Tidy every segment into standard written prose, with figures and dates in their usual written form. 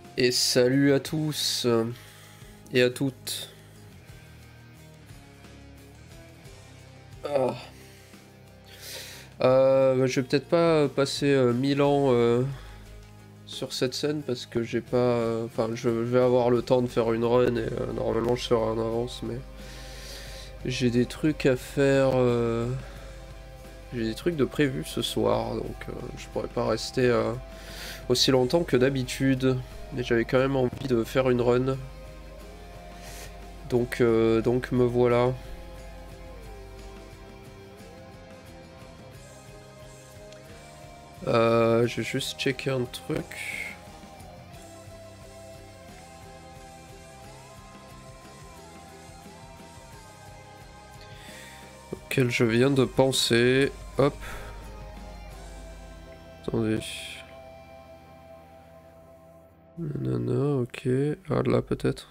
Et salut à tous et à toutes. Ah. Je vais peut-être pas passer 1000 ans sur cette scène parce que j'ai pas. Enfin, je vais avoir le temps de faire une run et normalement je serai en avance, mais j'ai des trucs à faire. J'ai des trucs de prévu ce soir, donc je pourrais pas rester aussi longtemps que d'habitude. Mais j'avais quand même envie de faire une run. Donc me voilà. Je vais juste checker un truc. Auquel je viens de penser. Hop. Attendez. Nanana, ok. Ah, là peut-être.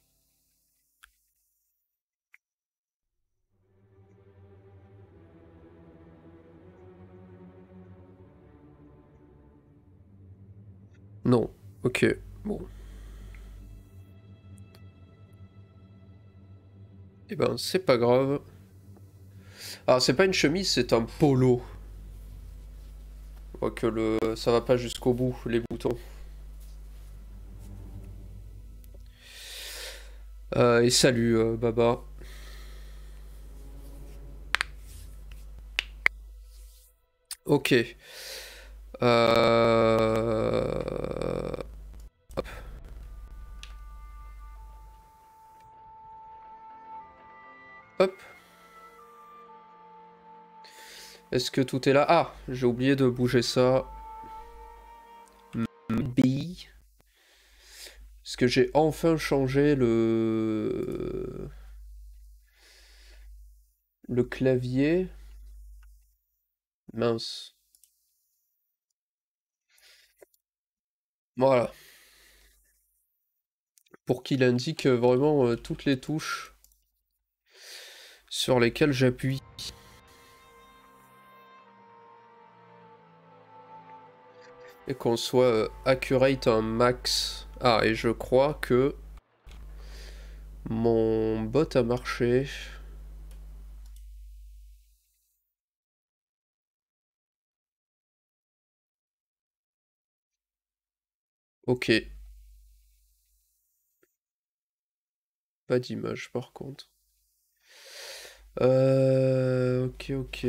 Non. Ok. Bon. Eh ben, c'est pas grave. Ah, c'est pas une chemise, c'est un polo. On voit que ça va pas jusqu'au bout, les boutons. Et salut, Baba. Ok. Hop. Hop. Est-ce que tout est là? Ah, j'ai oublié de bouger ça. B. Parce que j'ai enfin changé le clavier. Mince. Voilà. Pour qu'il indique vraiment toutes les touches sur lesquelles j'appuie. Et qu'on soit accurate un max. Ah, et je crois que mon bot a marché. Ok. Pas d'image par contre. Ok, ok.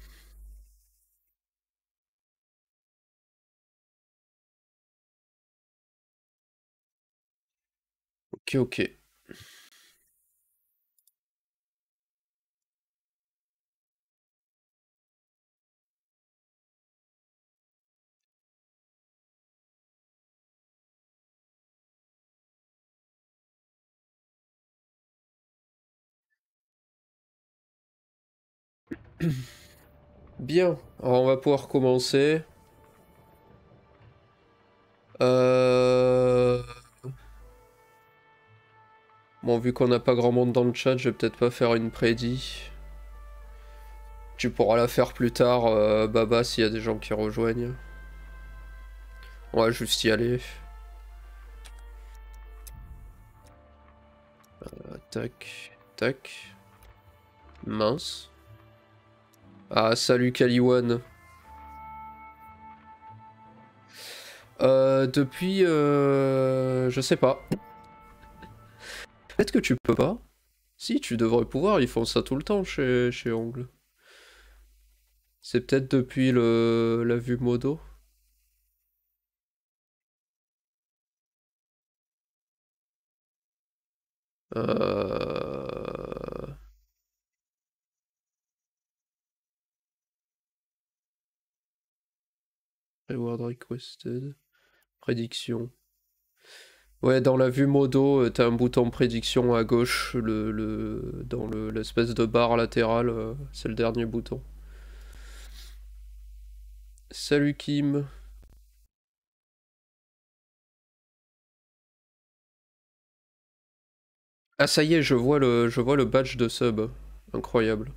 Ok, ok. Bien. Alors on va pouvoir commencer. Euh... Bon, vu qu'on n'a pas grand monde dans le chat, je vais peut-être pas faire une prédit. Tu pourras la faire plus tard, Baba, s'il y a des gens qui rejoignent. On va juste y aller. Tac, tac. Mince. Ah, salut Kaliwan. Depuis... je sais pas. Peut-être que tu peux pas. Si, tu devrais pouvoir, ils font ça tout le temps chez Ongle. C'est peut-être depuis la vue modo. Euh... Reward requested. Prédiction. Ouais, dans la vue modo, t'as un bouton prédiction à gauche, dans l'espèce de barre latérale, c'est le dernier bouton. Salut Kim. Ah ça y est, je vois le badge de sub. Incroyable.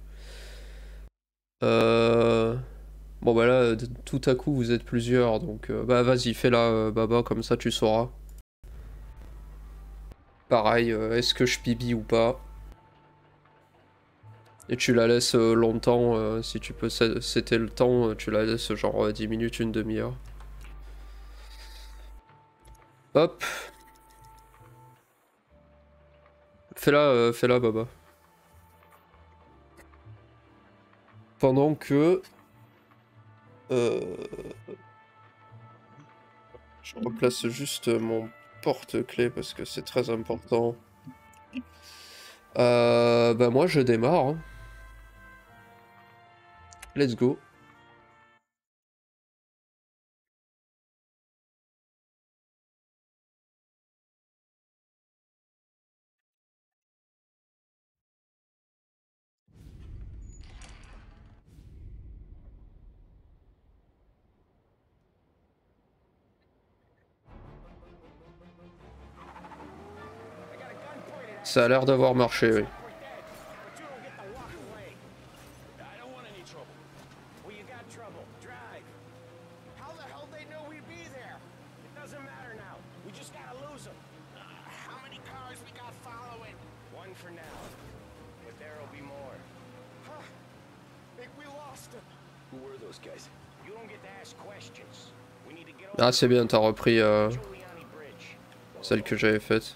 Euh... Bon bah là, tout à coup vous êtes plusieurs, donc bah vas-y, fais-la Baba, comme ça tu sauras. Pareil, est-ce que je pibi ou pas? Et tu la laisses longtemps, si tu peux c'était le temps, tu la laisses genre 10 minutes, une demi-heure. Hop. Fais-la, Baba. Pendant que... je replace juste mon porte-clés parce que c'est très important. Bah moi je démarre. Hein. Let's go. Ça a l'air d'avoir marché, oui. Ah c'est bien, t'as repris celle que j'avais faite.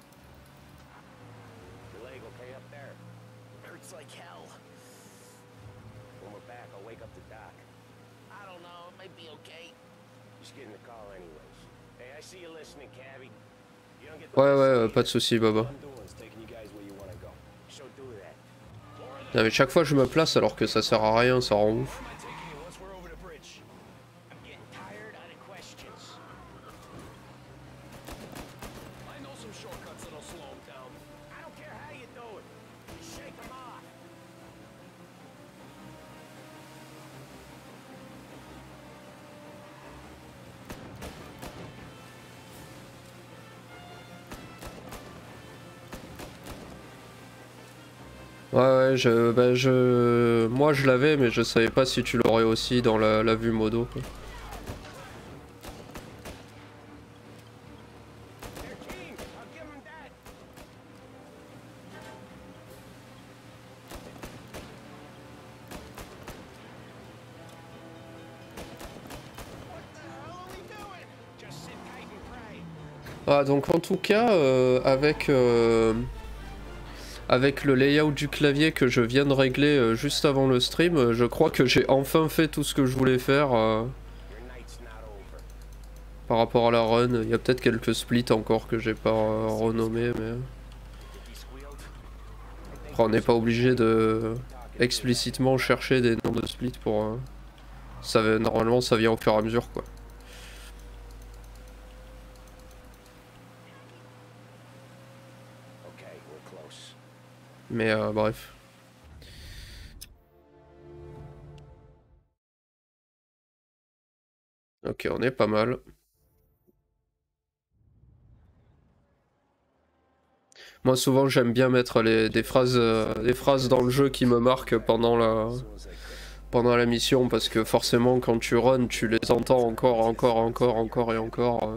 Ouais, pas de soucis, Baba. Non, mais chaque fois je me place alors que ça sert à rien, ça rend ouf. Ouais, moi je l'avais, mais je savais pas si tu l'aurais aussi dans la vue modo, quoi. Ah, donc en tout cas, avec le layout du clavier que je viens de régler juste avant le stream, je crois que j'ai enfin fait tout ce que je voulais faire par rapport à la run. Il y a peut-être quelques splits encore que j'ai pas renommés, mais... Après, on n'est pas obligé de explicitement chercher des noms de splits pour... Normalement ça vient au fur et à mesure, quoi. Mais bref. Ok, on est pas mal. Moi souvent j'aime bien mettre des phrases dans le jeu qui me marquent pendant la mission, parce que forcément quand tu runs tu les entends encore et encore.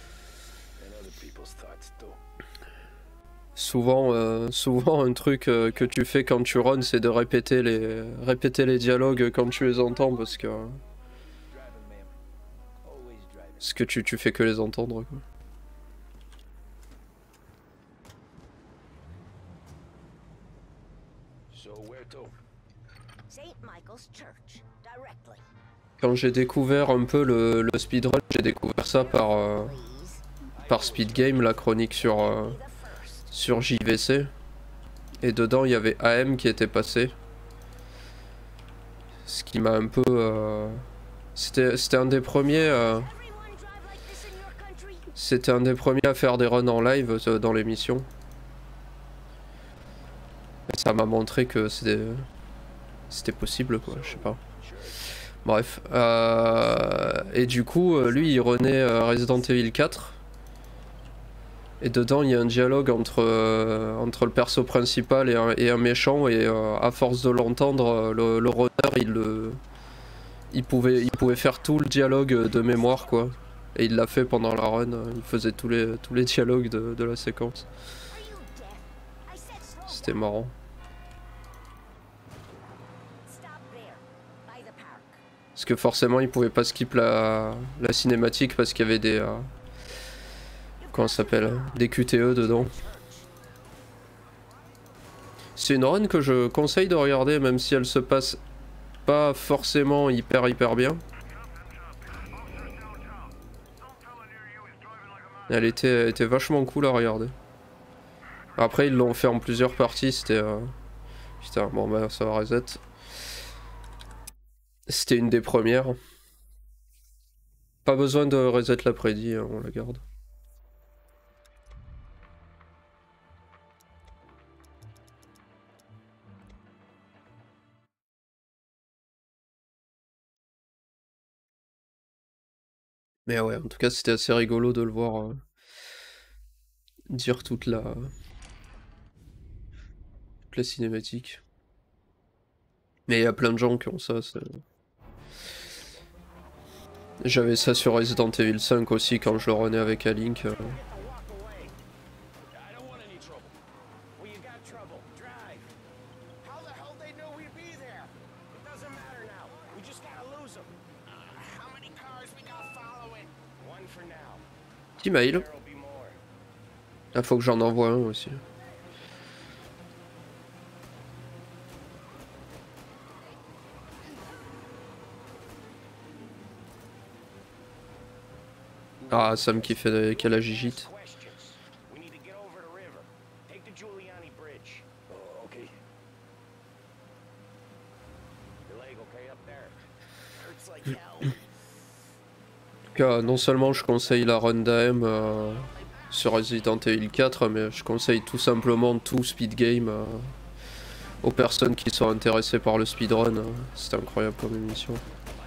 Souvent un truc que tu fais quand tu runs, c'est de répéter les dialogues quand tu les entends, parce que tu fais que les entendre, quoi. Quand j'ai découvert un peu le speedrun, j'ai découvert ça par Speed Game, la chronique sur JVC. Et dedans il y avait AM qui était passé. Ce qui m'a un peu... C'était un des premiers... C'était un des premiers à faire des runs en live dans l'émission. Et ça m'a montré que c'était possible, quoi, je sais pas. Bref. Et du coup, lui il runait Resident Evil 4. Et dedans il y a un dialogue entre le perso principal et un méchant, et à force de l'entendre, le runner il pouvait faire tout le dialogue de mémoire, quoi. Et il l'a fait pendant la run, il faisait tous les dialogues de la séquence. C'était marrant. Parce que forcément il pouvait pas skip la cinématique parce qu'il y avait des... comment ça s'appelle? Des QTE dedans. C'est une run que je conseille de regarder même si elle se passe pas forcément hyper bien. Elle était vachement cool à regarder. Après ils l'ont fait en plusieurs parties, c'était... Putain, bon bah ça va reset. C'était une des premières. Pas besoin de reset l'après-midi, on la garde. Mais ouais, en tout cas c'était assez rigolo de le voir dire toute la cinématique. Mais il y a plein de gens qui ont ça. J'avais ça sur Resident Evil 5 aussi quand je le renais avec Alink. Petit mail. Là faut que j'en envoie un aussi. Ah, Sam qui a la gigite. Non seulement je conseille la run d'AM sur Resident Evil 4, mais je conseille tout simplement tout speed game aux personnes qui sont intéressées par le speedrun. C'est incroyable comme émission.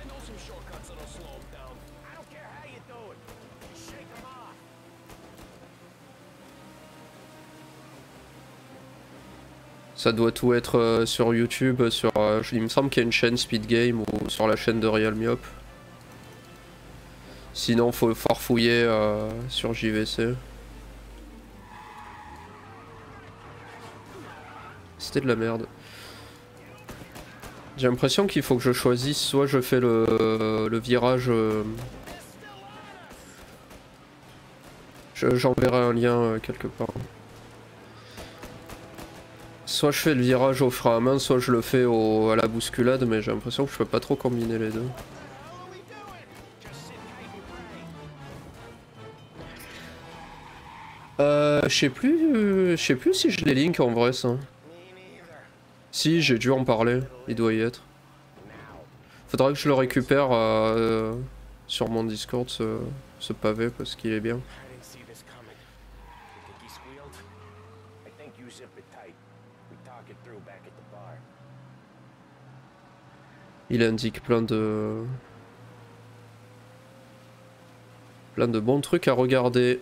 Ça doit tout être sur YouTube, sur, il me semble qu'il y a une chaîne Speed Game ou sur la chaîne de Real Myop. Sinon faut farfouiller sur JVC. C'était de la merde. J'ai l'impression qu'il faut que je choisisse, soit je fais le virage... J'enverrai un lien quelque part. Soit je fais le virage au frein à main, soit je le fais à la bousculade, mais j'ai l'impression que je peux pas trop combiner les deux. Je sais plus si je les link en vrai ça. Si, j'ai dû en parler, il doit y être. Faudra que je le récupère sur mon Discord ce pavé parce qu'il est bien. Il indique plein de bons trucs à regarder.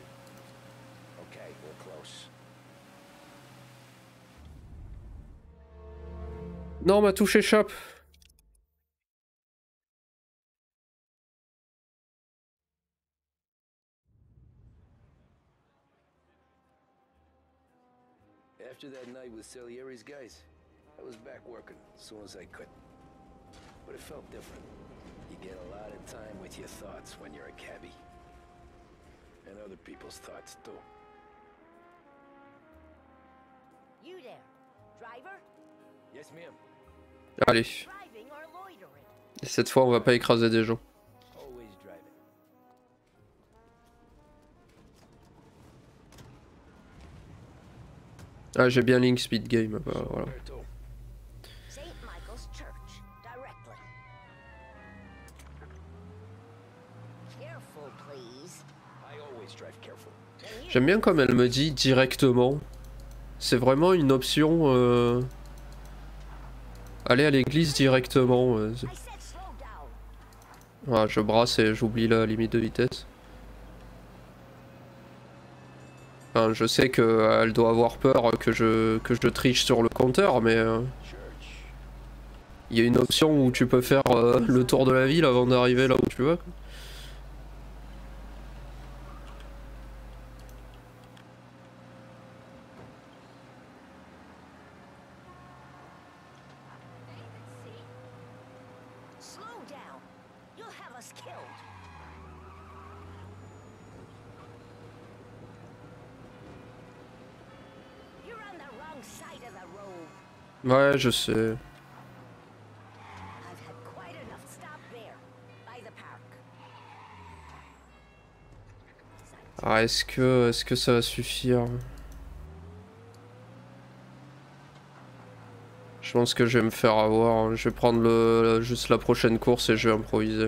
Non, ma touche échappe. After that night with Salieri's guys, I was back working as soon as I could. But it felt different. You get a lot of time with your thoughts when you're a cabbie. And other people's thoughts too. You there, driver? Yes, ma'am. Allez. Et cette fois, on va pas écraser des gens. Always driving. Ah, j'ai bien Link Speed Game, bah, voilà. J'aime bien comme elle me dit directement. C'est vraiment une option. Aller à l'église directement. Ah, je brasse et j'oublie la limite de vitesse. Enfin, je sais qu'elle doit avoir peur que je triche sur le compteur, mais il y a une option où tu peux faire le tour de la ville avant d'arriver là où tu vas. You'll have us killed. You're on the wrong side of the road. Ouais, je sais. I've had quite enough. Stop there, by the park. Ah, est-ce que ça va suffire? Je pense que je vais me faire avoir. Hein. Je vais prendre juste la prochaine course et je vais improviser.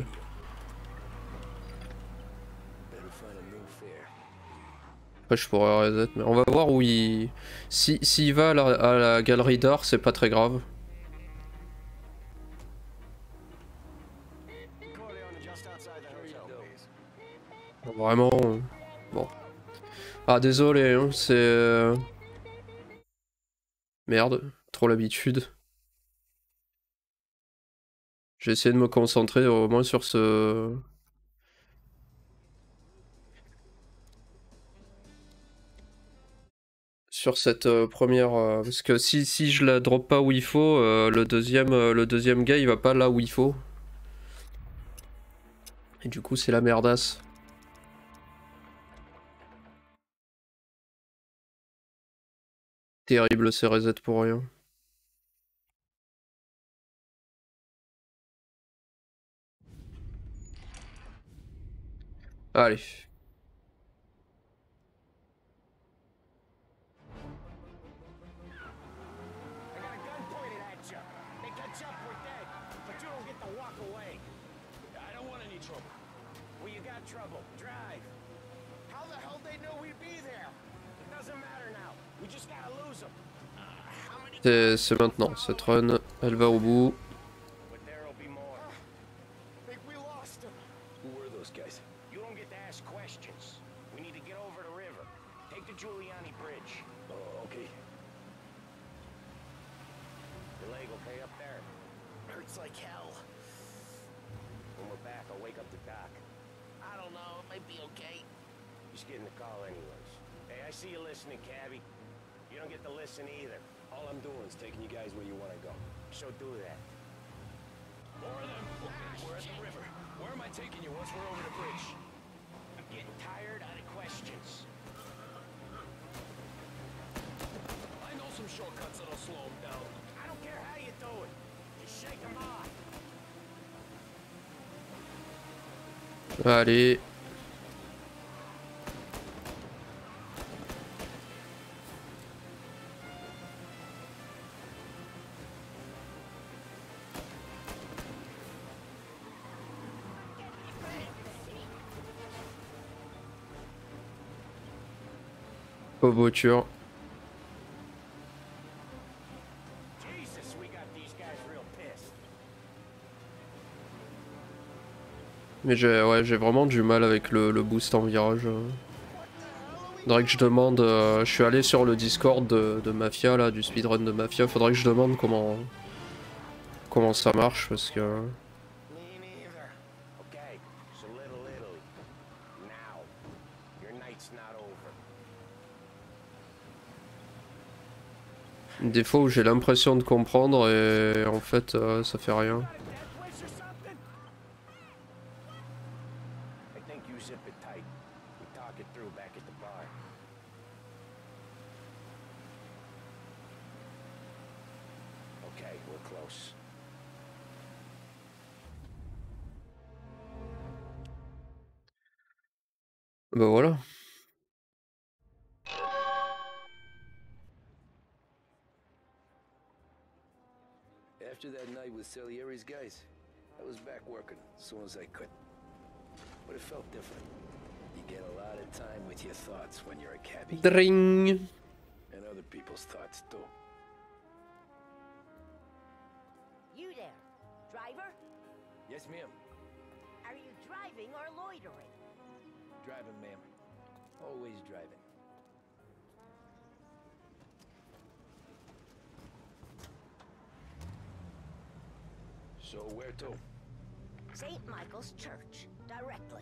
Après, je pourrais reset, mais on va voir où il... S'il va à la galerie d'art, c'est pas très grave. Vraiment... Bon. Ah, désolé, hein, c'est... Merde, trop l'habitude. J'ai essayé de me concentrer au moins sur ce... Sur cette première... parce que si je la drop pas où il faut, le deuxième gars il va pas là où il faut. Et du coup c'est la merdasse. Terrible ces resets pour rien. Allez. C'est maintenant, cette run, elle va au bout. Allez. Pauvre voiture. Mais j'ai vraiment du mal avec le boost en virage. Faudrait que je demande... je suis allé sur le Discord de Mafia, là, du speedrun de Mafia. Faudrait que je demande comment ça marche, parce que... Des fois où j'ai l'impression de comprendre et en fait ça fait rien. Bah voilà. After that night with Salieri's guys, I was back working as soon as I could. But it felt different. You get a lot of time with your thoughts when you're a cabbie. Dring. And other people's thoughts too. You there, driver? Yes, ma'am. Are you driving or loitering? Driving, ma'am. Always driving. So where to? St. Michael's Church, directly.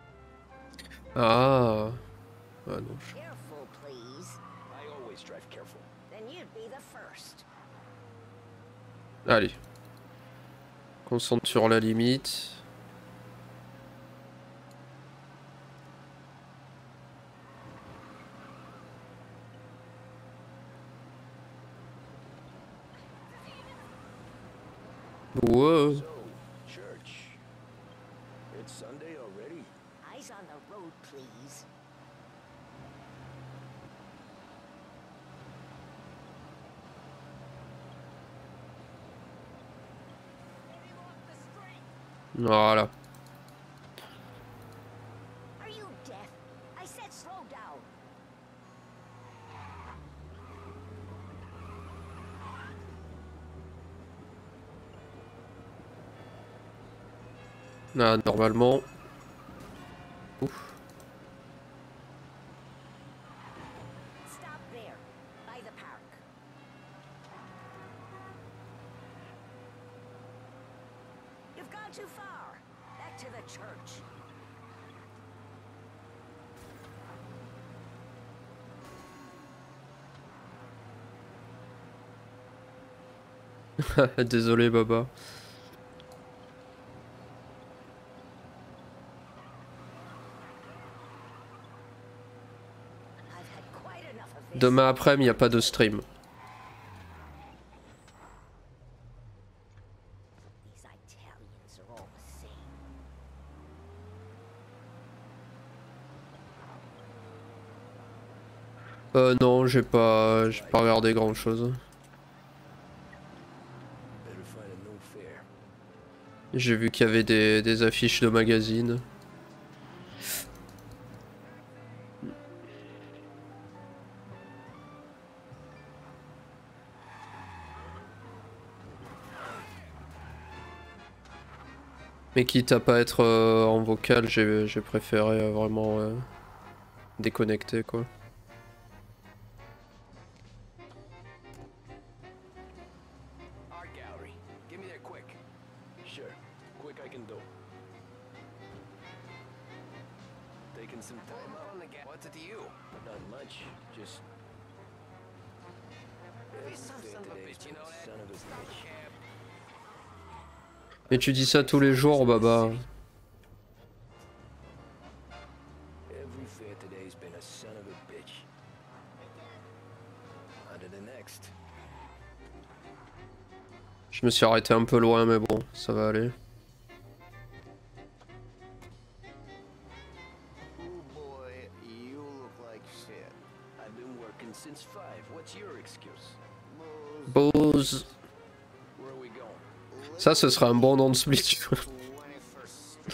Ah. Ah non. Careful, please. I always drive careful. Then you'd be the first. Allez. Concentre sur la limite. Ouais. So, church. It's Sunday already. Eyes on the road, please. Voilà. Are you deaf? I said slow down. Ah, normalement. Ouf. Stop there, by the park. You've gone too far. Back to the church. Désolé, Baba. I've had quite enough of this. Demain après-midi, il n'y a pas de stream. These Italians are all the same. Non, j'ai pas regardé grand chose. Better find a new fare. J'ai vu qu'il y avait des affiches de magazines. Mais quitte à pas être en vocal, j'ai préféré vraiment déconnecter quoi. Art gallery. Give me there quick. Sure. Quick I can do. Taking some time out on the gas. What's it to you? Not much. Just. Son of a bitch, you know that? Son of a bitch. Mais tu dis ça tous les jours, Baba. Every fair today's been a son of a bitch. On to the next. Je me suis arrêté un peu loin, mais bon, ça va aller. Oh boy, you look like shit. I've been working since 5. What's your excuse? Bose. Where are we going? Ça, ce serait un bon nom de split. 21st Street.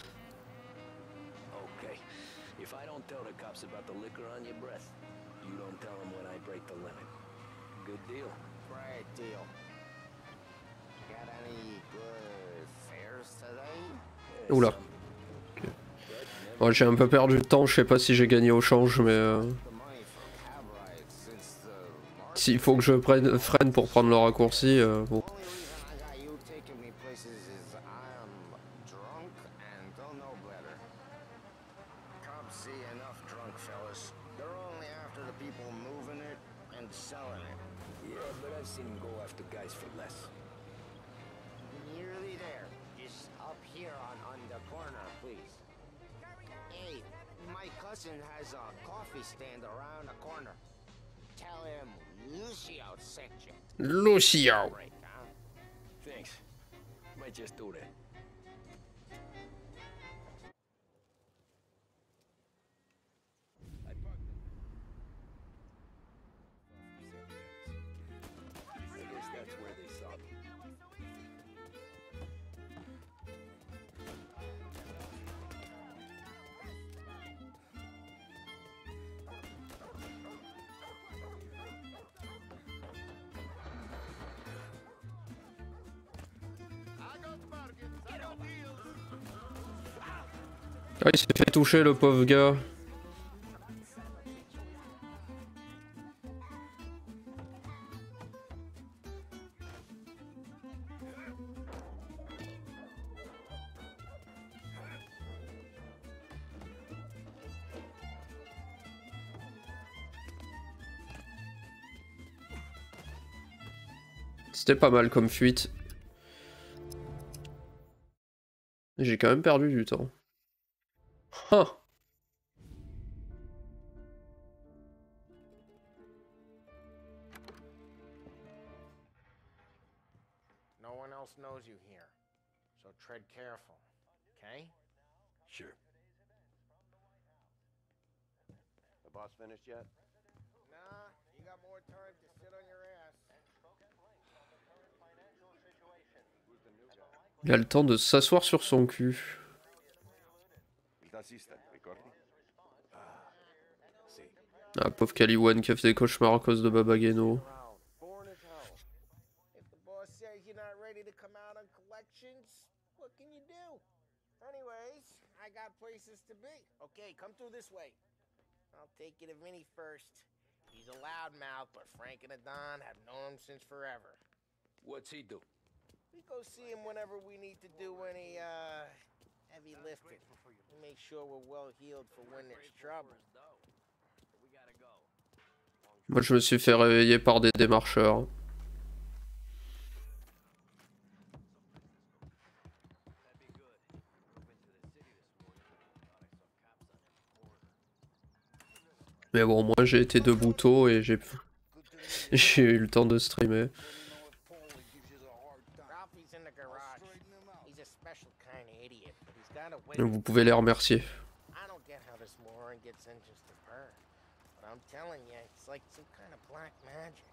Okay. If I don't tell the cops about the liquor on your breath, you don't tell them when I break the limit. Good deal. Great deal. Got any good fares today? Oula. Ouais, j'ai un peu perdu de temps, je sais pas si j'ai gagné au change, mais The money for cab rides since the market. s'il faut que je freine pour prendre le raccourci, bon. Only reason I got you taking me places is I'm drunk and don't know better. Cops see enough drunk fellas. They're only after the people moving it and selling it. Yeah, but I've seen him go after guys for less. Nearly there. Just up here on the corner, please. Hey, my cousin has a coffee stand around the corner. Tell him Lucio sent you. Lucio. Break, huh? Thanks. Might just do that. I parked I guess that's where they saw me. Ah, il s'est fait toucher le pauvre gars. C'était pas mal comme fuite. J'ai quand même perdu du temps. Huh. No one else knows you tread careful, okay? Sure. The boss finished yet? Nah, you got more time to sit on your ass. Who's the new guy? Il a le temps de s'asseoir sur son cul. Il assistant, ricordi? Ah, sì. Ah, pauvre Caliwan qui a fait des cauchemars à cause de Babageno. Born as hell. If the boss says you're not ready to come out on collections, what can you do? Anyways, I got places to be. Okay, come through this way. I'll take you to Vinny first. He's a loudmouth, but Frank and Adon have known him since forever. What's he do? We go see him whenever we need to do any, heavy lifting. We make sure we're well healed for when there's trouble. Moi je me suis fait réveiller par des démarcheurs. Mais bon, moi j'ai été debout tôt et j'ai eu le temps de streamer. Ralphie's in the garage. He's a special kind of idiot, but he's got a way. Vous pouvez les remercier. I don't get how this moron gets engines to burn, but I'm telling you, it's like some kind of black magic.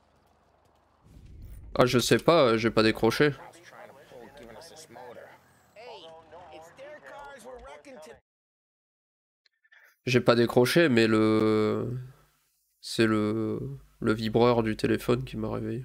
Ah je sais pas, j'ai pas décroché. Ralph's trying to pull, giving us this motor. Hey, it's their cars we're wrecking to. J'ai pas décroché, mais c'est le vibreur du téléphone qui m'a réveillé.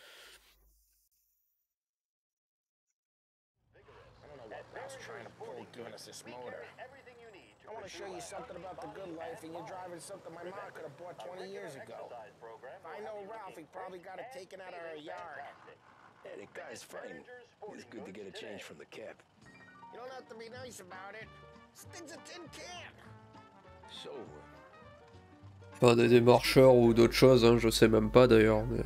Giving us this motor. I want to show you something about the good life, and you're driving something my mom could have bought 20 years ago. If I know Ralph, he probably got it taken out of our yard. Hey, the guy's fine. It's good to get a change from the cap. You don't have to be nice about it. This thing's a tin can. So, Pas des démarcheurs ou d'autres choses, hein, je sais même pas d'ailleurs. Mais...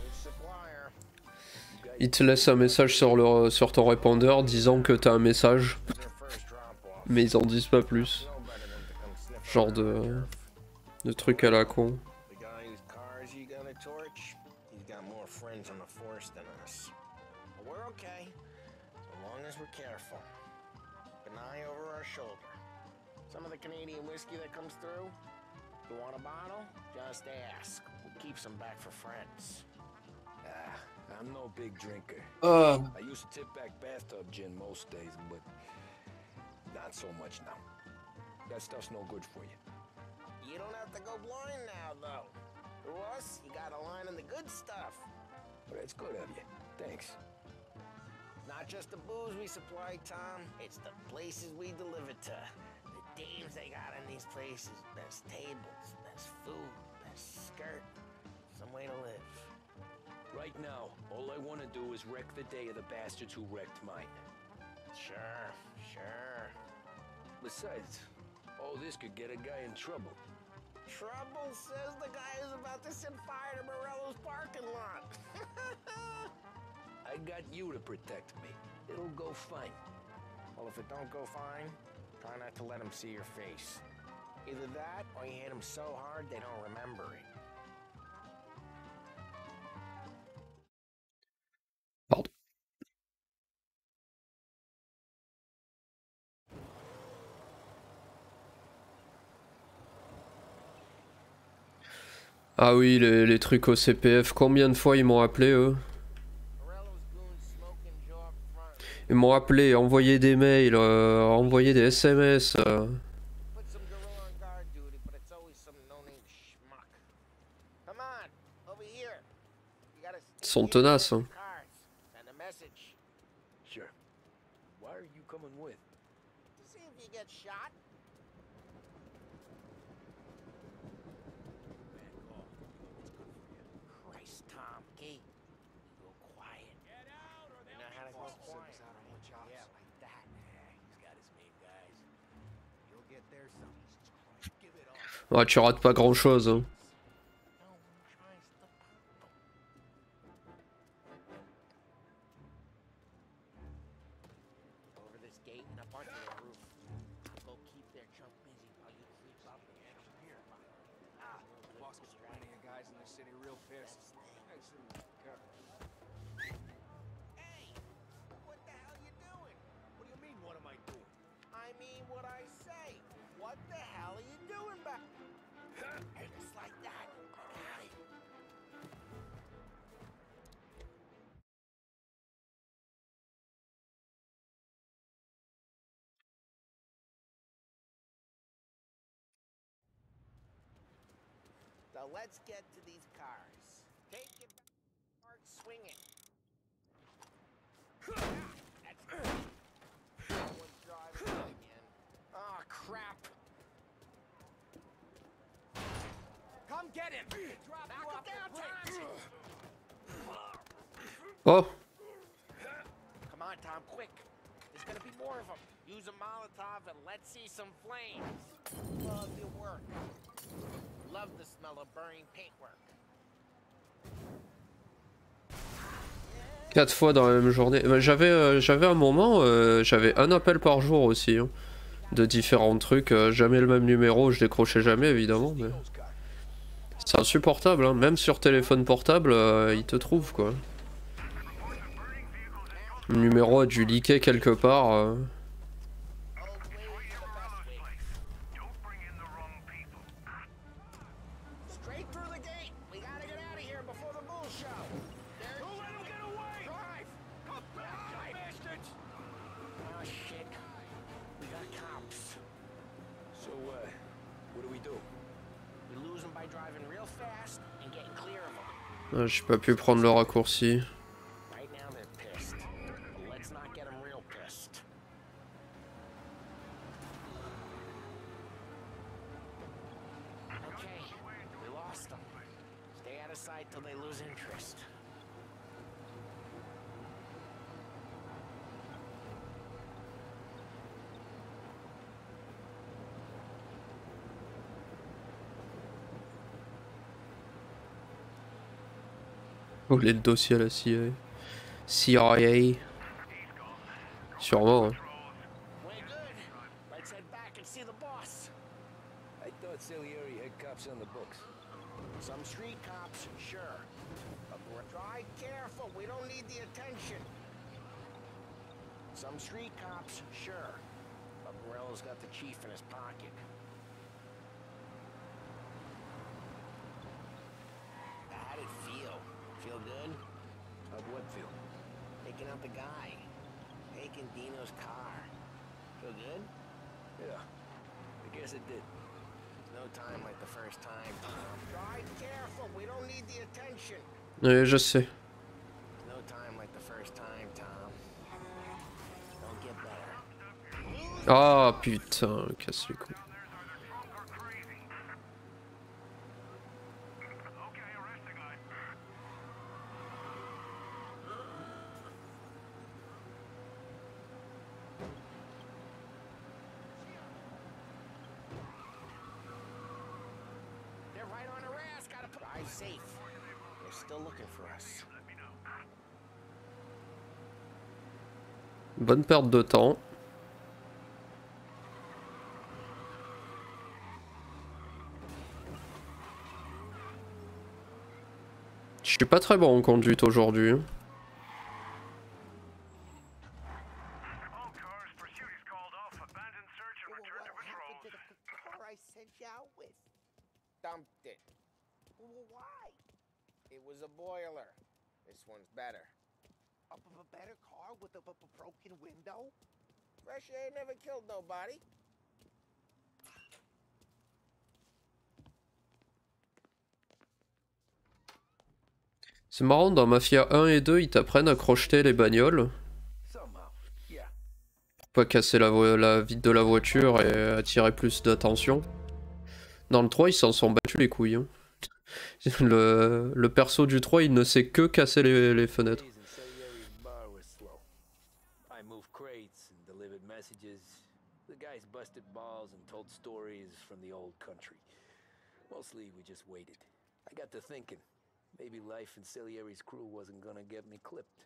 Il te laisse un message sur ton répondeur disant que t'as un message. Mais ils en disent pas plus. Genre de truc à la con. The guy whose cars you gonna torch, he's got more friends on the force than us. But we're okay, so long as we're careful. An eye over our shoulder. Some of the Canadian whiskey that comes through, you want a bottle? Just ask. We'll keep some back for friends. I'm no big drinker. I used to tip back bathtub gin most days, but not so much now. That stuff's no good for you. You don't have to go blind now, though. Through us, you got a line on the good stuff. But that's good of you. Thanks. Not just the booze we supply, Tom. It's the places we deliver to. The dames they got in these places. Best tables, best food, best skirt. Some way to live. Right now, all I want to do is wreck the day of the bastards who wrecked mine. Sure, sure. Besides, all this could get a guy in trouble. Trouble says the guy is about to set fire to Morello's parking lot. I got you to protect me. It'll go fine. Well, if it don't go fine, try not to let him see your face. Either that, or you hit him so hard they don't remember it. Pardon. Ah oui, les trucs au CPF, combien de fois ils m'ont appelé eux? Ils m'ont appelé, envoyé des mails, envoyé des SMS. Ils sont tenaces. Hein. Sure. Why are you coming with? To see if you get shot. Christ, Tom, Kate, go quiet. Get out, or they know how to go quiet. Yeah, like that. He's got his main guys. You'll get there some. Give it all. Ouais, tu rates pas grand chose. Hein. Hey, what the hell you doing? What the hell are you doing back? Just like that. So let's get to these cars. Take it back, start swinging. That's no one's driving that again. Oh, crap. Come get him. Drop you off the bridge. Oh, Come on, Tom, quick. There's gonna be more of them. Use a Molotov and let's see some flames. Love your work. Love the smell of burning paintwork. 4 fois dans la même journée. J'avais un moment, j'avais un appel par jour aussi, hein, de différents trucs. Jamais le même numéro, je décrochais jamais évidemment, mais c'est insupportable, hein. Même sur téléphone portable, il te trouve quoi. Le numéro a dû leaker quelque part. Straight through the gate. We gotta get out of here before the bull show. Don't let him get away. Drive. Come back, bastards. Oh shit. We got cops. So, what do? We lose them by driving real fast and getting clear of them. J'ai pas pu prendre le raccourci. Right now they're pissed. But let's not get them real pissed. Okay, we lost them. Stay out of sight till they lose interest. Voler le dossier à la CIA. CIA. Sûrement, hein. Way good. Let's head back and see the boss. I thought Salieri had cops on the books. Some street cops, sure. But drive careful, we don't need the attention. Some street cops, sure. But Morello's got the chief in his pocket. How'd it feel? Feel good? How'd what feel? Picking up the guy. Taking Dino's car. Feel good? Yeah, I guess it did. No time like the first time, Tom. Drive careful, we don't need the attention. Oui, je sais. No time like the first time, Tom. Don't get better. Ah putain, casse les couilles. They're right on our ass, gotta drive safe. They're still looking for us. Bonne perte de temps. Je suis pas très bon en conduite aujourd'hui. Car I sent you out with. Dumped it. Well, why? It was a boiler. This one's better. A better car with a broken window? Fresh air never killed nobody. C'est marrant, dans Mafia 1 et 2, ils t'apprennent à crocheter les bagnoles. Somehow, yeah. Pour pas casser la vitre de la voiture et attirer plus d'attention. Dans le 3, ils s'en sont battus les couilles, hein. Le perso du 3, il ne sait que casser les fenêtres. Days in Salieri's bar were slow. I moved crates and delivered messages. The guys busted balls and told stories from the old country. Mostly we just waited. I got to thinking, maybe life in Salieri's crew wasn't gonna get me clipped.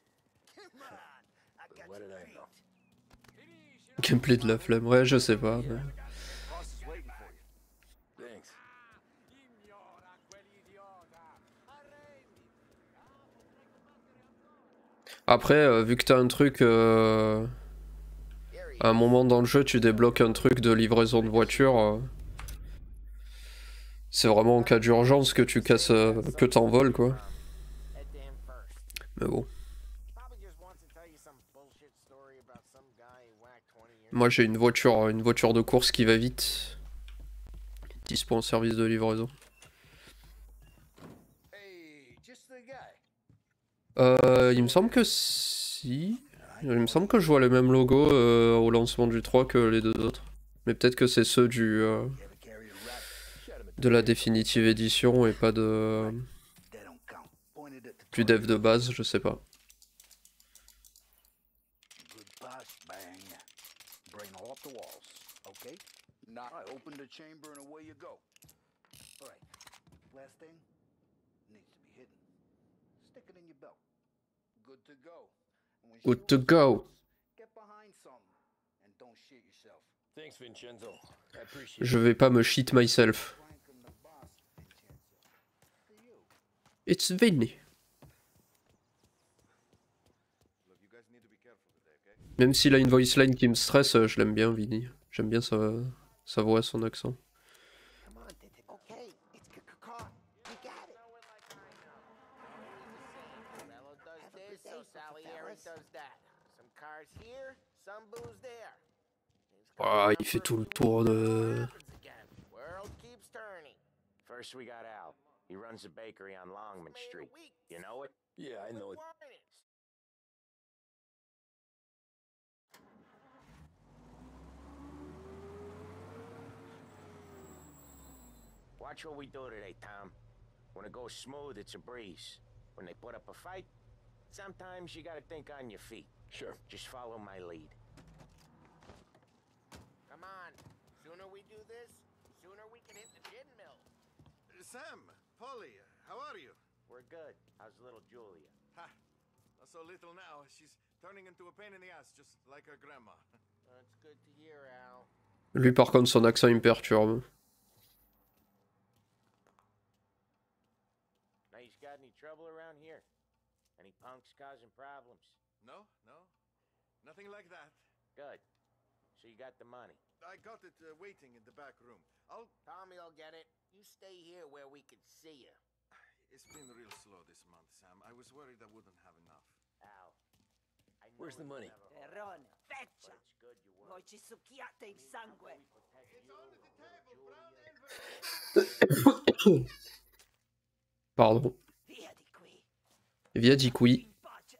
But what did I know? Gameplay de la flemme, ouais, je sais pas. Mais... Boss is waiting for you. Thanks. Après, vu que t'as un truc À un moment dans le jeu, tu débloques un truc de livraison de voiture. C'est vraiment en cas d'urgence que tu casses, que t'envoles quoi. Mais bon. Moi j'ai une voiture de course qui va vite. Dispo en service de livraison. Il me semble que si. Il me semble que je vois le même logo au lancement du 3 que les deux autres. Mais peut-être que c'est ceux de la définitive édition et pas du dev de base, je sais pas. Good to go. Je vais pas me shit myself. It's Vinny. Même s'il a une voice line qui me stresse, je l'aime bien, Vinny. J'aime bien sa voix, son accent. Ah, il fait tout le tour de... First we got Al. He runs a bakery on Longman Street. You know it? Yeah, I know it. Watch what we do today, Tom. When it goes smooth, it's a breeze. When they put up a fight, sometimes you gotta think on your feet. Sure. Just follow my lead. Come on. Sooner we do this, sooner we can hit the gin mill. Sam, Polly, how are you? We're good. How's little Julia? Ha! Not so little now. She's turning into a pain in the ass, just like her grandma. That's good to hear, Al. Lui par contre son accent il me perturbe. Now he's got any trouble around here? Any punks causing problems? No, nothing like that. Good. So you got the money. I got it waiting in the back room. Tommy'll get it. You stay here where we can see you. It's been real slow this month, Sam. I was worried I wouldn't have enough. Al. I know Where's the it's money? never Terrone, but feccia! it's good you work. Voi ci succhiate il sangue! Pardon. Via di qui! Via di qui. In pace!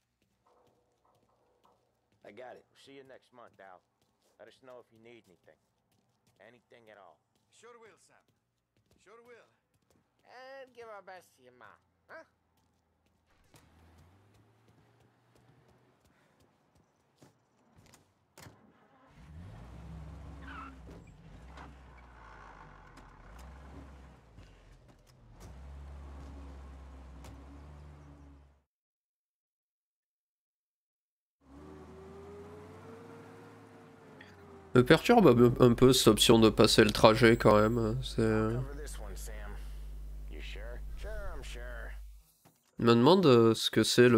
I got it. See you next month, Al. Let us know if you need anything. Anything at all. Sure will, Sam. Sure will. And give our best to your mom, huh? Me perturbe un peu cette option de passer le trajet quand même. C'est... Cover this one, Sam. You sure? Sure, I'm sure. Je me demande ce que c'est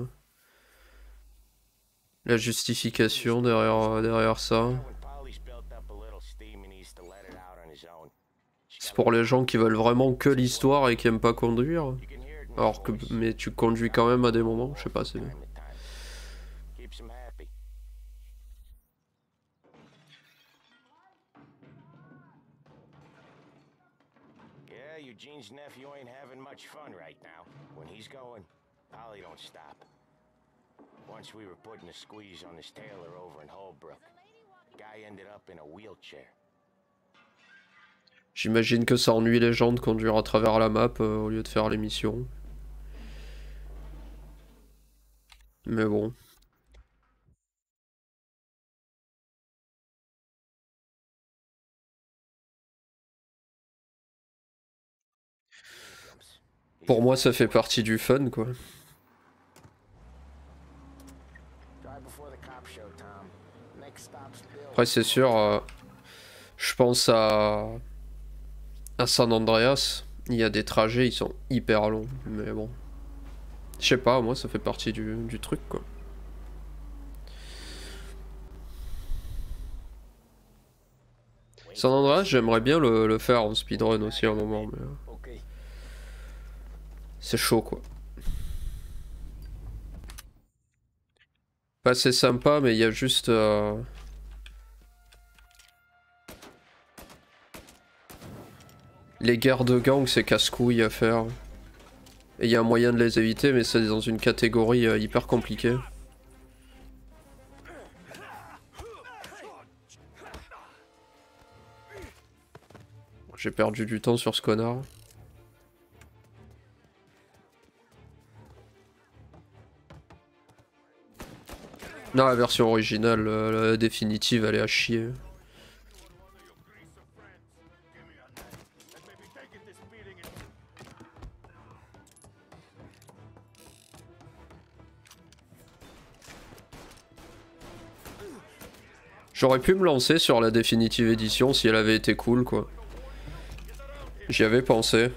la justification derrière ça. When Polly's built up a little steam, he needs to let it out on his own. C'est pour les gens qui veulent vraiment que l'histoire et qui aiment pas conduire. You can hear it in Alors que, mais tu conduis quand même à des moments, je sais pas, c'est... time to time. Keeps him happy. Yeah, Eugene's nephew ain't having much fun right now. When he's going, Polly don't stop. Once we were putting a squeeze on this tailor over in Holbrook. Guy ended up in a wheelchair. J'imagine que ça ennuie les gens de conduire à travers la map au lieu de faire les missions. Mais bon. Pour moi, ça fait partie du fun, quoi. Drive before the cop show, Tom. Next stop's Bill. Après, c'est sûr, je pense à San Andreas. Il y a des trajets, ils sont hyper longs. Mais bon. Je sais pas, moi, ça fait partie du truc, quoi. San Andreas, j'aimerais bien le faire en speedrun aussi à un moment, mais Okay. c'est chaud quoi. Bah, c'est sympa, mais il y a juste... Les guerres de gang, c'est casse-couille à faire. Et il y a un moyen de les éviter, mais c'est dans une catégorie hyper compliquée. J'ai perdu du temps sur ce connard. Non, la version originale, la définitive, elle est à chier. J'aurais pu me lancer sur la définitive édition si elle avait été cool, quoi. J'y avais pensé.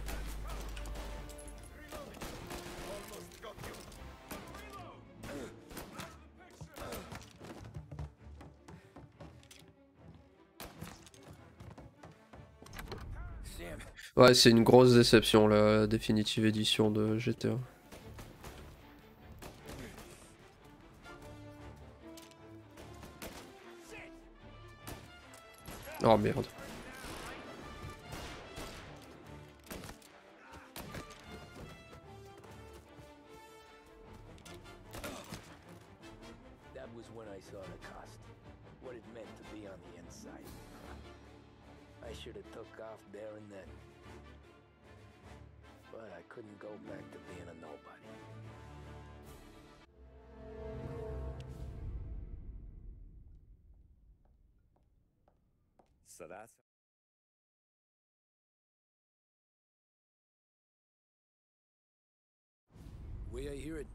Ouais, c'est une grosse déception la définitive édition de GTA. Oh merde. That was when I saw the cost. What it meant to be on the inside. I should have took off there and then. But I couldn't go back to being a nobody. So that's... Way I hear it.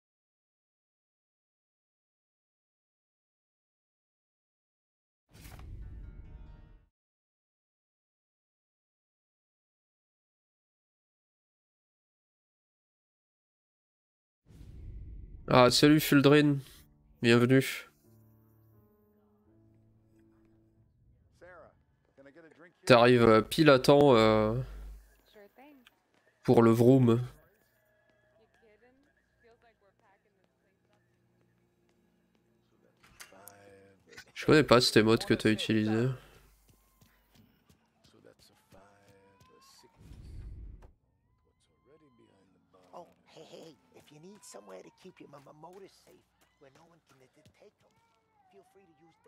Ah, salut Fuldrin. Bienvenue. Sarah, can I get a drink here? T'arrives pile à temps Sure thing. pour le vroom. You kidding? Feels like we're packing this place up. Je connais pas cet emote que t'as utilisé. So that's a 5, a 6. What's already behind the bar. Oh, hey, if you need somewhere to keep your motors safe, where no one can take them, feel free to use the...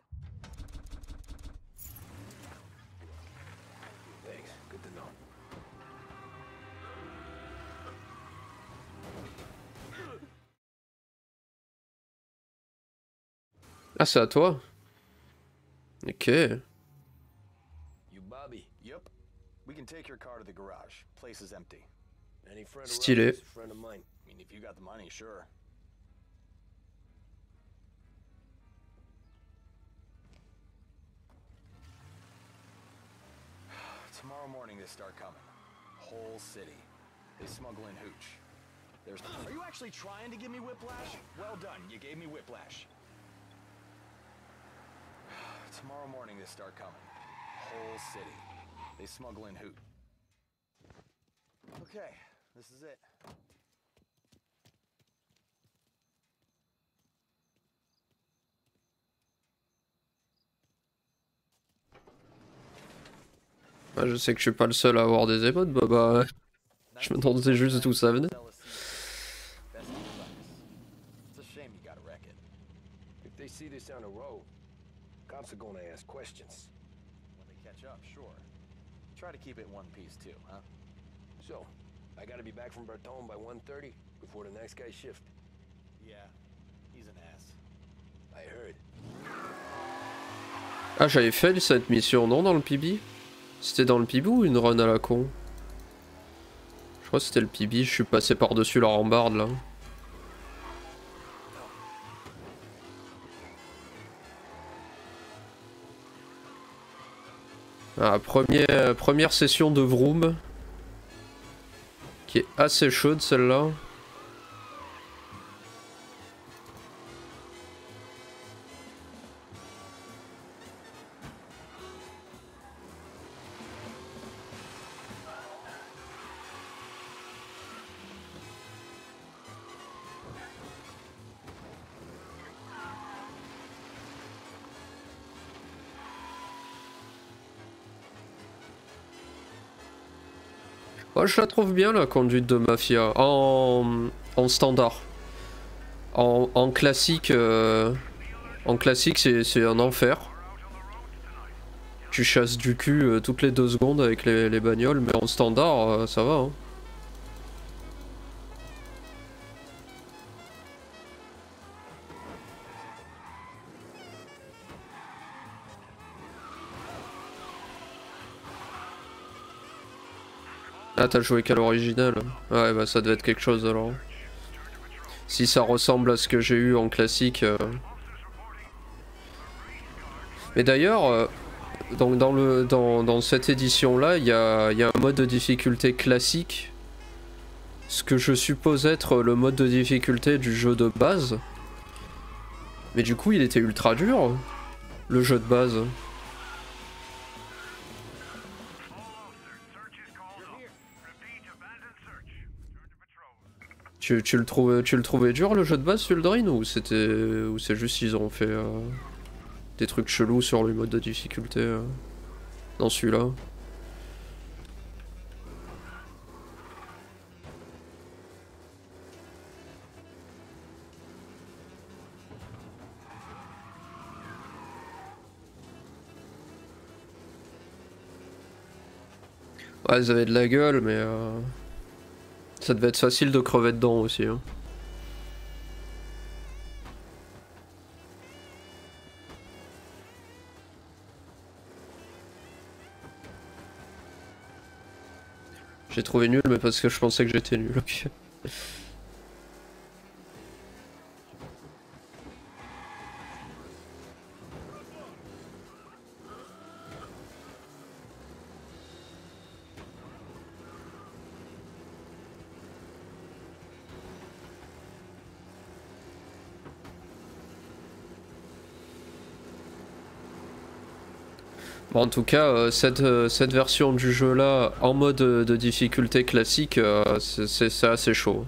Thanks. Good to know. Ah, c'est à toi? Ok. You Bobby? Yep. We can take your car to the garage. Place is empty. Any friend Stylé. around is a friend of mine. I mean, if you got the money, sure. Tomorrow morning they start coming. Whole city. They smuggle in hooch. There's... Are you actually trying to give me whiplash? Well done, you gave me whiplash. Tomorrow morning they start coming. Whole city. They smuggle in hooch. Okay, this is it. Ah, je sais que je suis pas le seul à avoir des émotes, bah je me demandais juste d'où ça venait. It's a shame you gotta wreck it. If they see this on the road, cops are gonna ask questions. When they catch up, sure. Try to keep it in one piece too, huh? So, I gotta be back from Bertone by 1:30 before the next guy's shift. Yeah, he's an ass. I heard. Ah, j'avais fait cette mission, non, dans le PB? C'était dans le PB ou une run à la con? Je crois que c'était le PB, je suis passé par-dessus la rambarde là. Ah, première session de Vroom. Qui est assez chaude celle-là. Ouais, je la trouve bien la conduite de Mafia. En standard. En classique, c'est un enfer. Tu chasses du cul toutes les 2 secondes avec les bagnoles, mais en standard, ça va. Hein. Ah, t'as joué qu'à l'original. Ouais, bah ça devait être quelque chose alors. Si ça ressemble à ce que j'ai eu en classique. Mais d'ailleurs, donc dans cette édition-là, il y a un mode de difficulté classique. Ce que je suppose être le mode de difficulté du jeu de base. Mais du coup, il était ultra dur, le jeu de base. Tu le trouvais dur le jeu de base Suldrin, ou c'est juste qu'ils ont fait des trucs chelous sur le mode de difficulté dans celui-là? Ouais, ils avaient de la gueule, mais ça devait être facile de crever dedans aussi. Hein. J'ai trouvé nul, mais parce que je pensais que j'étais nul. Okay. Bon, en tout cas, cette version du jeu là, en mode de difficulté classique, c'est assez chaud.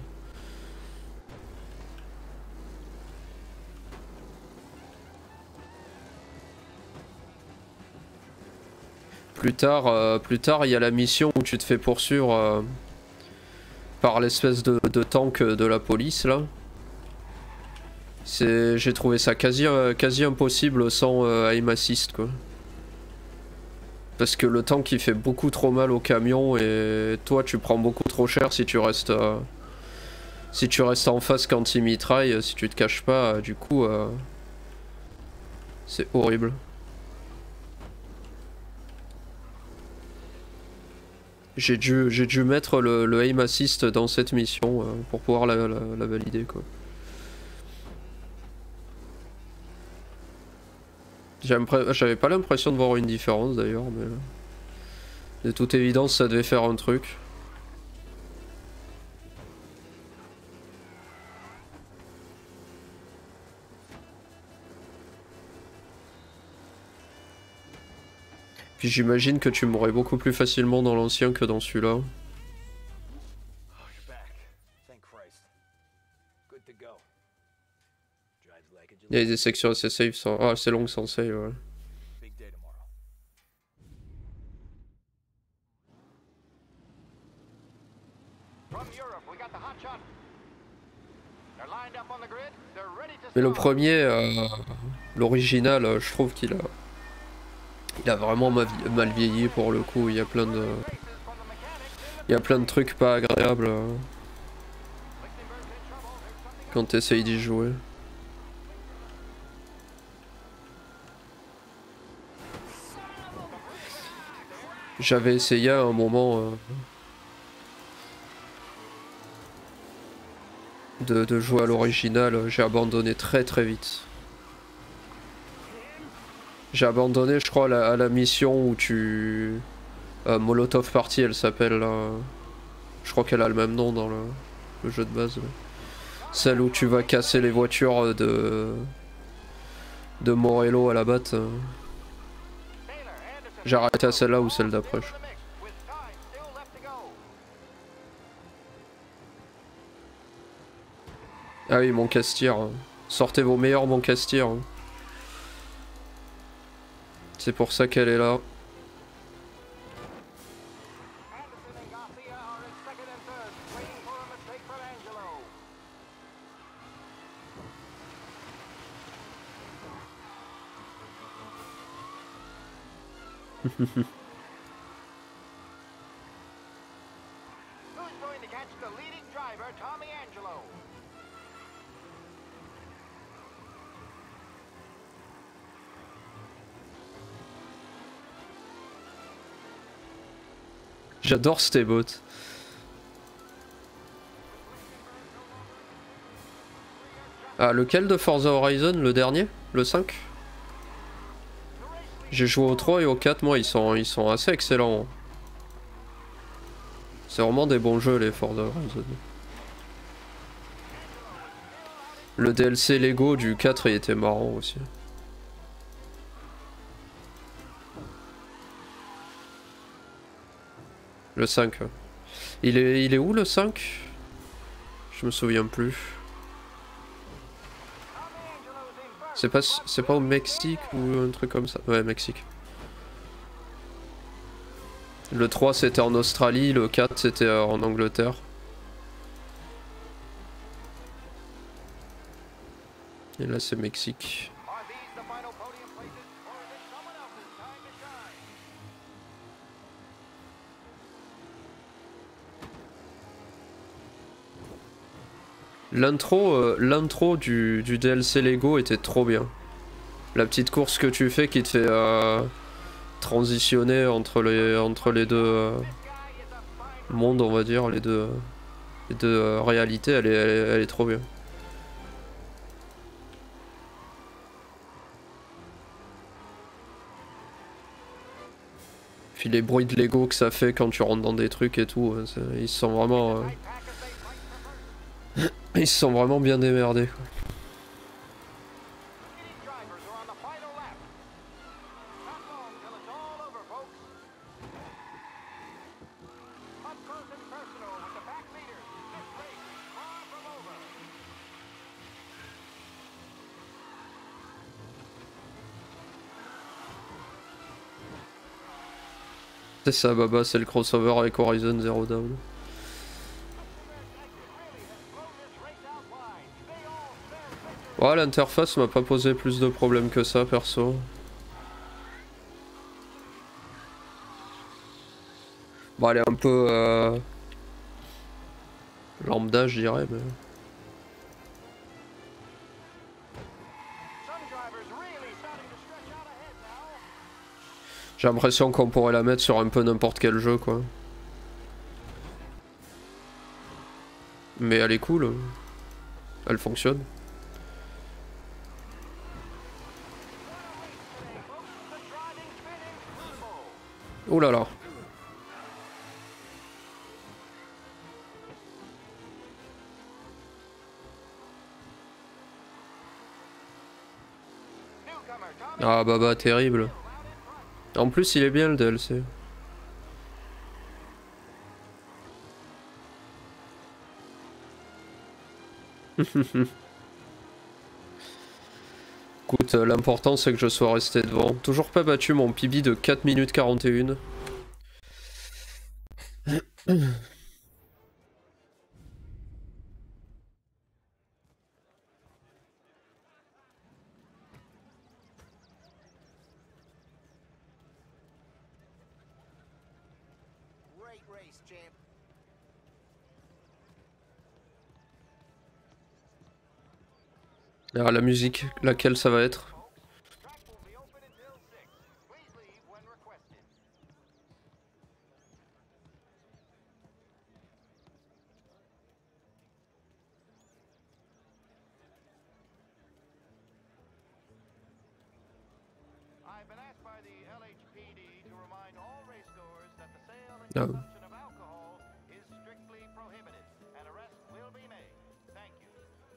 Plus tard, il y a la mission où tu te fais poursuivre par l'espèce de tank de la police là. J'ai trouvé ça quasi impossible sans aim assist quoi. Parce que le tank il fait beaucoup trop mal au camion et toi tu prends beaucoup trop cher si tu restes en face quand il mitraille, si tu te caches pas, du coup c'est horrible. J'ai dû mettre le aim assist dans cette mission pour pouvoir la valider quoi. J'avais pas l'impression de voir une différence d'ailleurs, mais de toute évidence ça devait faire un truc. Puis j'imagine que tu mourrais beaucoup plus facilement dans l'ancien que dans celui-là. Il y a des sections assez safe sans... Ah, assez longues sans save, ouais. Mais le premier, l'original, je trouve qu'il a vraiment mal vieilli pour le coup. Il y a plein de trucs pas agréables quand t'essayes d'y jouer. J'avais essayé à un moment de jouer à l'original, j'ai abandonné très vite. J'ai abandonné, je crois, à la mission où tu... Molotov Party, elle s'appelle. Je crois qu'elle a le même nom dans le jeu de base. Ouais. Celle où tu vas casser les voitures de Morello à la batte. J'ai arrêté à celle-là ou celle d'après. Ah oui, mon Castir. Sortez vos meilleurs mon Castir. C'est pour ça qu'elle est là. Who's going to catch the leading driver, Tommy Angelo? J'adore Stay-Bot. Ah, lequel de Forza Horizon? Le dernier? Le 5? J'ai joué au 3 et au 4, moi ils sont assez excellents. C'est vraiment des bons jeux les Forza Horizon. Le DLC Lego du 4 il était marrant aussi. Le 5. Il est où le 5? Je me souviens plus. C'est pas au Mexique ou un truc comme ça? Ouais, Mexique. Le 3 c'était en Australie, le 4 c'était en Angleterre. Et là c'est Mexique. Are these the final podium places, or is it someone else's time to shine? L'intro du DLC Lego était trop bien. La petite course que tu fais qui te fait transitionner entre les deux mondes, on va dire, les deux réalités, elle est trop bien. Puis les bruits de Lego que ça fait quand tu rentres dans des trucs et tout, ils se sont vraiment... Ils se sont vraiment bien démerdés, quoi. Leading drivers are on the final lap. Not long till it's all over, folks. Up close and personal with the back leaders. This race is far from over. C'est ça, Baba, c'est le crossover avec Horizon Zero Dawn. Ouais, l'interface m'a pas posé plus de problèmes que ça, perso. Bon, elle est un peu lambda, je dirais, mais... Some drivers really starting to stretch out ahead now. J'ai l'impression qu'on pourrait la mettre sur un peu n'importe quel jeu, quoi. Mais elle est cool. Elle fonctionne. Oh là là. Ah Baba, terrible. En plus il est bien le DLC. Écoute, l'important c'est que je sois resté devant. Toujours pas battu mon PB de 4 minutes 41. Great race, champ. Ah, la musique, laquelle ça va être? Track will be open until 6. Please leave when requested. I've been asked by the LHPD to remind all racegoers that the sale and Ah. consumption of alcohol is strictly prohibited, and arrests will be made. Thank you.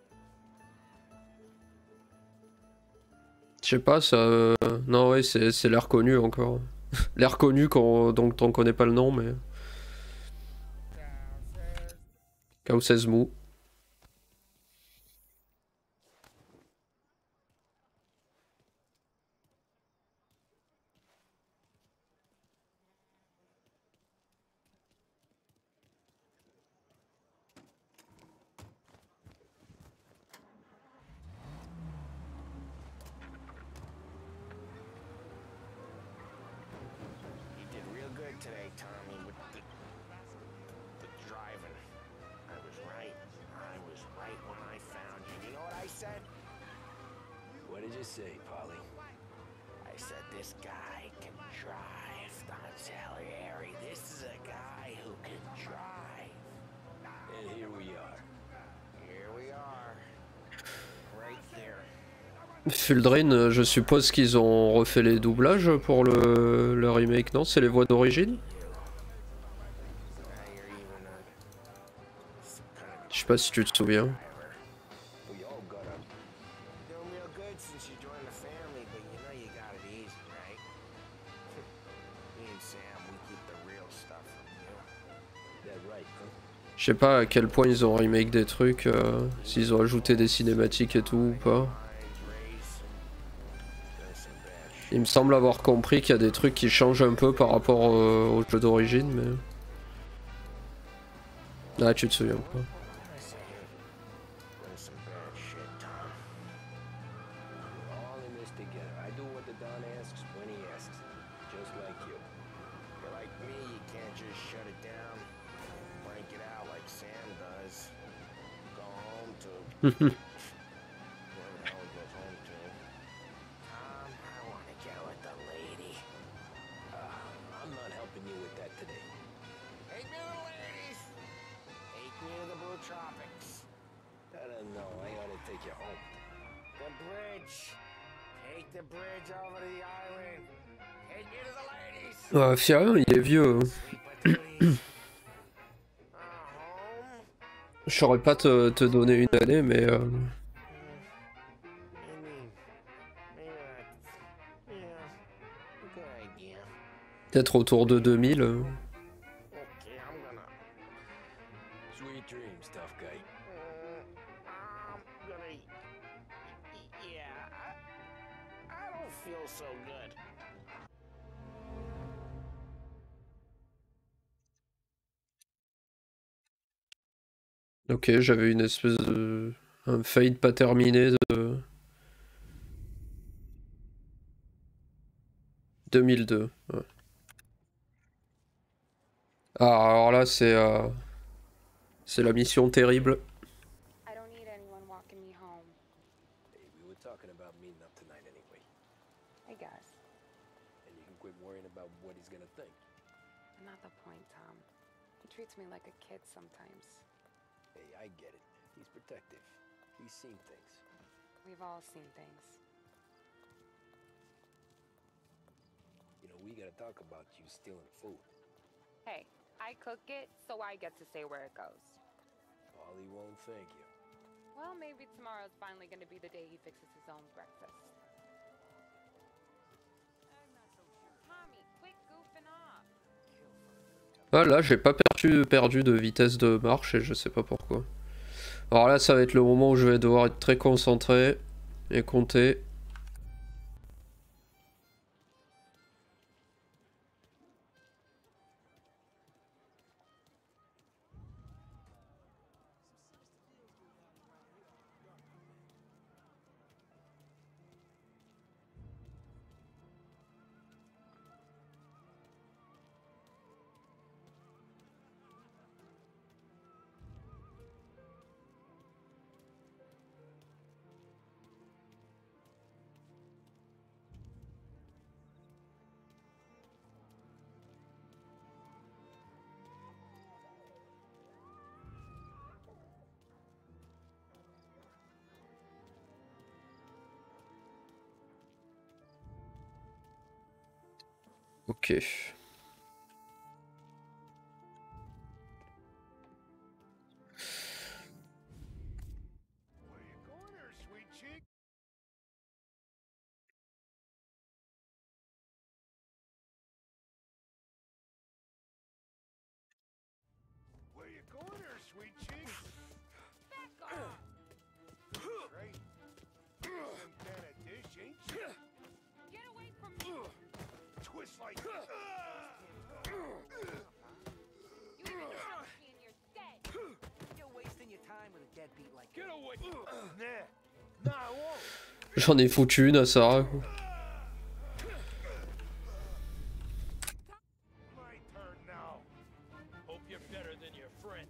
Je sais pas, ça... Non, ouais, c'est l'air connu encore. L'air connu dont on connaît pas le nom, mais... Chaos Mou. did you say, Polly? I said this guy can drive, Don Salieri. This is a guy who can drive. And here we are. Here we are. Right there. Fuldrin, je suppose qu'ils ont refait les doublages pour le remake, non? C'est les voix d'origine? Je sais pas si tu te souviens. We all got up. Doing real good since you joined the family, but you know you got it easy, right? Me and Sam, we keep the real stuff from you. That right, huh? Je sais pas à quel point ils ont remake des trucs, s'ils ont ajouté des cinématiques et tout ou pas. Il me semble avoir compris qu'il y a des trucs qui changent un peu par rapport au jeu d'origine, mais... Ah, tu te souviens pas. Some bad shit, Tom. We're all in this together. I do what the Don asks when he asks. Just like you. You're like me, you can't just shut it down, crank it out like Sam does. Go home to where the hell he goes home to. Tom, I want to get with the lady. I'm not helping you with that today. Take me to the ladies. Take me to the Blue Tropics. I don't know. I ought to take you home. The bridge. Take the bridge over to the island. Take me to the ladies. Ouais, Firion, il est vieux. Sweet patooties. Home. Je saurais pas te donner une année, mais... I mean, maybe that's, yeah, good idea. Peut-être autour de 2000. Okay, I'm gonna, Sweet dreams, tough guy. I'm gonna, yeah, I don't feel so good. Ok, j'avais une espèce de... un fade pas terminé de... 2002, ouais. Ah, alors là, c'est la mission terrible. I don't need anyone walking me home. Hey, we were talking about meeting up tonight anyway. I guess. And you can quit worrying about what he's gonna think. Not the point, Tom. He treats me like a kid sometimes. Hey, I get it. He's protective. He's seen things. We've all seen things. You know, we gotta talk about you stealing food. Hey, I cook it, so I get to say where it goes. Ollie won't thank you. Well, maybe tomorrow's finally gonna be the day he fixes his own breakfast. Tommy, quit goofing off. Ah là, j'ai pas perdu de vitesse de marche et je sais pas pourquoi. Alors là, ça va être le moment où je vais devoir être très concentré et compter. Ok. Where you going there, sweet cheek? Back off! Right. Some kind of dish, ain't you? Get away from me! Twist like You even touch me and you're dead! You're wasting your time with a deadbeat like Get away! Nah. Nah, I won't. J'en ai foutu une à Sarah. My turn now. Hope you're better than your friend.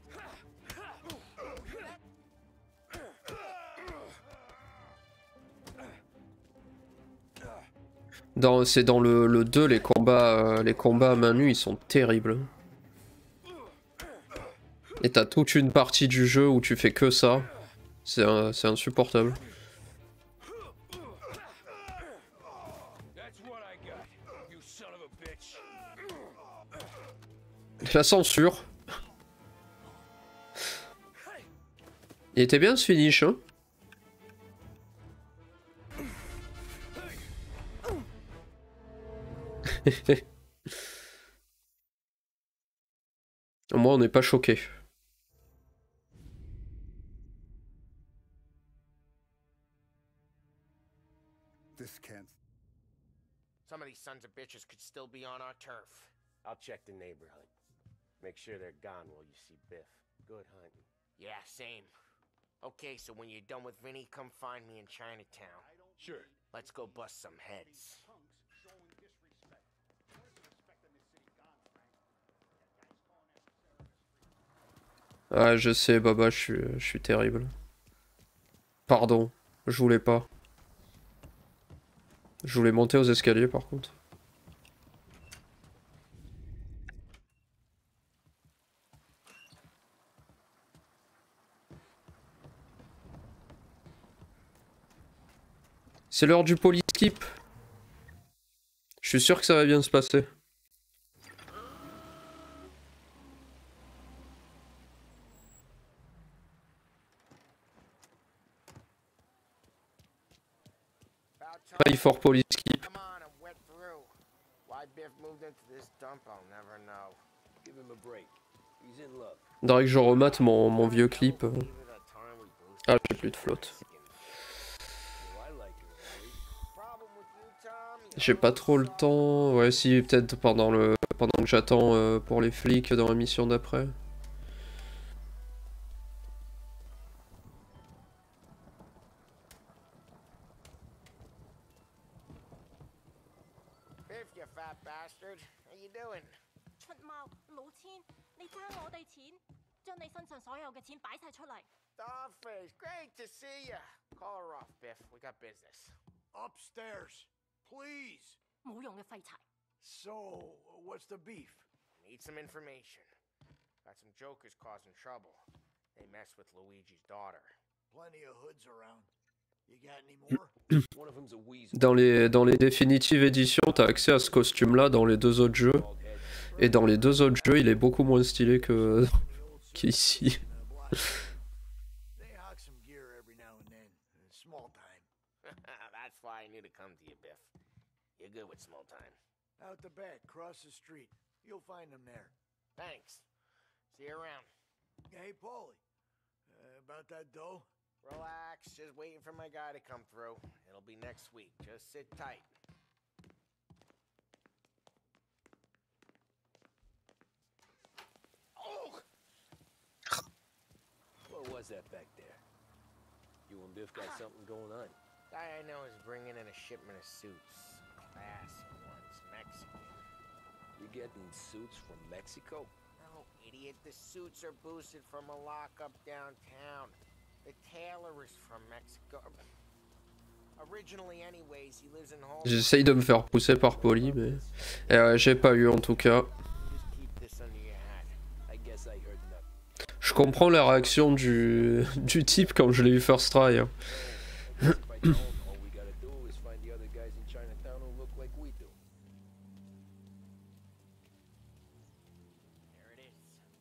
C'est dans le 2, les combats à main nue, ils sont terribles. Et t'as toute une partie du jeu où tu fais que ça. C'est insupportable. La censure. Il était bien ce finish, hein. Au moins on n'est pas choqué. This can't. Some of these sons of bitches could still be on our turf. I'll check the neighborhood. Make sure they're gone while you see Biff. Good hunting. Yeah, same. Okay, so when you're done with Vinny, come find me in Chinatown. Sure. Let's go bust some heads. Ah, je sais, Baba, je suis terrible. Pardon, je voulais pas. Je voulais monter aux escaliers par contre. C'est l'heure du polyskip. Je suis sûr que ça va bien se passer. Pay for polyskip. Come on, I'm wet through. Why Biff moved into this dump, I'll never know. Give him a break. He's in love. Faudrait que je remate mon vieux clip. Ah, j'ai plus de flotte. J'ai pas trop le temps. Ouais, si, peut-être pendant que j'attends pour les flics dans la mission d'après. Biff, you fat bastard. How you doing? 出貓，老千，你爭我哋錢，將你身上所有嘅錢擺晒出嚟。 Starface, great to see ya. Call her off, Biff. We got business. Upstairs, please. 冇用嘅廢柴。 So, what's the beef? Need some information. Got some jokers causing trouble. They messed with Luigi's daughter. Plenty of hoods around. You got any more? One of them's a weasel. Dans les définitives éditions, t'as accès à ce costume-là dans les deux autres jeux. Et dans les deux autres jeux, il est beaucoup moins stylé que qu'ici. They hawk some gear every now and then. Small time. That's why I knew to come to you, Biff. You're good with small time. Out the back, cross the street. You'll find them there. Thanks. See you around. Hey, Paulie. About that dough? Relax, just waiting for my guy to come through. It'll be next week. Just sit tight. Oh! What was that back there? You and Biff got something going on. Guy I know is bringing in a shipment of suits. Classy ones, Mexican. You getting suits from Mexico? No, idiot. The suits are boosted from a lockup downtown. The tailor is from Mexico. Originally, anyways, he lives in Holmes. J'essaye de me faire pousser par Poli, mais j'ai pas eu en tout cas. Just keep this under your hat. I guess I heard nothing. Je comprends la réaction du type quand je l'ai eu first try. Hein. If I don't, all we gotta do is find the other guys in Chinatown who look like we do. There it is.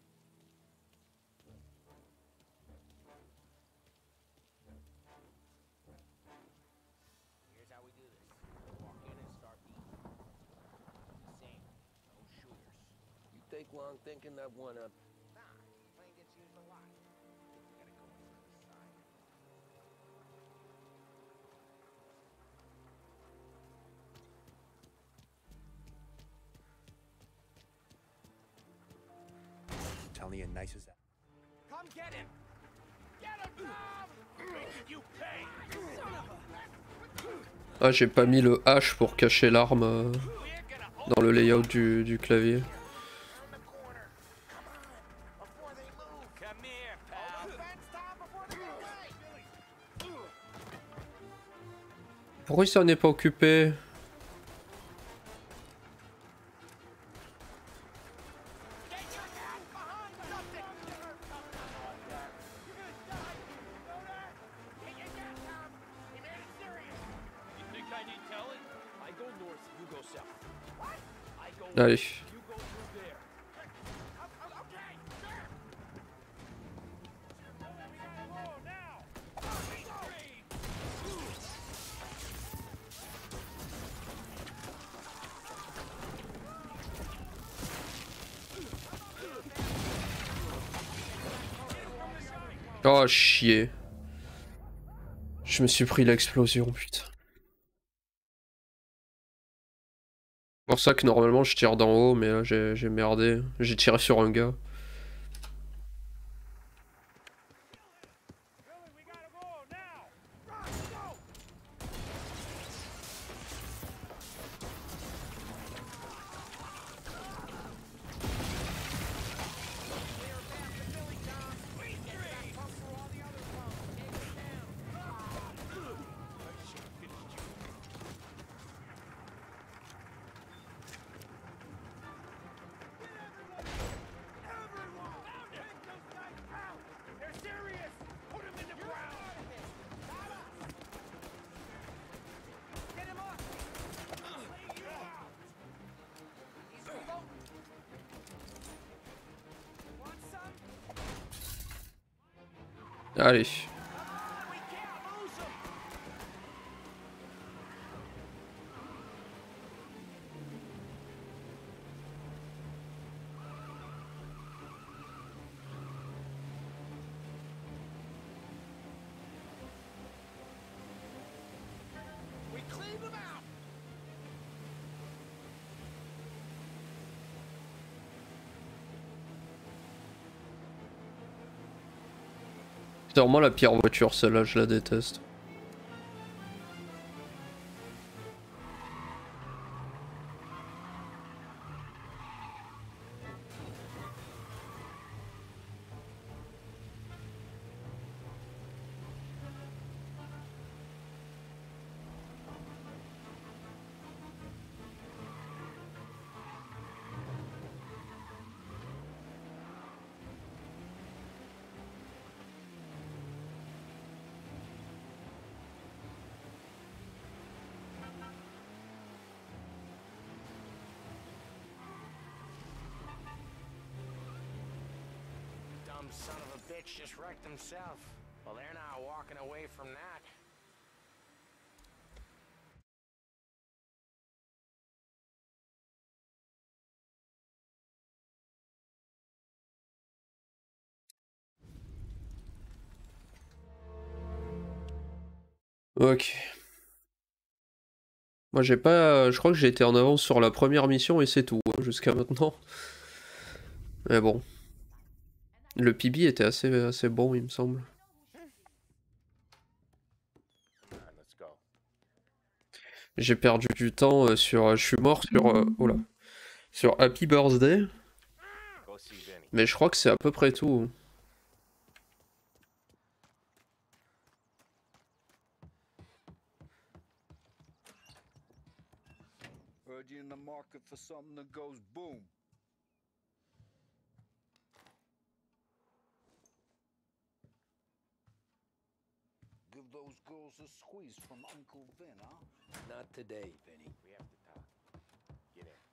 Here's how we do this. Walk in and start eating. Same. No shooters. You take long thinking that one up. Nah, plane gets used a lot. We gotta go in from the side. Telling you nice as that. Come get him! Get him, Tom! Making you pay! Son of a... Ah, j'ai pas mis le H pour cacher l'arme We're gonna dans le layout du clavier. From the corner. Come on. Before they move. Come here, pal. Fence, Tom, before they get away. Pourquoi il s'en est pas occupé? Allez. Oh chier. Je me suis pris l'explosion, putain. C'est pour ça que normalement je tire d'en haut, mais là j'ai merdé. J'ai tiré sur un gars. Allez. C'est vraiment la pire voiture, celle-là, je la déteste. Son of a bitch just wrecked himself. Well, they're not walking away from that. Ok. Moi j'ai pas... Je crois que j'ai été en avance sur la première mission et c'est tout, hein, jusqu'à maintenant. Mais bon. Le PB était assez bon, il me semble. J'ai perdu du temps sur... Je suis mort sur... oh là. Sur Happy Birthday. Mais je crois que c'est à peu près tout. Heard you in the market for something that goes boom. Give those girls a squeeze from Uncle Vin, huh? Not today, Vinny. We have to talk. Get in.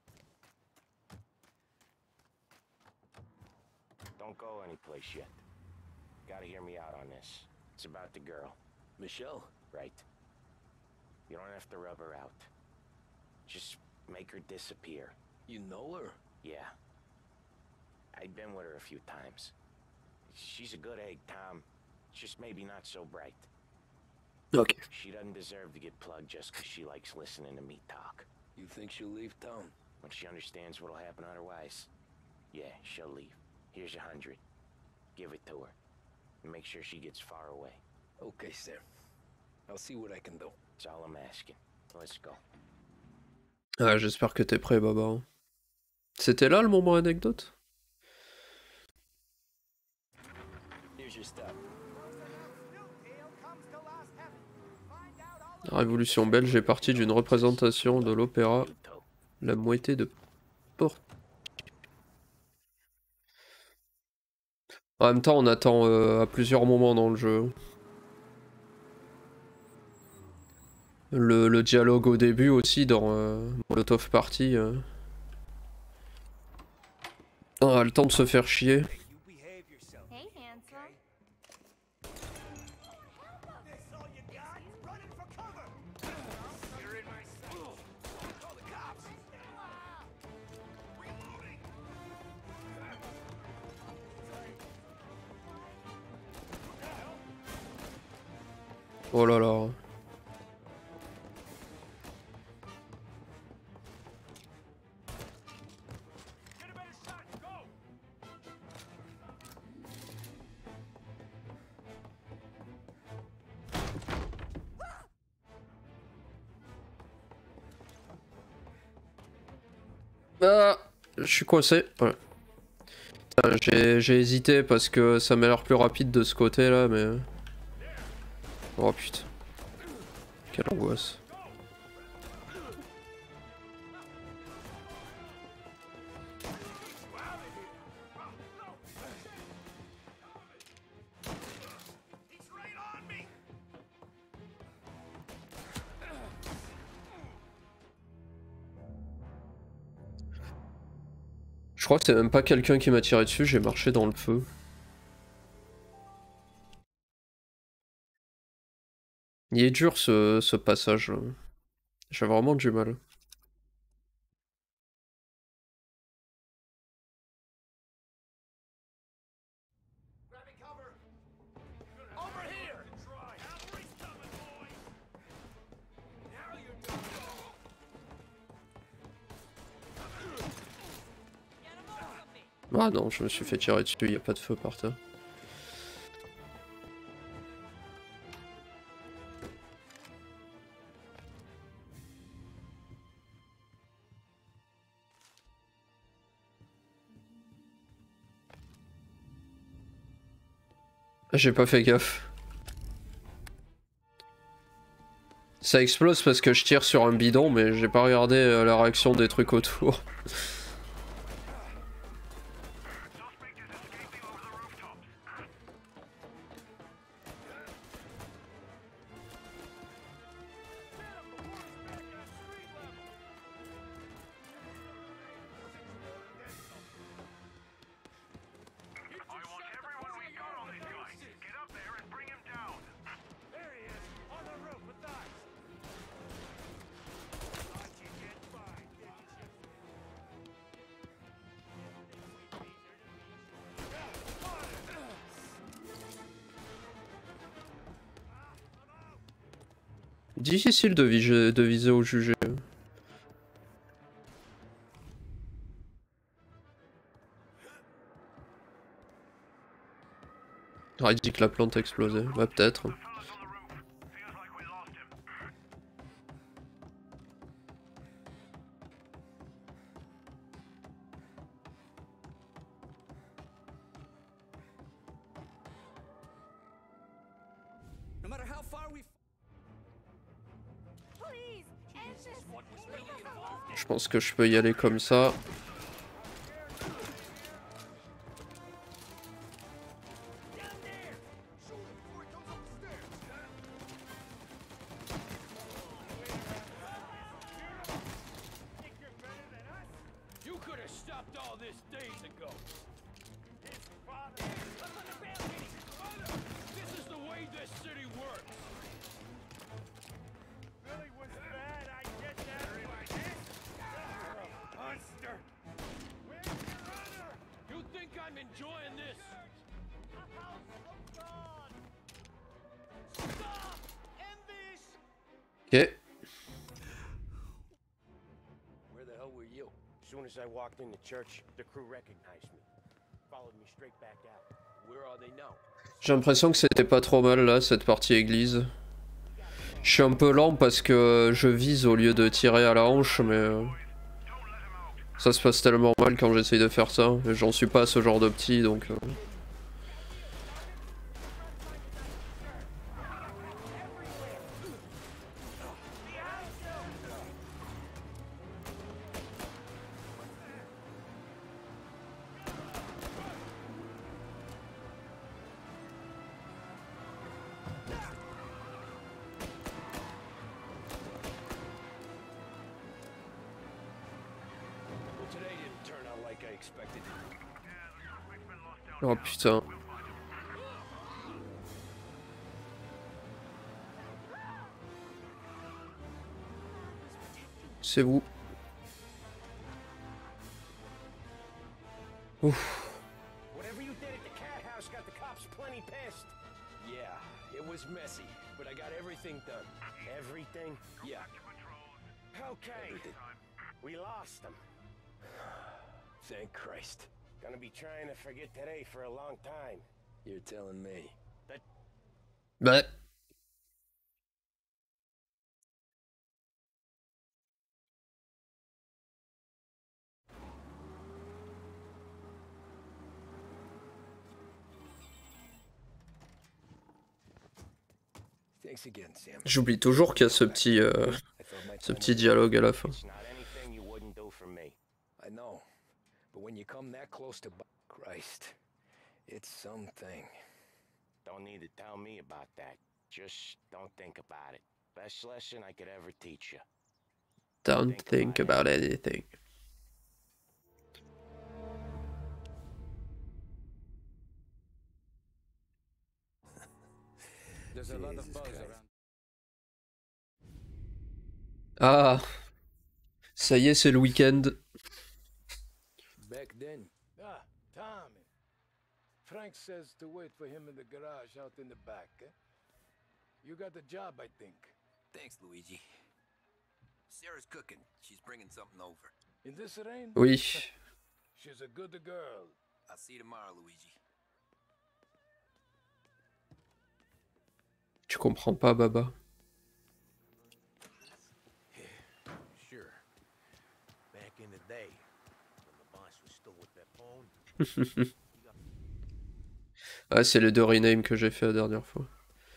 Don't go anyplace yet. Gotta hear me out on this. It's about the girl. Michelle? Right. You don't have to rub her out. Just make her disappear. You know her? Yeah. I've been with her a few times. She's a good egg, Tom. Just maybe not so bright. Okay. She doesn't deserve to get plugged just because she likes listening to me talk. You think she'll leave town? When she understands what'll happen otherwise, yeah, she'll leave. Here's 100. Give it to her. And make sure she gets far away. Okay, sir. I'll see what I can do. That's all I'm asking. Let's go. Ah, j'espère que t'es prêt, Baba. C'était là le moment anecdote? Here's your stuff. La Révolution belge est partie d'une représentation de l'opéra La Moitié de Porte. En même temps, on attend à plusieurs moments dans le jeu. Le dialogue au début aussi dans Molotov Party. On a le temps de se faire chier. Hey, handsome. Oh là là. Ah, je suis coincé. Ouais. J'ai hésité parce que ça m'a l'air plus rapide de ce côté là, mais... Oh putain. Quelle angoisse. Je crois que c'est même pas quelqu'un qui m'a tiré dessus, j'ai marché dans le feu. Il est dur ce passage. J'ai vraiment du mal. Ah non, je me suis fait tirer dessus, y a pas de feu par terre. J'ai pas fait gaffe. Ça explose parce que je tire sur un bidon, mais j'ai pas regardé la réaction des trucs autour. Difficile de viser au jugé. Ah, il dit que la plante a explosé. Bah peut-être. Je pense que je peux y aller comme ça. Ok. Where the hell were you? As soon as I walked in the church, the crew recognized me. Followed me straight back out. Where are they now? J'ai l'impression que c'était pas trop mal là, cette partie église. Je suis un peu lent parce que je vise au lieu de tirer à la hanche, mais... ça se passe tellement mal quand j'essaye de faire ça. J'en suis pas à ce genre de petit, donc... like I expected. Oh putain. C'est vous. Ouf. Whatever you did at the cat house got the cops plenty pissed. Yeah, it was messy, but I got everything done. Everything? Yeah. Okay. Everything. We lost them. Thank Christ. Gonna be trying to forget today for a long time. You're telling me. Bah. Thanks again, Sam. J'oublie toujours qu'il y a ce petit dialogue à la fin. It's not anything you wouldn't do for me. I know. But when you come that close to Christ, it's something. Don't need to tell me about that. Just don't think about it. Best lesson I could ever teach you. Don't think about anything. There's a lot of buzz around. Ah, ça y est, c'est le week-end. Back then. Ah, Tommy. Frank says to wait for him in the garage out in the back. Eh? You got the job, I think. Thanks, Luigi. Sarah's cooking. She's bringing something over. In this rain? Oui. She's a good girl. I'll see you tomorrow, Luigi. Tu comprends pas, Baba. Sure. Back in the day, when the boss was still with that phone. Ah, c'est les deux renames que j'ai fait la dernière fois.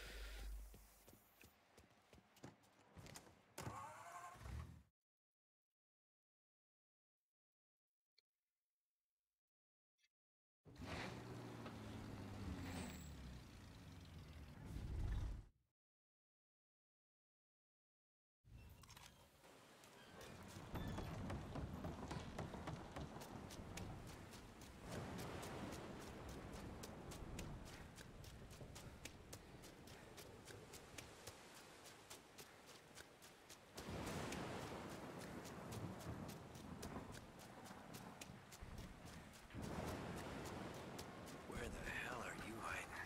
Where the hell are you hiding?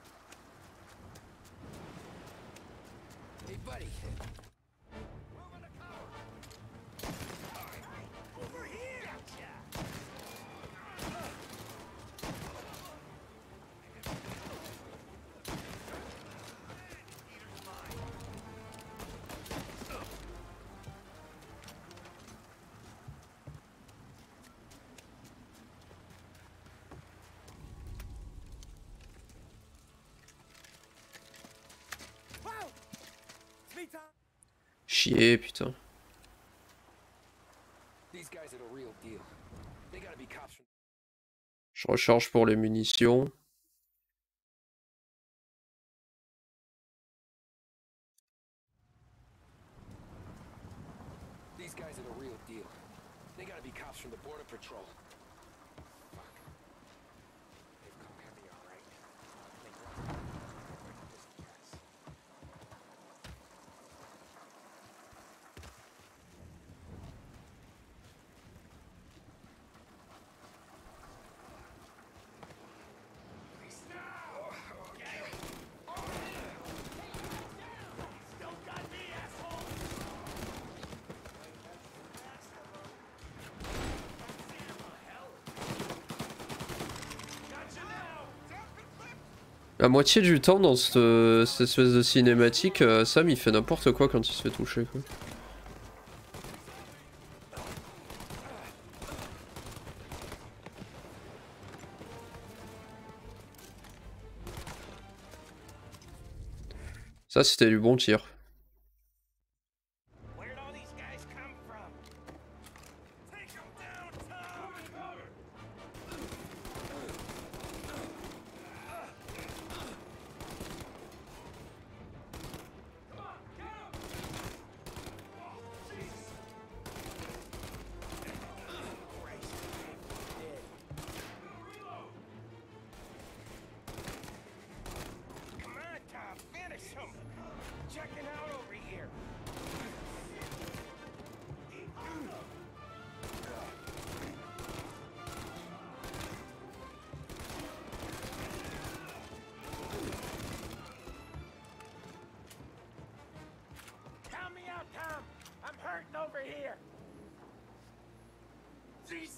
Hey, buddy. Over here! Chier, putain. These guys are the real deal. They gotta be cops from... Je recharge pour les munitions. These guys are the real deal. They gotta be cops from the Border Patrol. They've come heavy, all right. La moitié du temps dans cette espèce de cinématique, Sam il fait n'importe quoi quand il se fait toucher, quoi. Ça c'était du bon tir.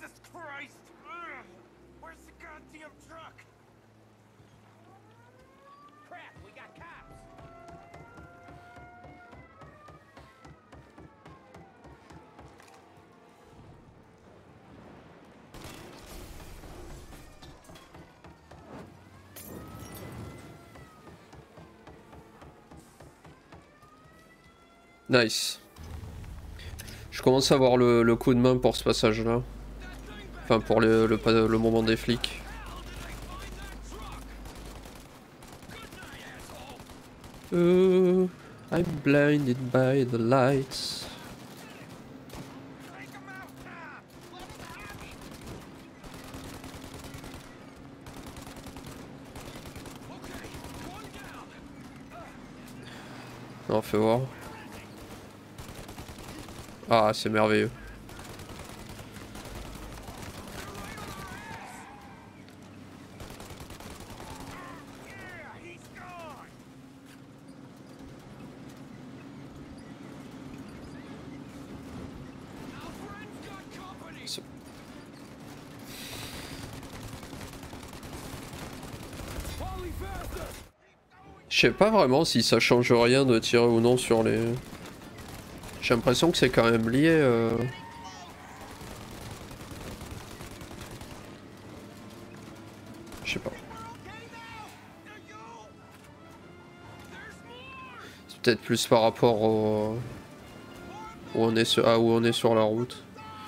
Jesus Christ! Ugh. Where's the goddamn truck? Crap, we got cops! Nice. Je commence à avoir le coup de main pour ce passage-là. Enfin, pour le moment des flics. I'm blinded by the lights. On fait voir. Ah, c'est merveilleux. Je sais pas vraiment si ça change rien de tirer ou non sur les... J'ai l'impression que c'est quand même lié. Je sais pas. C'est peut-être plus par rapport au... où on est sur... où on est sur la route.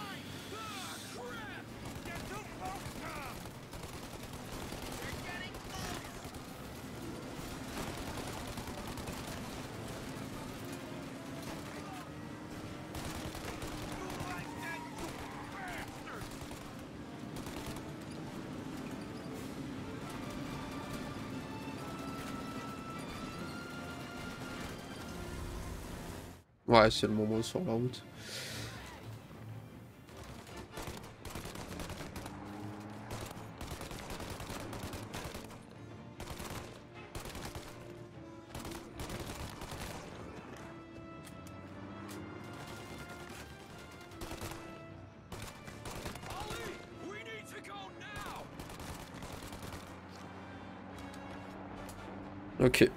Ouais, c'est le moment sur la route. Ok.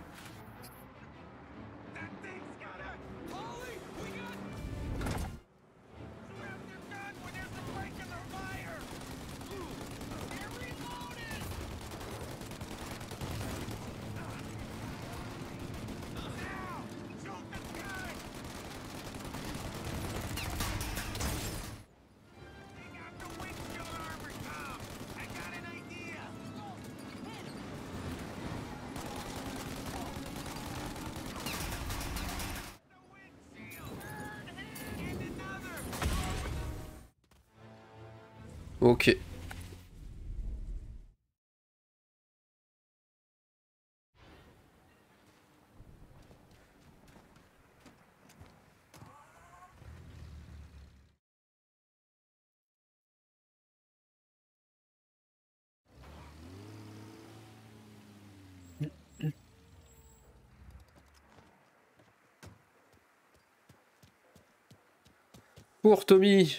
Ok. Pour Tommy.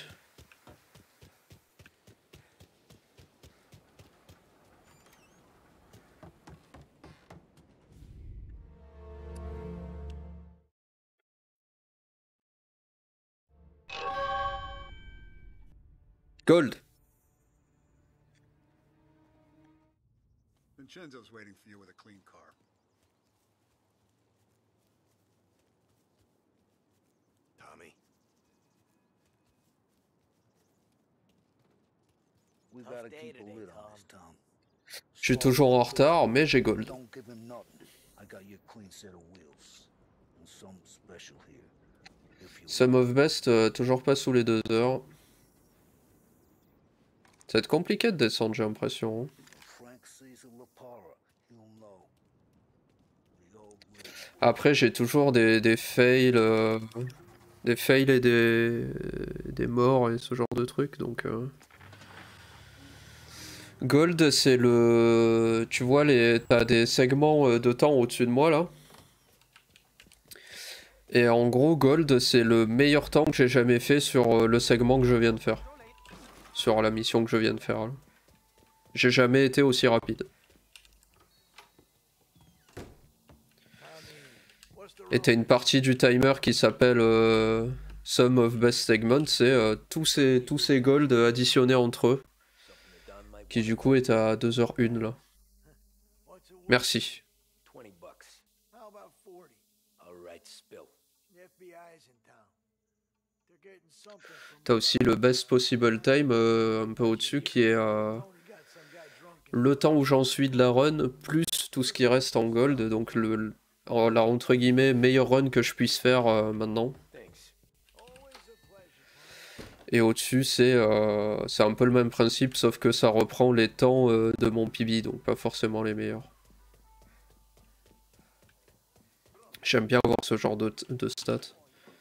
Gold. Vincenzo's waiting for you with a clean car. Tommy. We gotta keep a lid on this, Tom. Je suis toujours en retard, mais j'ai gold. Don't give him nothing. I got you a clean set of wheels. And some special here. Sum of best, toujours pas sous les 2 heures. Ça va être compliqué de descendre, j'ai l'impression. Après, j'ai toujours des fails, des fails et des morts et ce genre de trucs, donc... Gold, c'est le... Tu vois, t'as des segments de temps au-dessus de moi, là. Et en gros, Gold, c'est le meilleur temps que j'ai jamais fait sur le segment que je viens de faire. sur la mission que je viens de faire. Là. J'ai jamais été aussi rapide. Et t'as une partie du timer qui s'appelle Sum of Best Segment, c'est tous ces golds additionnés entre eux, qui du coup est à 2h01 là. Merci. How about 40? All right, spill. The FBI's in town. They're getting something from T'as aussi le Best Possible Time un peu au-dessus qui est le temps où j'en suis de la run, plus tout ce qui reste en gold, donc la entre guillemets meilleure run que je puisse faire maintenant. Et au-dessus c'est un peu le même principe, sauf que ça reprend les temps de mon PB, donc pas forcément les meilleurs. J'aime bien avoir ce genre de stats.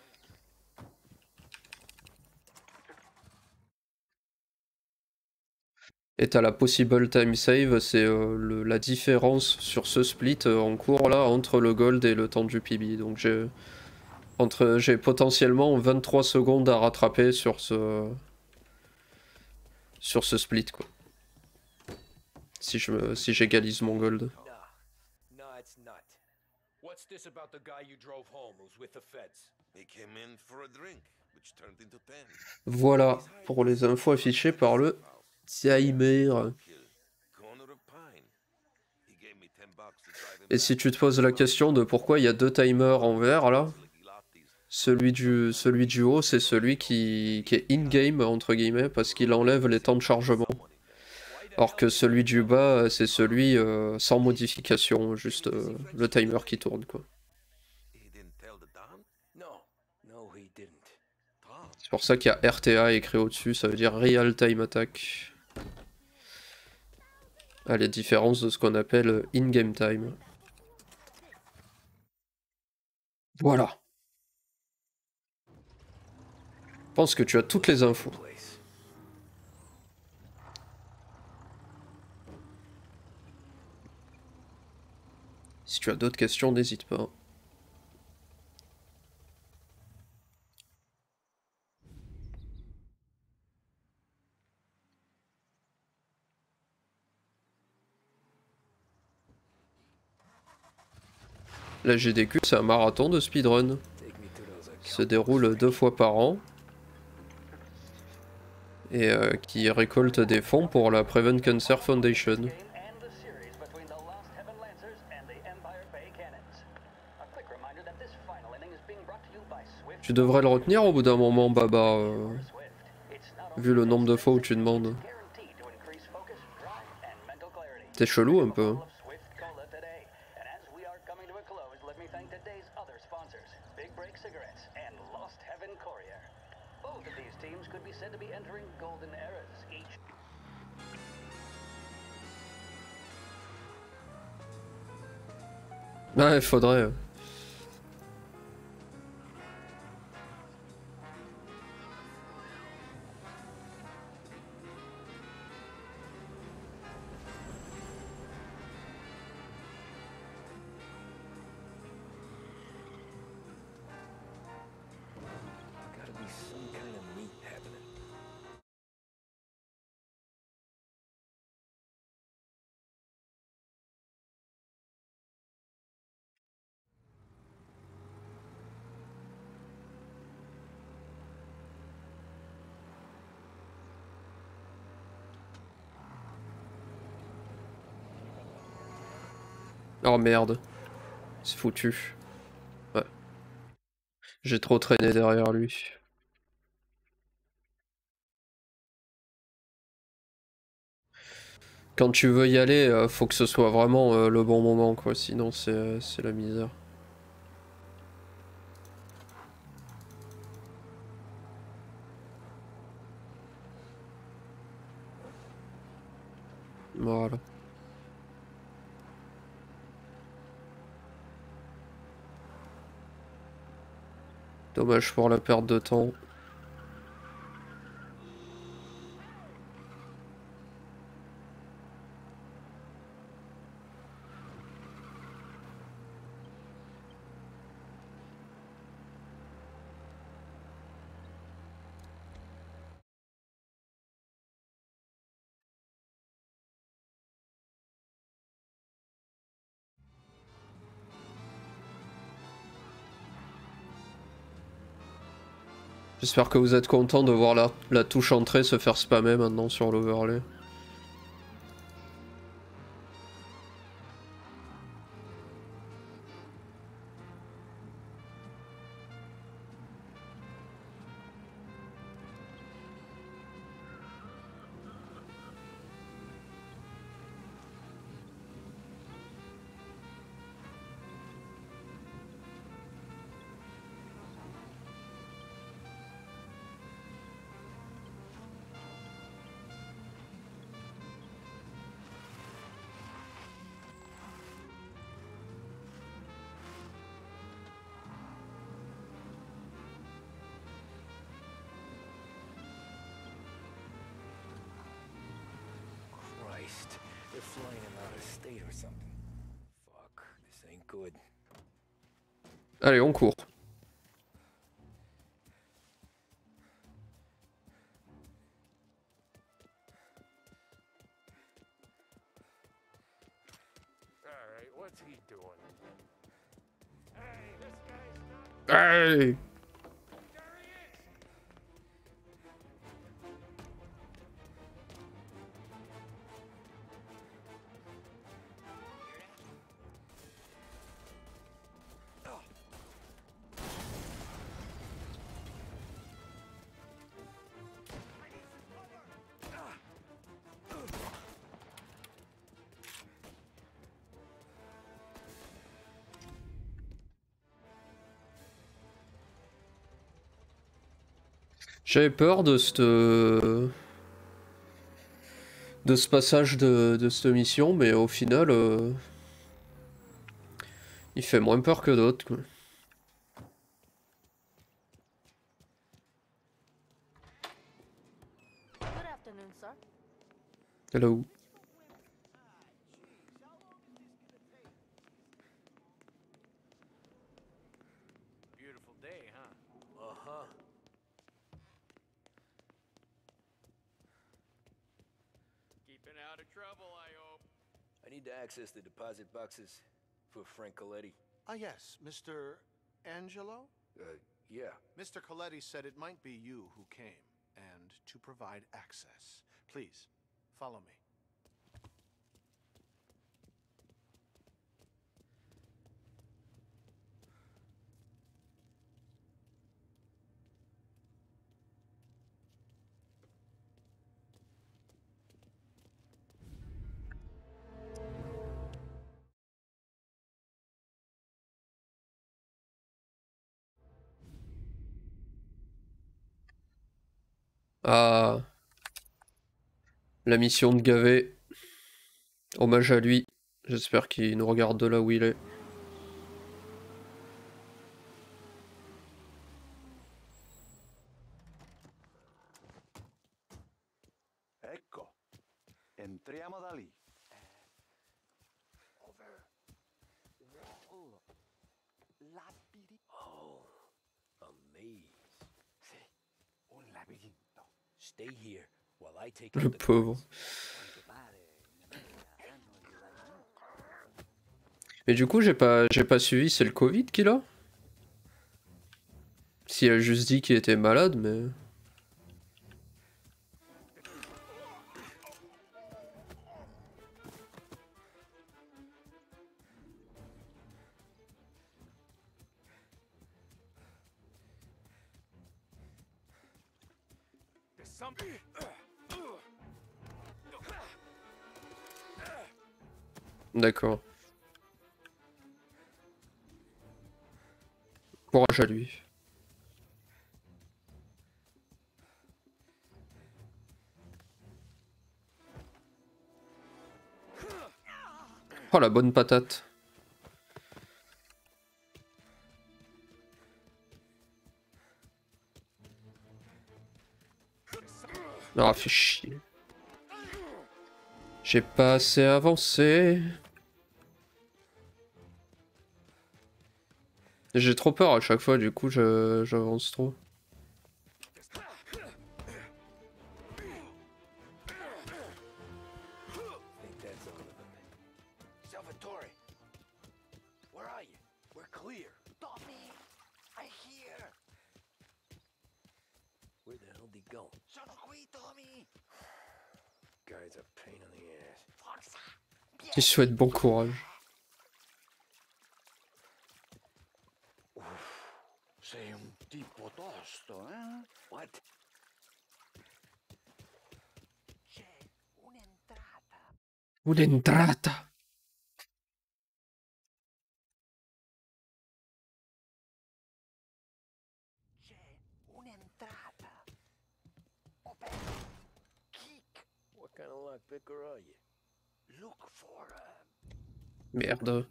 Et t'as la possible time save, c'est la différence sur ce split en cours là entre le gold et le temps du PB. Donc j'ai potentiellement 23 secondes à rattraper sur ce split quoi. Si j'égalise mon gold. No, it's not. What's this about the guy you drove home who's with the feds? He came in for a drink, which turned into 10. Voilà pour les infos affichées par le timer. Et si tu te poses la question de pourquoi il y a 2 timers en vert là, celui du haut c'est celui qui est in-game entre guillemets parce qu'il enlève les temps de chargement. Alors que celui du bas c'est celui sans modification, juste le timer qui tourne quoi. C'est pour ça qu'il y a RTA écrit au-dessus, ça veut dire Real Time Attack. À la différence de ce qu'on appelle in-game time. Voilà. Je pense que tu as toutes les infos. Si tu as d'autres questions, n'hésite pas. La GDQ, c'est un marathon de speedrun. Qui se déroule 2 fois par an. Et qui récolte des fonds pour la Prevent Cancer Foundation. Tu devrais le retenir au bout d'un moment, Baba. Vu le nombre de fois où tu demandes. T'es chelou un peu. Ouais, il faudrait. Gotta be some kind of meat happening. Oh merde. C'est foutu. Ouais. J'ai trop traîné derrière lui. Quand tu veux y aller, faut que ce soit vraiment le bon moment, quoi. Sinon, c'est la misère. Voilà. Dommage pour la perte de temps. J'espère que vous êtes content de voir la touche entrée se faire spammer maintenant sur l'overlay. Christ, they're flying him out of state or something. Fuck, this ain't good. Allez, on court. Alright, what's he doing? Hey, this guy's not... Hey! J'avais peur de ce passage de cette mission, mais au final, il fait moins peur que d'autres, quoi. Good afternoon, sir. Hello. Beautiful day, huh? Uh-huh. Keeping out of trouble, I hope. I need to access the deposit boxes for Frank Coletti. Ah, yes, Mr. Angelo? Yeah. Mr. Coletti said it might be you who came, and to provide access. Please, follow me. Ah, la mission de Gavet. Hommage à lui. J'espère qu'il nous regarde de là où il est. Ecco, entriamo da lì. Over. Wall. Labirinto. Oh, a maze. Sì, un labirinto. Stay here while I take Le out the pauvre. Mais du coup, j'ai pas suivi, c'est le Covid qu'il a? S'il a juste dit qu'il était malade, mais... There's something... D'accord. Courage à lui. Oh la bonne patate. Ah, fait chier. J'ai pas assez avancé. J'ai trop peur à chaque fois, du coup j'avance trop. Salvatore, where are you? We're clear. Tommy, I hear. going. Guy's a pain in the ass. Je souhaite bon courage. Sei un tipo tosto, eh? What? Un'entrata. What kind of lockpicker are you? Look for Merde.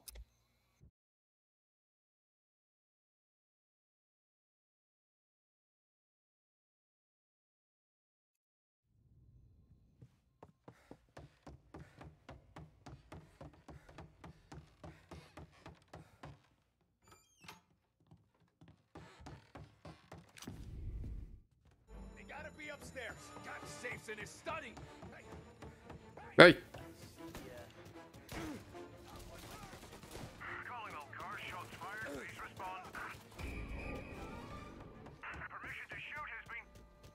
They gotta be upstairs. God, the safe's in his study. Hey. Calling all cars, shots fired. Please respond. Permission to shoot has been.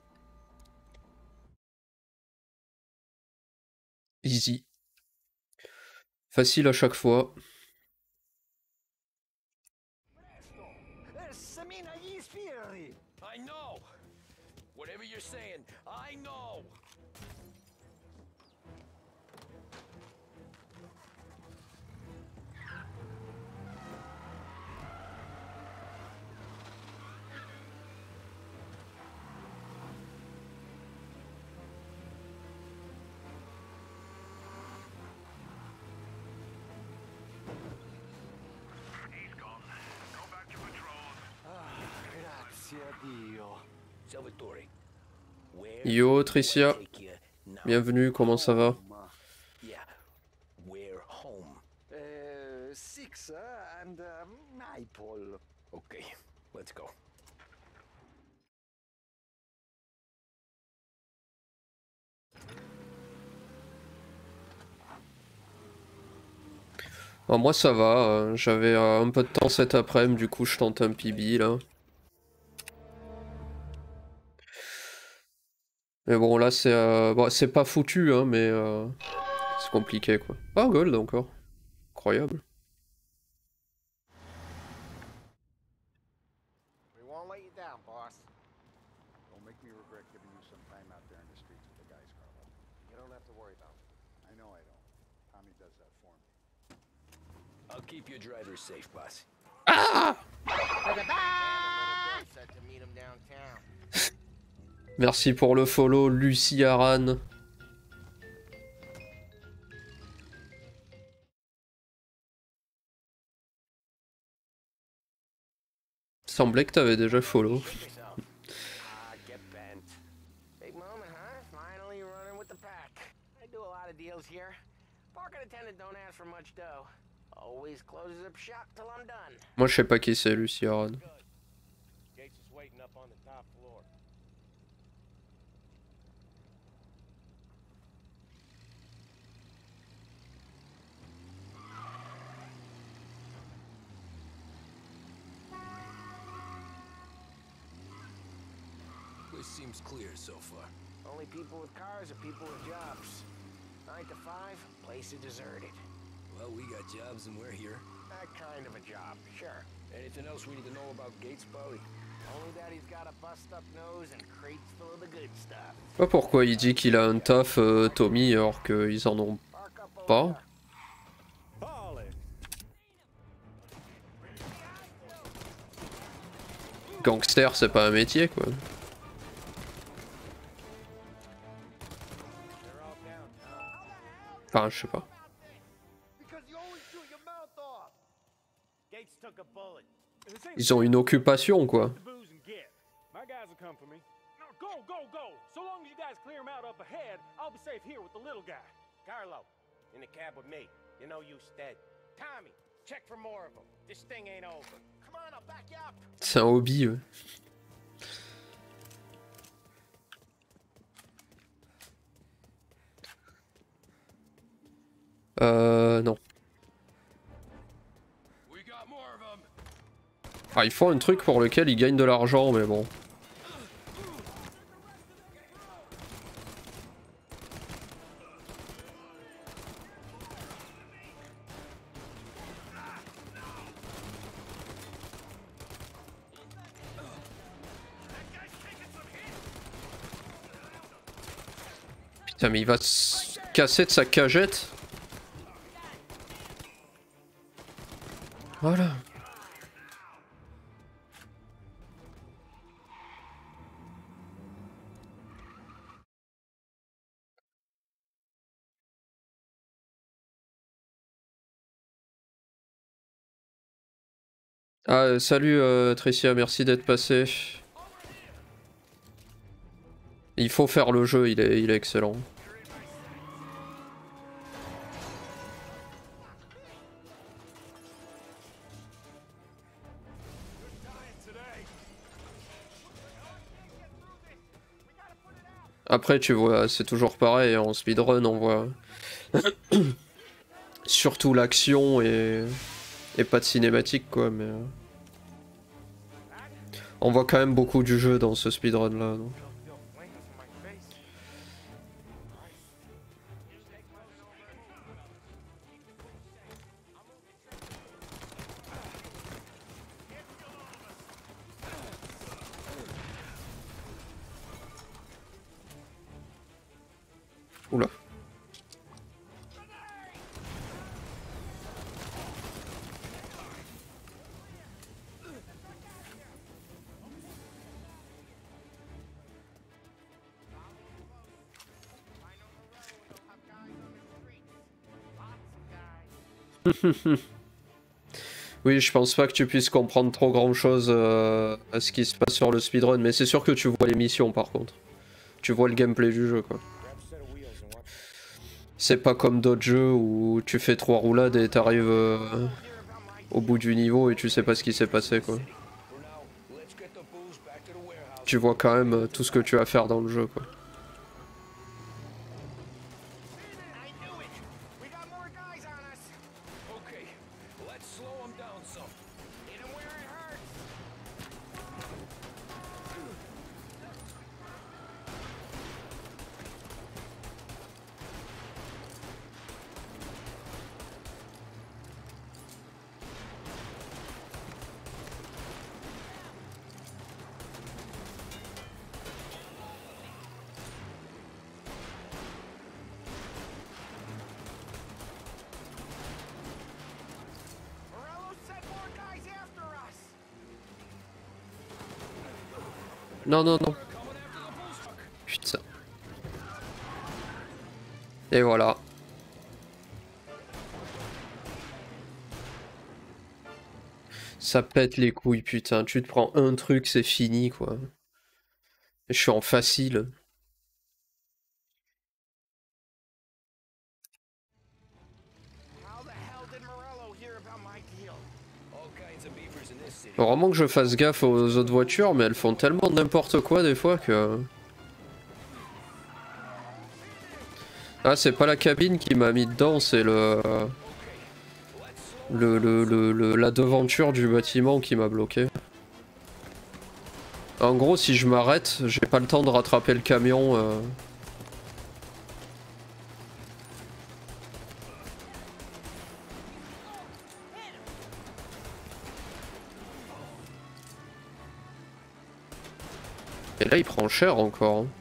Easy. Facile à chaque fois. I know. Whatever you're saying, I know. He's gone. Go back to patrols. Grazie a Dio. Salvatore. Where Yo do I Tricia. take you now? Bienvenue, comment ça va? Yeah. Where home? 6 and Maple. Okay, let's go. Bon, moi ça va, j'avais un peu de temps cet après-midi, du coup je tente un PB là. Mais bon là c'est bon, c'est pas foutu hein, mais c'est compliqué quoi. Ah gold encore, incroyable. We won't let you down, boss. Don't make me regret giving you some time out there in the streets with the guys, Carlo. You don't have to worry about it. I know I don't. Tommy does that for me. I'll keep your driver safe, boss. Ah! Set to meet him downtown. Merci pour le follow, Lucie Aran. Semblait que t'avais déjà follow. Get bent. Big moment, huh? Finally running with the pack. I do a lot of deals here. Parking attendant don't ask for much dough. Always closes up shop till I'm done. Moi je sais pas qui c'est Lucie Aran. Gates is waiting up on the top floor. This seems clear so far. Only people with cars are people with jobs. 9 to 5, place is deserted. Well, we got jobs and we're here. That kind of a job, sure. Anything else we need to know about Gates, Polly? Only that he's got a bust-up nose and crates full of the good stuff. Je sais pas pourquoi il dit qu'il a un taf Tommy alors qu'ils en ont pas. Gangster c'est pas un métier quoi. Enfin je sais pas. Ils ont une occupation quoi. My guys will come for me. Go, go, go! So long as you guys clear him out up ahead, I'll be safe here with the little guy. Carlo, in the cab with me. You know you stead. Tommy, check for more of them. This thing ain't over. Come on, I'll back you up. C'est un hobby. Ouais. Non. Ah, ils font un truc pour lequel ils gagnent de l'argent, mais bon. Putain, mais il va se casser de sa cagette. Voilà. Ah, salut Tricia, merci d'être passé. Il faut faire le jeu, il est excellent. Après, tu vois, c'est toujours pareil, en speedrun, on voit surtout l'action et pas de cinématique, quoi, mais... On voit quand même beaucoup du jeu dans ce speedrun-là, donc... Oula. Oui, je pense pas que tu puisses comprendre trop grand chose à ce qui se passe sur le speedrun, mais c'est sûr que tu vois les missions par contre. Tu vois le gameplay du jeu, quoi. C'est pas comme d'autres jeux où tu fais 3 roulades et t'arrives au bout du niveau et tu sais pas ce qui s'est passé, quoi. Tu vois quand même tout ce que tu as à faire dans le jeu, quoi. Non, non, non. Putain. Et voilà. Ça pète les couilles, putain. Tu te prends un truc, c'est fini, quoi. Je suis en facile. Faut vraiment que je fasse gaffe aux autres voitures, mais elles font tellement n'importe quoi des fois que... Ah, c'est pas la cabine qui m'a mis dedans, c'est la devanture du bâtiment qui m'a bloqué. En gros, si je m'arrête, j'ai pas le temps de rattraper le camion. Et là, il prend cher encore. Hein.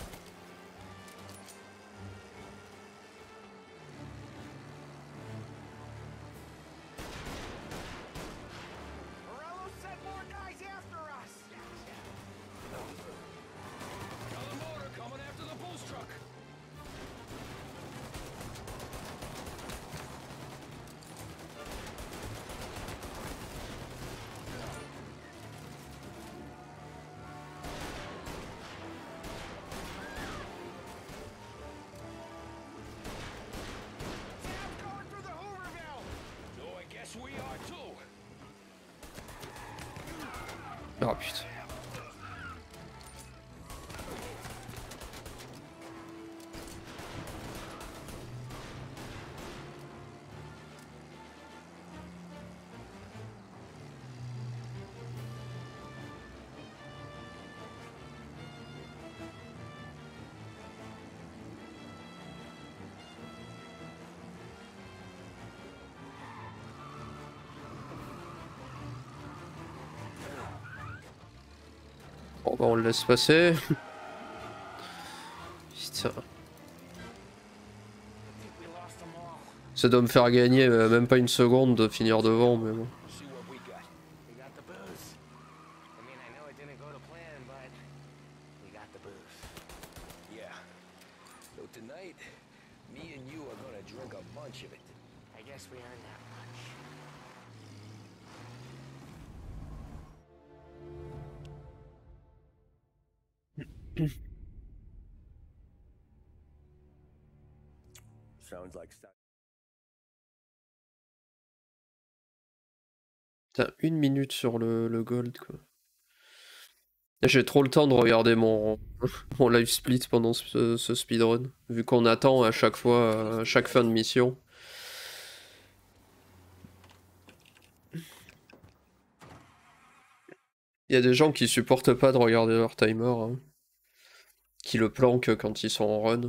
Oh putain. Bon bah on le laisse passer. Putain. Ça doit me faire gagner même pas une seconde de finir devant, mais bon. See what we got. We got the booze. I mean, I know it didn't go to plan, but we got the booze. Yeah. So tonight, me and you are gonna drink a bunch of it. I guess we earned that much. Sounds like Putain, 1 minute sur le gold, quoi. J'ai trop le temps de regarder mon live split pendant ce speedrun, vu qu'on attend à chaque fois, à chaque fin de mission. Il y a des gens qui supportent pas de regarder leur timer, hein, qui le planquent quand ils sont en run.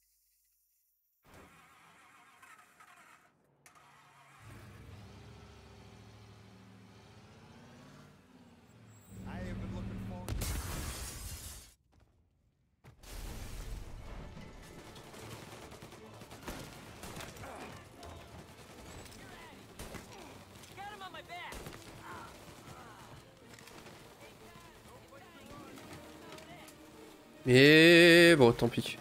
Et bon, tant pis.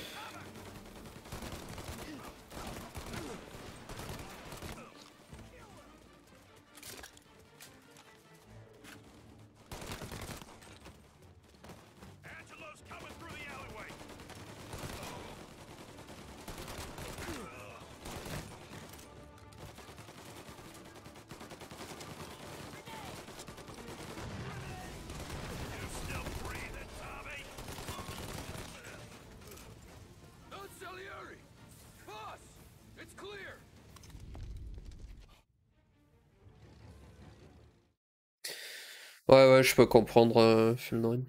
Ouais, je peux comprendre Fulnrin.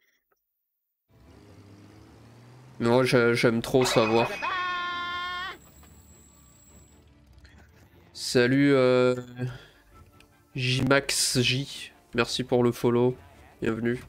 Mais moi, j'aime trop savoir. Salut JMaxJ, merci pour le follow, bienvenue.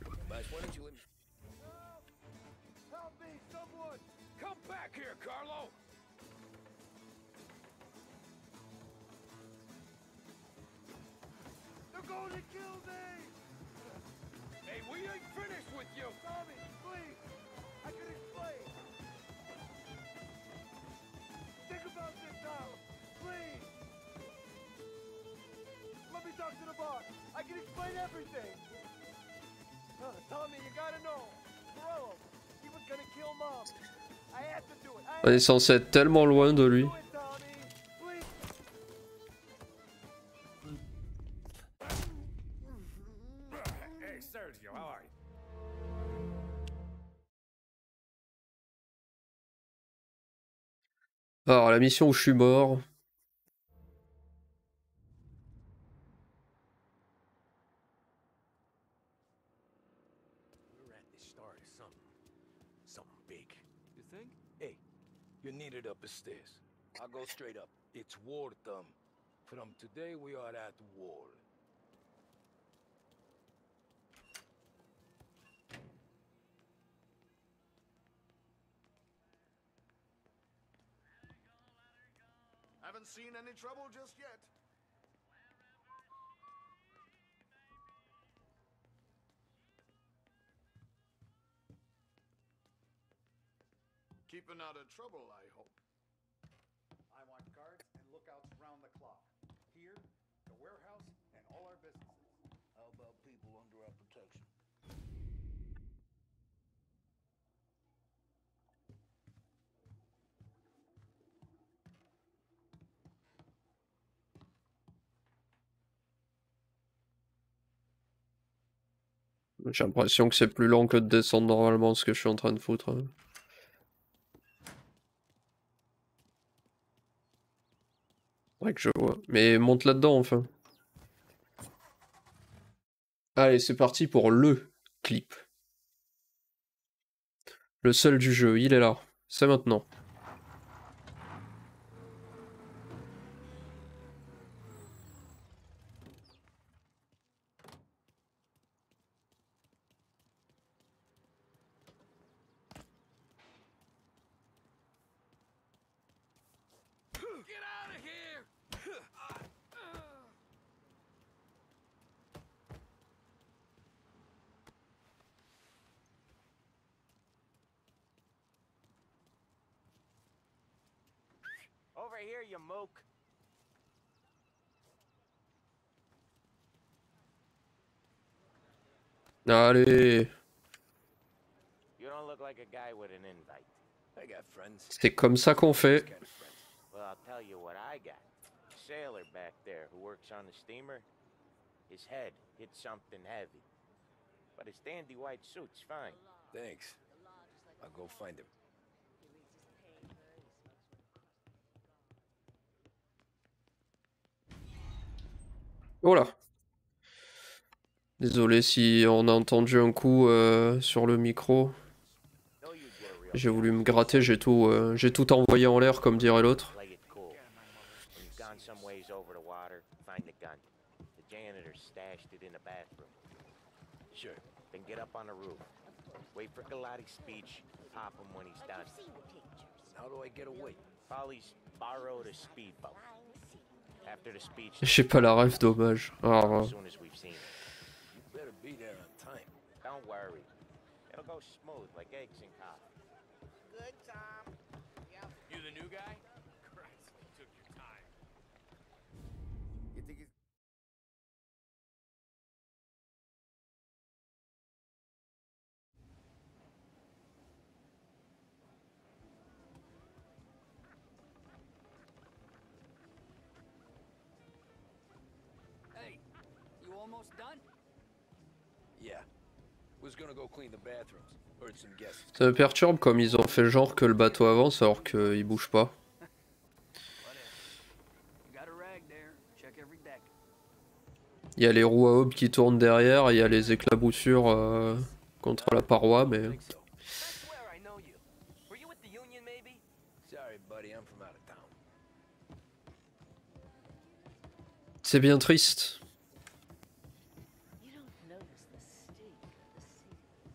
On est censé être tellement loin de lui. Alors, la mission où je suis mort. We're at the start of something big. You think? Hey, you're needed up the stairs. I'll go straight up. It's war, Thumb. From today, we are at war. Haven't seen any trouble just yet. Keeping out of trouble, I hope. I want guards and lookouts round the clock. Here, the warehouse, and all our businesses. How about people under our protection? J'ai l'impression que c'est plus lent que de descendre normalement ce que je suis en train de foutre. Hein. Ouais que je vois. Mais monte là-dedans enfin. Allez, c'est parti pour le clip. Le seul du jeu, il est là. C'est maintenant. Get right here, you mook. Allez, You don't look like a guy with an invite. I got friends. c'est comme ça qu'on fait. Well, I'll tell you what I got. Sailor back there who works on the steamer. His head hit something heavy. But his dandy white suit's fine. Thanks. I'll go find him. Oh là. Désolé si on a entendu un coup sur le micro. J'ai voulu me gratter, j'ai tout envoyé en l'air comme dirait l'autre. Play it cool. When you've gone some ways over the water, find the gun. The janitor stashed it in the bathroom. Sure. Then get up on the roof. Wait for Galati's speech. Pop him when he's done. How do I get away? Polly's borrowed a speedboat. After the speech, J'ai pas la ref, dommage. Ah, as soon as we've seen it. You better be there on time. Don't worry. It'll go smooth like eggs and coffee. Good, Tom. You the new guy? Christ, you took your time. You think he's... Hey, you almost done? Yeah. Was gonna go clean the bathrooms. Heard some guests. ça me perturbe comme ils ont fait genre que le bateau avance alors qu'il bouge pas. You got a rag there. Check every deck. Il y a les roues à aubes qui tournent derrière, il y a les éclaboussures contre la paroi, mais Swear I know you. Were you with the Union, maybe? Sorry, buddy. I'm from out of town. c'est bien triste. You don't notice the stink of the sea.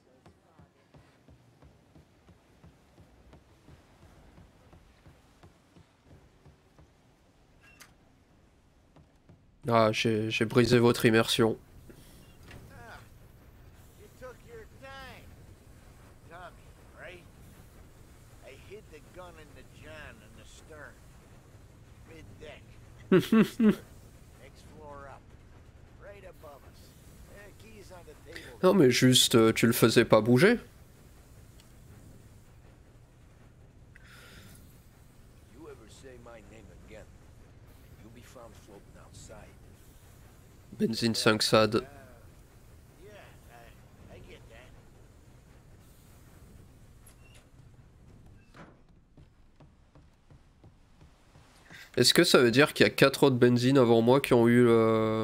Ah, j'ai brisé votre immersion. You took your time. Tommy, right? I hid the gun in the john in the stern. Mid-deck. Next floor up. Right above us. Keys on the table. Non mais juste, tu le faisais pas bouger. You ever say my name again, you'll be found floating outside. Benzine 5 SAD. Yeah, I get that. Est-ce que ça veut dire qu'il y a 4 autres benzines avant moi qui ont eu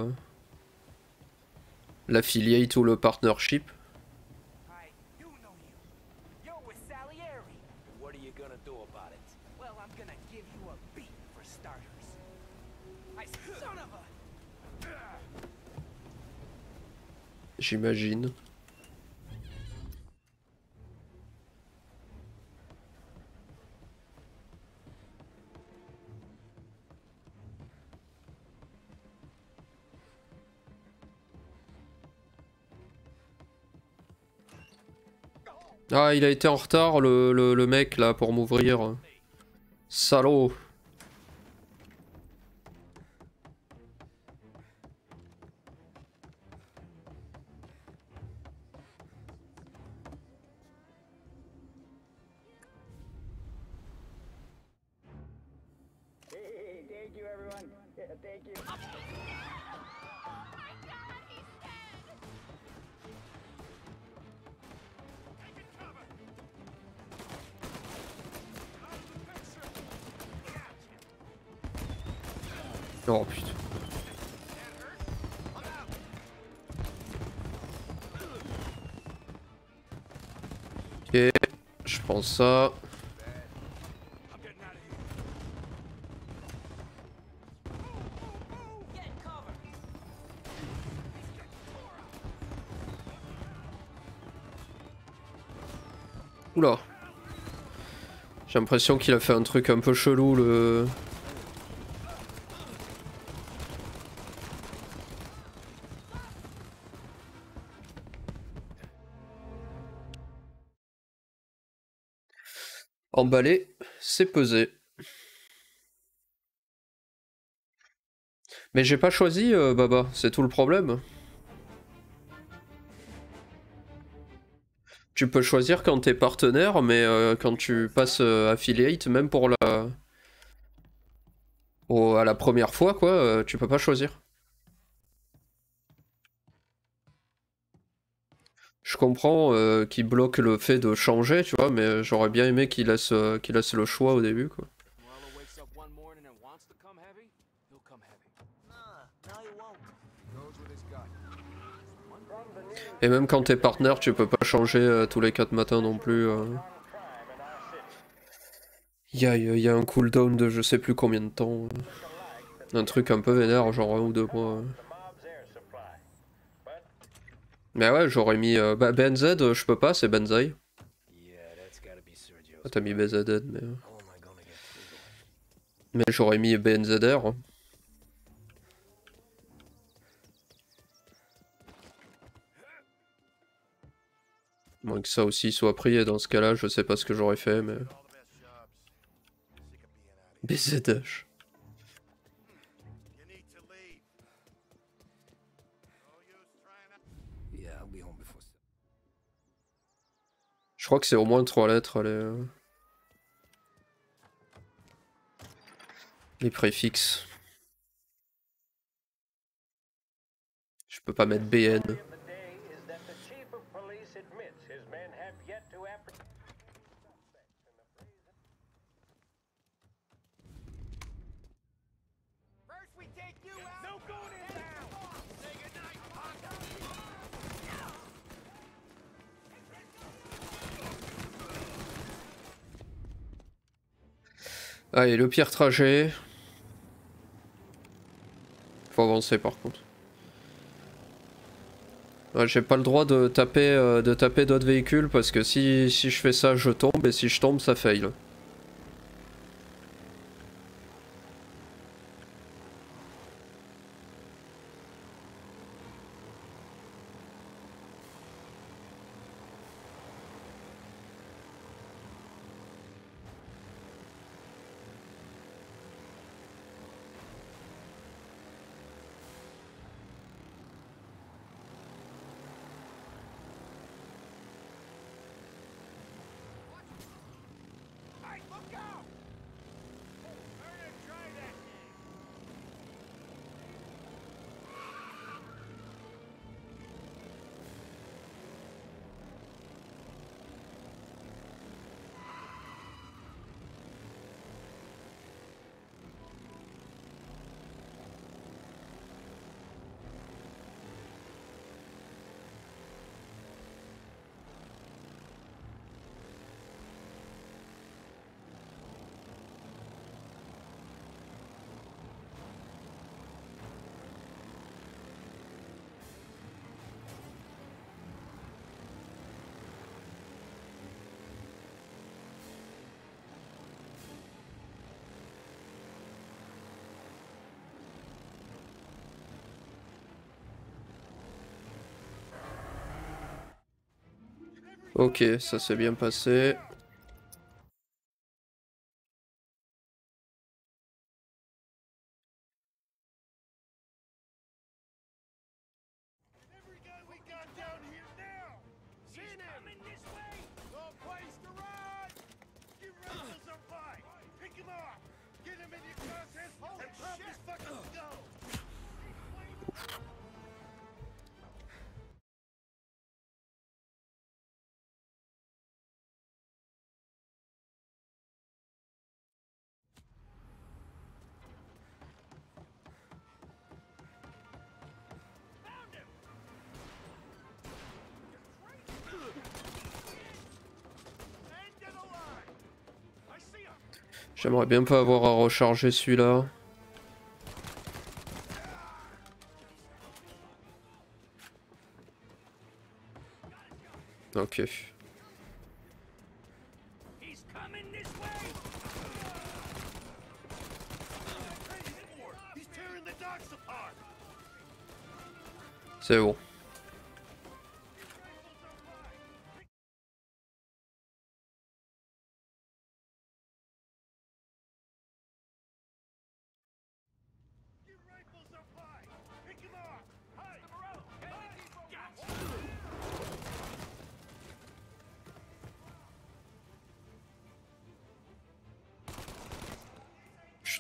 l'affiliate ou le partnership? You know you. You're with Salieri. What are you gonna do about it? Well, I'm gonna give you a beat for starters. I son of a... J'imagine. Ah, il a été en retard le mec là pour m'ouvrir. Salaud. Hey, thank you, everyone. Yeah, thank you. Oh putain. Ok, je prends ça. Oula. J'ai l'impression qu'il a fait un truc un peu chelou le... Emballé, c'est pesé. Mais j'ai pas choisi Baba, c'est tout le problème. Tu peux choisir quand t'es partenaire, mais quand tu passes affiliate, même pour à la première fois, quoi, tu peux pas choisir. Je comprends qu'il bloque le fait de changer, tu vois, mais j'aurais bien aimé qu'il laisse le choix au début, quoi. Et même quand t'es partenaire, tu peux pas changer tous les 4 matins non plus. Y a un cooldown de je sais plus combien de temps. Un truc un peu vénère, genre 1 ou 2 mois. Mais ouais, j'aurais mis bah, BNZ, je peux pas, c'est Benzaï. Ah, t'as mis BZN, mais. Mais j'aurais mis BNZR. Moins que ça aussi soit pris, et dans ce cas-là, je sais pas ce que j'aurais fait, mais. BZH. Je crois que c'est au moins 3 lettres, les préfixes. Je peux pas mettre BN. Allez, le pire trajet. Faut avancer par contre. Ouais, j'ai pas le droit de taper d'autres véhicules parce que si je fais ça, je tombe, et si je tombe, ça fail. Ok, ça s'est bien passé. J'aimerais bien pas avoir à recharger celui-là. Ok. C'est bon.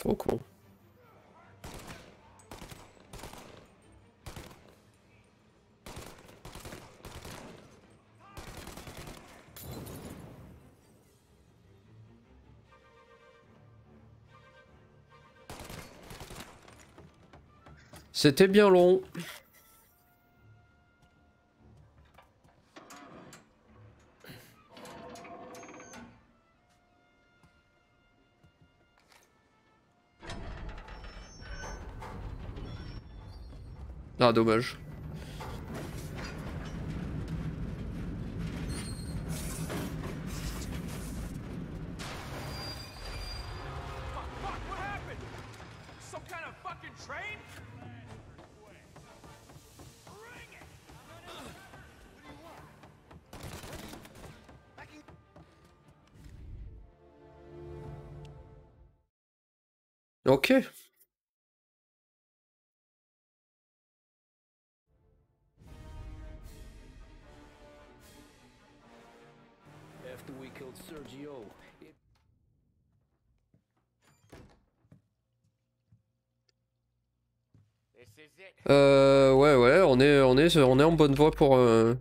Trop con. C'était bien long. Ah, dommage. Ok. After we killed Sergio, it... Ouais, on est en bonne voie pour on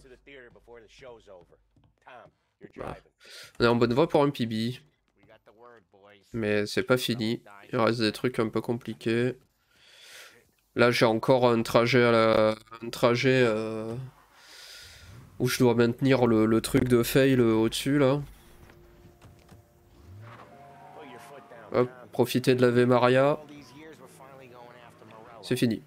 est en bonne voie pour un PB. Mais c'est pas fini. Il reste des trucs un peu compliqués. Là, j'ai encore un trajet où je dois maintenir le truc de fail au-dessus là. Hop, profiter de l'Ave Maria. C'est fini.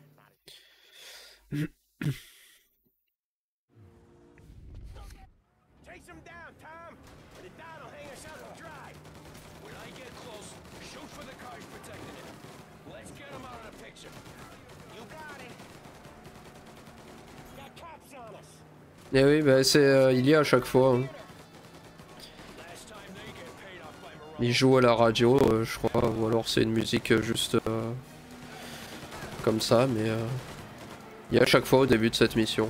Et oui, bah il y a à chaque fois. Hein. Il joue à la radio, je crois, ou alors c'est une musique juste comme ça, mais il y a à chaque fois au début de cette mission.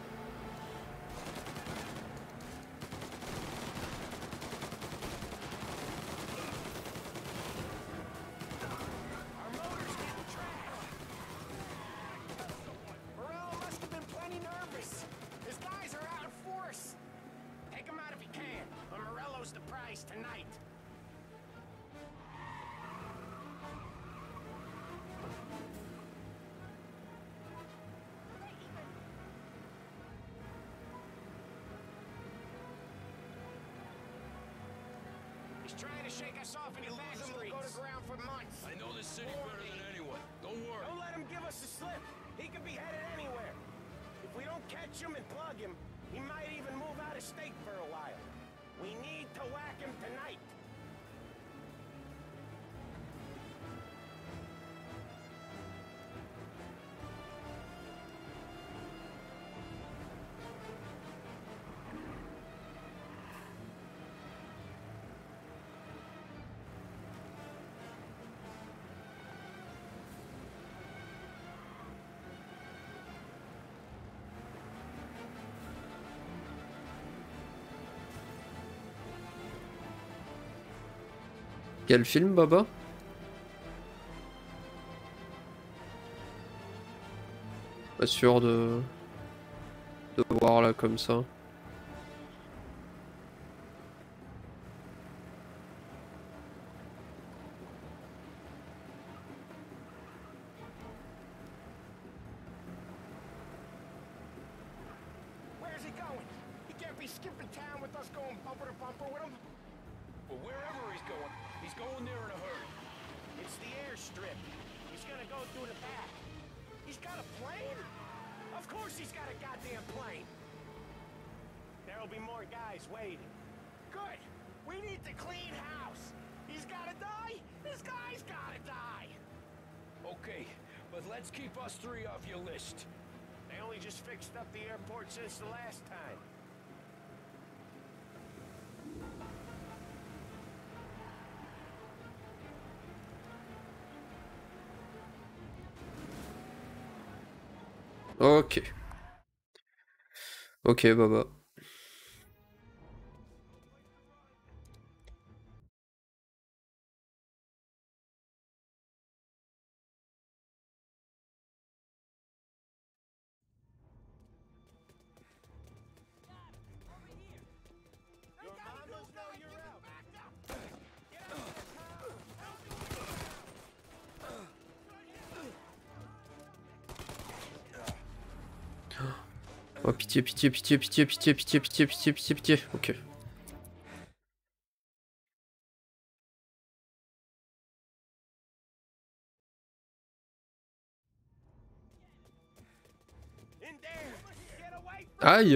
Quel film, Baba? Pas sûr de voir là comme ça. Where's he going? He can't be skipping town with us going bumper to bumper with him. Well, wherever he's going there in a hurry. It's the airstrip. He's gonna go through the back. He's got a plane? Of course he's got a goddamn plane. There'll be more guys waiting. Good. We need to clean house. He's gotta die. This guy's gotta die. Okay, but let's keep us three off your list. They only just fixed up the airport since the last time. Ok. Ok, Baba. Oh pitié, pitié, pitié, pitié, pitié, pitié, pitié, pitié, pitié, pitié. Ok. Aïe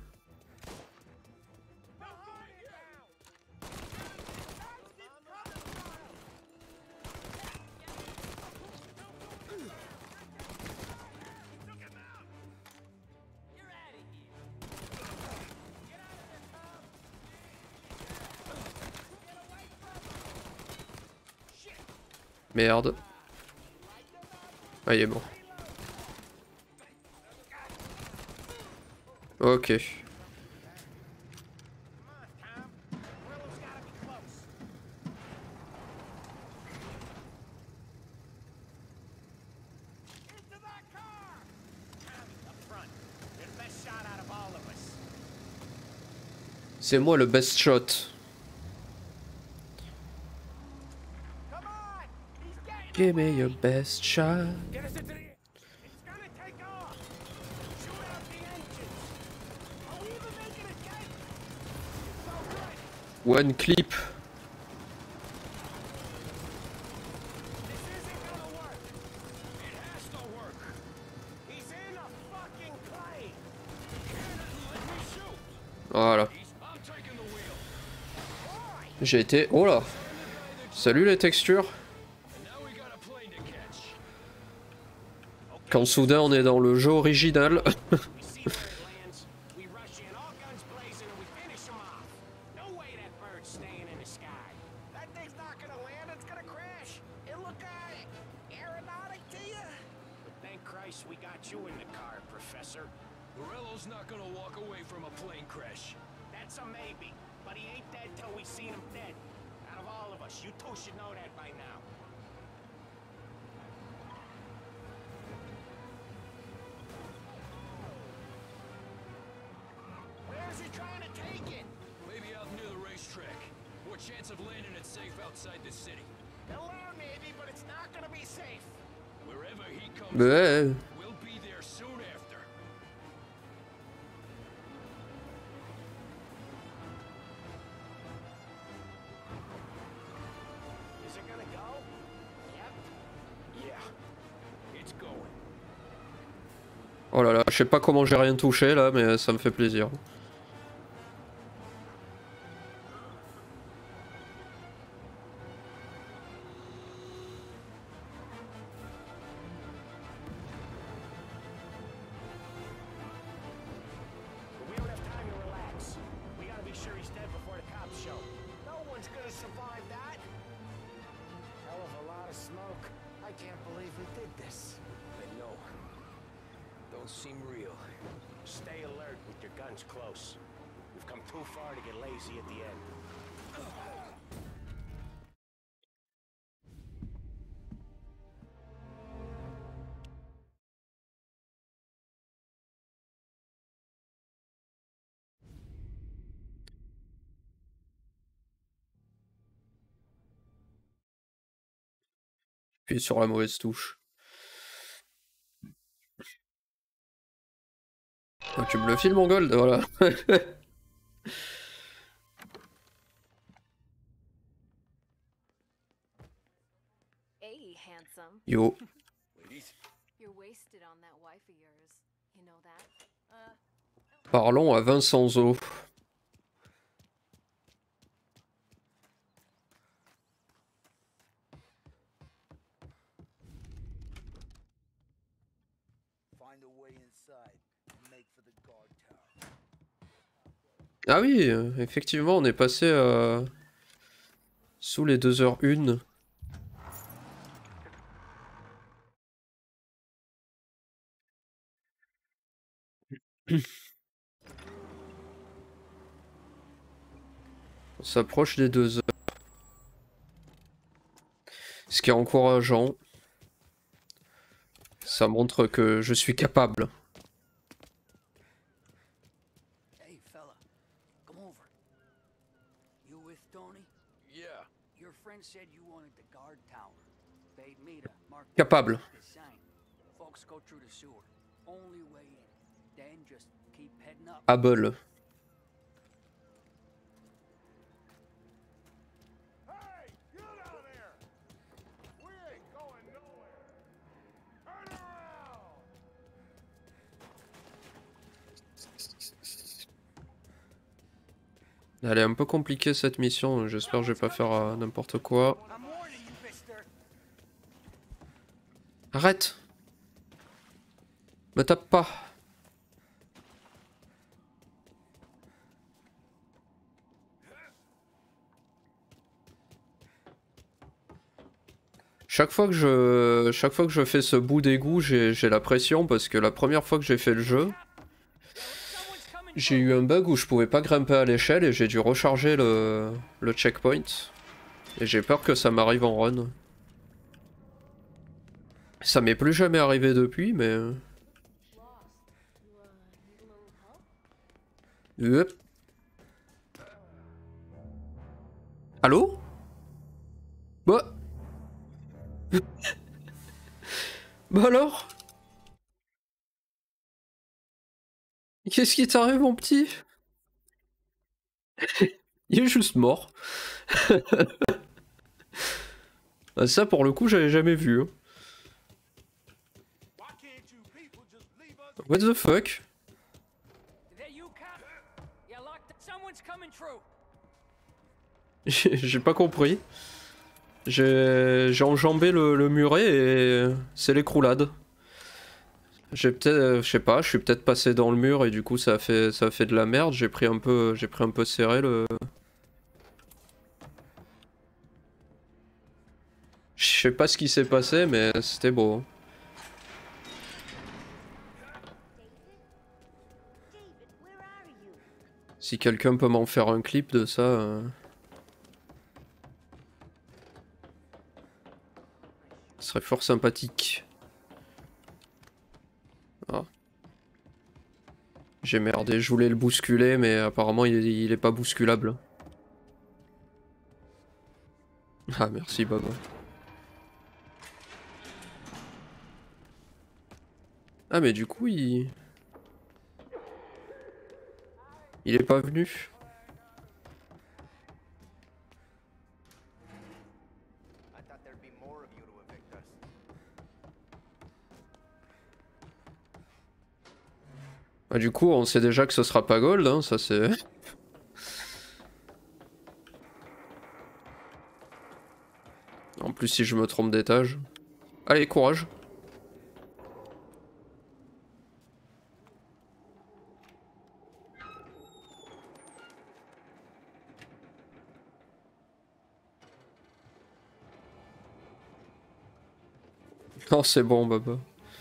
Merde. Ah, il est mort. Ok. C'est moi le best shot. Give me your best shot. One clip. Voilà. J'ai été... Oh là. Salut les textures. Quand soudain on est dans le jeu original. Ouais. Oh là là, je sais pas comment j'ai rien touché là, mais ça me fait plaisir. Puis sur la mauvaise touche. Ah, tu me le files mon gold, voilà. Hey, handsome. Yo. You're wasted on that wife of yours. You know that? Parlons à Vincenzo. Find a way inside and make for the guard tower. Ah oui, effectivement, on est passé sous les 2h01. On s'approche des 2h. Ce qui est encourageant. Ça montre que je suis capable. Hey, fella, come over. You with Tony? Yeah. Your friend said you wanted the guard tower. Paid me to mark Capable. the sign. Folks go through the sewer. Only way in. Then just Able. Elle est un peu compliquée cette mission, j'espère que je vais pas faire n'importe quoi. Arrête! Me tape pas! Chaque fois que je fais ce bout d'égout, j'ai la pression parce que la première fois que j'ai fait le jeu, j'ai eu un bug où je pouvais pas grimper à l'échelle et j'ai dû recharger le checkpoint. Et j'ai peur que ça m'arrive en run. Ça m'est plus jamais arrivé depuis, mais... Hop. Allô? Bah... Bah alors? Qu'est-ce qui t'arrive, mon petit? Il est juste mort. Ça, pour le coup, j'avais jamais vu. Hein. What the fuck? J'ai pas compris. J'ai enjambé le muret et c'est l'écroulade. J'ai peut-être, je sais pas, je suis peut-être passé dans le mur et du coup ça a fait de la merde. J'ai pris un peu serré le. Je sais pas ce qui s'est passé, mais c'était beau. Si quelqu'un peut m'en faire un clip de ça. Ce serait fort sympathique. Ah. J'ai merdé, je voulais le bousculer, mais apparemment il est pas bousculable. Ah merci Bob. Ah mais du coup il est pas venu. Ah, du coup, on sait déjà que ce sera pas gold, hein, ça c'est... En plus, si je me trompe d'étage... Allez, courage. Non, c'est bon, Baba.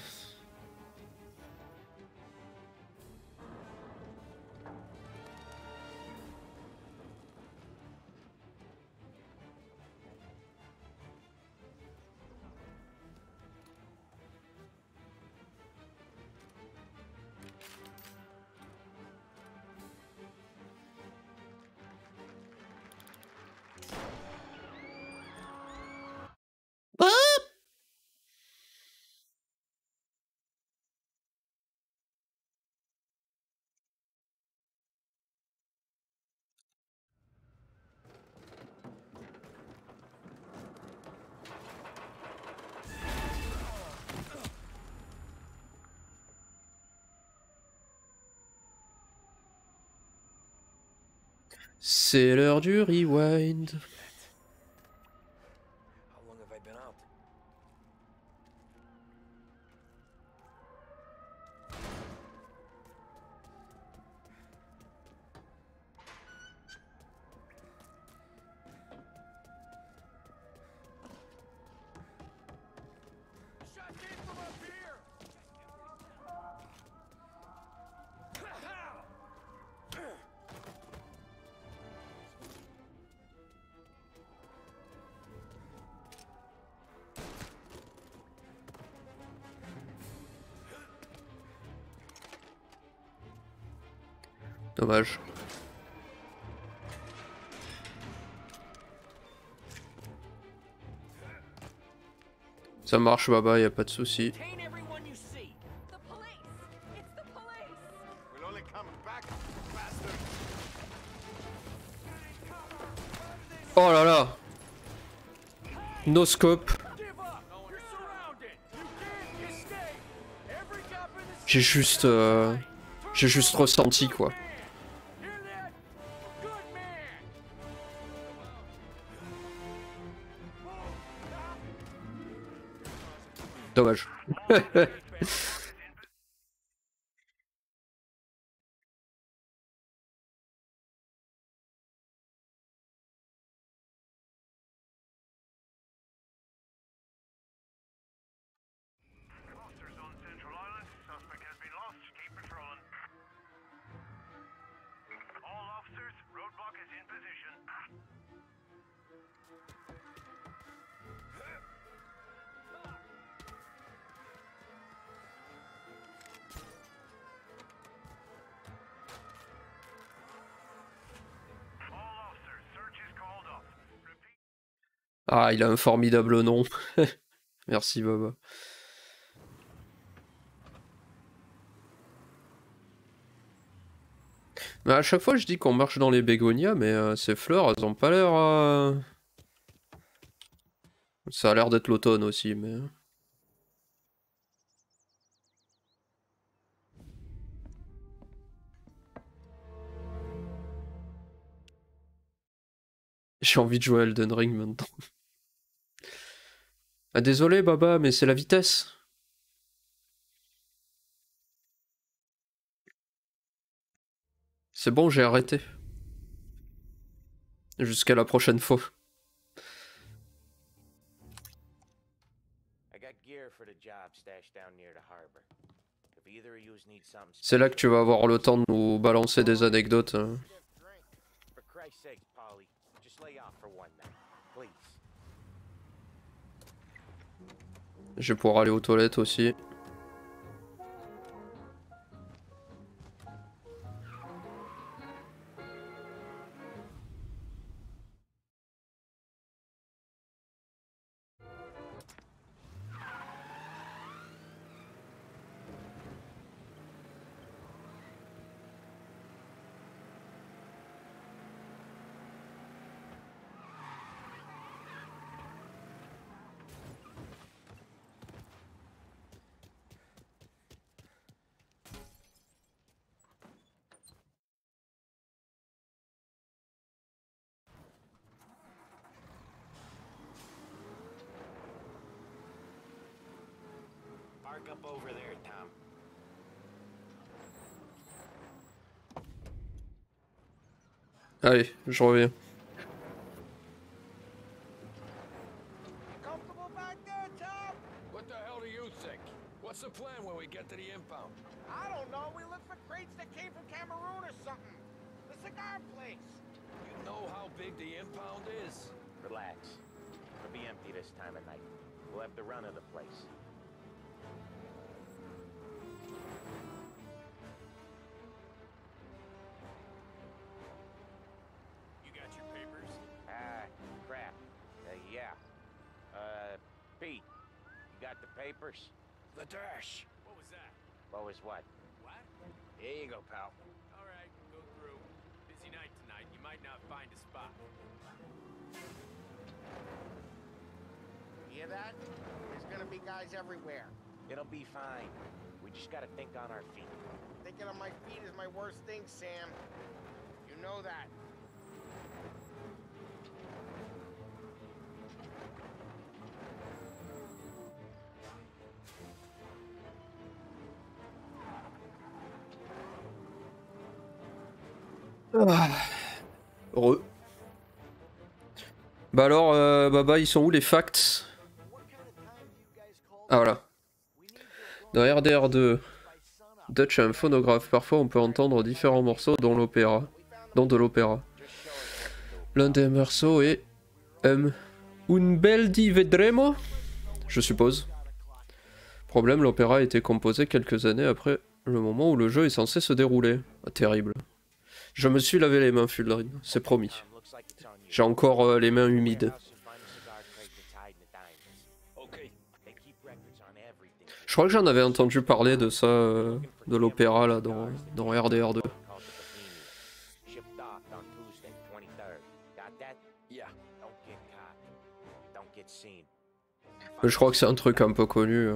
C'est l'heure du rewind. How long have I been out? Dommage. Ça marche, Baba, y a pas de souci. No scope. J'ai juste ressenti quoi. Dommage. Ah, il a un formidable nom. Merci, Baba. Mais à chaque fois, je dis qu'on marche dans les bégonias, mais ces fleurs, elles ont pas l'air... Ça a l'air d'être l'automne aussi, mais... J'ai envie de jouer à Elden Ring maintenant. Ah, désolé, Baba, mais c'est la vitesse. C'est bon, j'ai arrêté. Jusqu'à la prochaine fois. C'est là que tu vas avoir le temps de nous balancer des anecdotes. Hein. Je vais pouvoir aller aux toilettes aussi. Up over there, Tom. Allez, je reviens. Comfortable back there, Tom? What the hell do you think? What's the plan when we get to the impound? I don't know. We look for crates that came from Cameroon or something. The cigar place. You know how big the impound is? Relax. It'll be empty this time of night. We'll have the run of the place. Pete, you got the papers? The dash. What was that? What was what? What? Here you go, pal. All right, go through. Busy night tonight. You might not find a spot. Hear that? There's gonna be guys everywhere. It'll be fine. We just gotta think on our feet. Thinking on my feet is my worst thing, Sam. You know that. Heureux. Bah alors, Baba, ils sont où les facts? Ah voilà. Dans RDR2, Dutch a un phonographe. Parfois on peut entendre différents morceaux dont de l'opéra. L'un des morceaux est Un bel di vedremo, je suppose. Problème, l'opéra a été composé quelques années après le moment où le jeu est censé se dérouler. Ah, terrible. Je me suis lavé les mains, Fuldrin, c'est promis. J'ai encore les mains humides. Je crois que j'en avais entendu parler de ça, de l'opéra là, dans RDR2. Don't get seen. Mais je crois que c'est un truc un peu connu.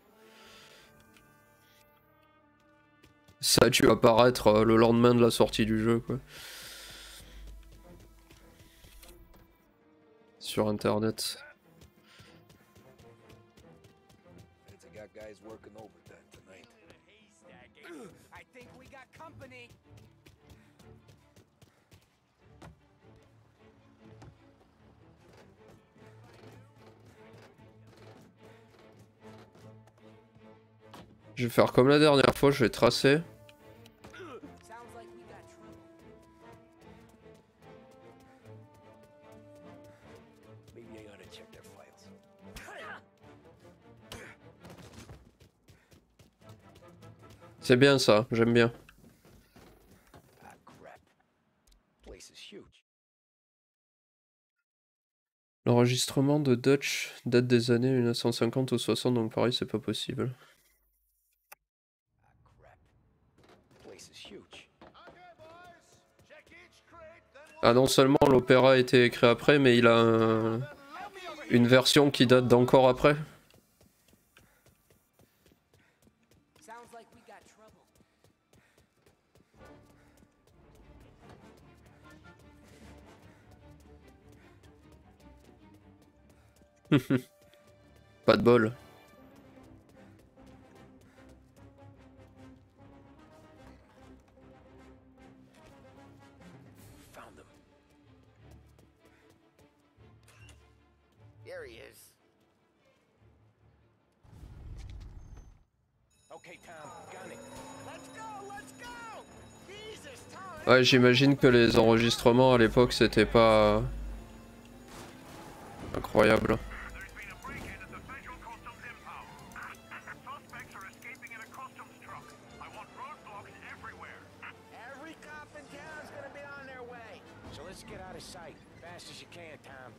Ça a dû apparaître le lendemain de la sortie du jeu, quoi. Sur internet. I got guys working overtime tonight. I think we got company. Je vais faire comme la dernière fois, je vais tracer. Maybe I ought to check their files. C'est bien ça, j'aime bien. Ah crap. Place is huge. L'enregistrement de Dutch date des années 1950 ou 60, donc pareil, c'est pas possible. Place is huge. Ah, non seulement l'opéra a été écrit après, mais il a une version qui date d'encore après. Sounds like we got trouble. Pas de bol. Found them. There he is. Okay, Tom, gun it. Let's go, let's go. Jesus, Tom. Ouais, j'imagine que les enregistrements à l'époque c'était pas incroyable. Every cop in town's gonna be on their way. So let's get out of sight, fast as you can, Tom.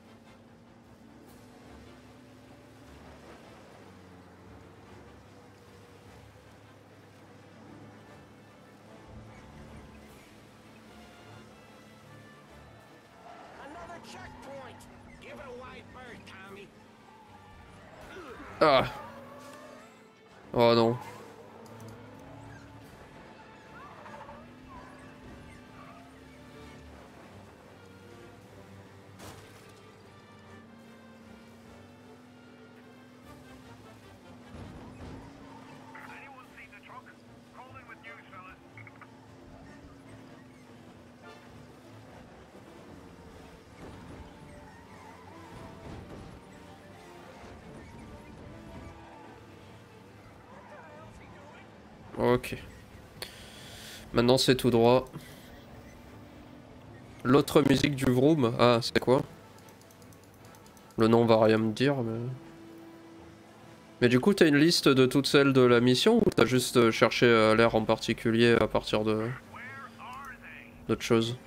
Another checkpoint. Give it a wide berth, Tommy. Ah. Oh non. Ok. Maintenant c'est tout droit. L'autre musique du Vroom, ah c'est quoi? Le nom va rien me dire, mais... Mais du coup t'as une liste de toutes celles de la mission ou t'as juste cherché l'air en particulier à partir de... d'autres choses?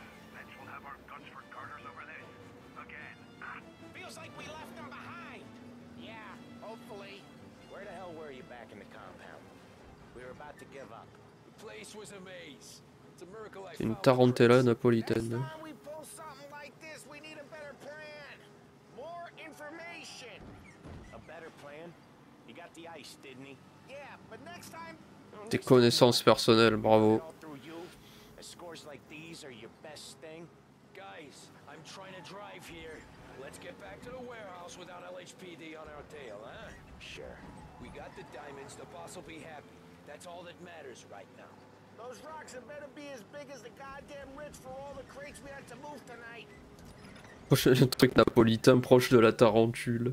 Feels like we left them behind. Yeah, hopefully. Where the hell were you back in the compound? We were about to give up. The place was a maze. It's a miracle I C'est une found tarentella napolitaine. Time we pull something like this, we need a better plan. More information. A better plan? He got the ice, didn't he? Yeah, but next time. Des connaissances personnelles, bravo. All through you? Scores like these are your best thing? Guys, I'm trying to drive here. Let's get back to the warehouse without LHPD on our tail, huh? Sure. We got the diamonds, the boss will be happy. That's all that matters right now. Those rocks had better be as big as the goddamn ridge for all the crates we had to move tonight. Le truc napolitain proche de la tarentule.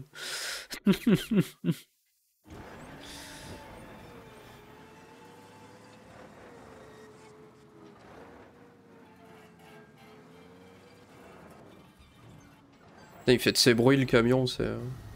Il fait de ses bruits le camion, c'est...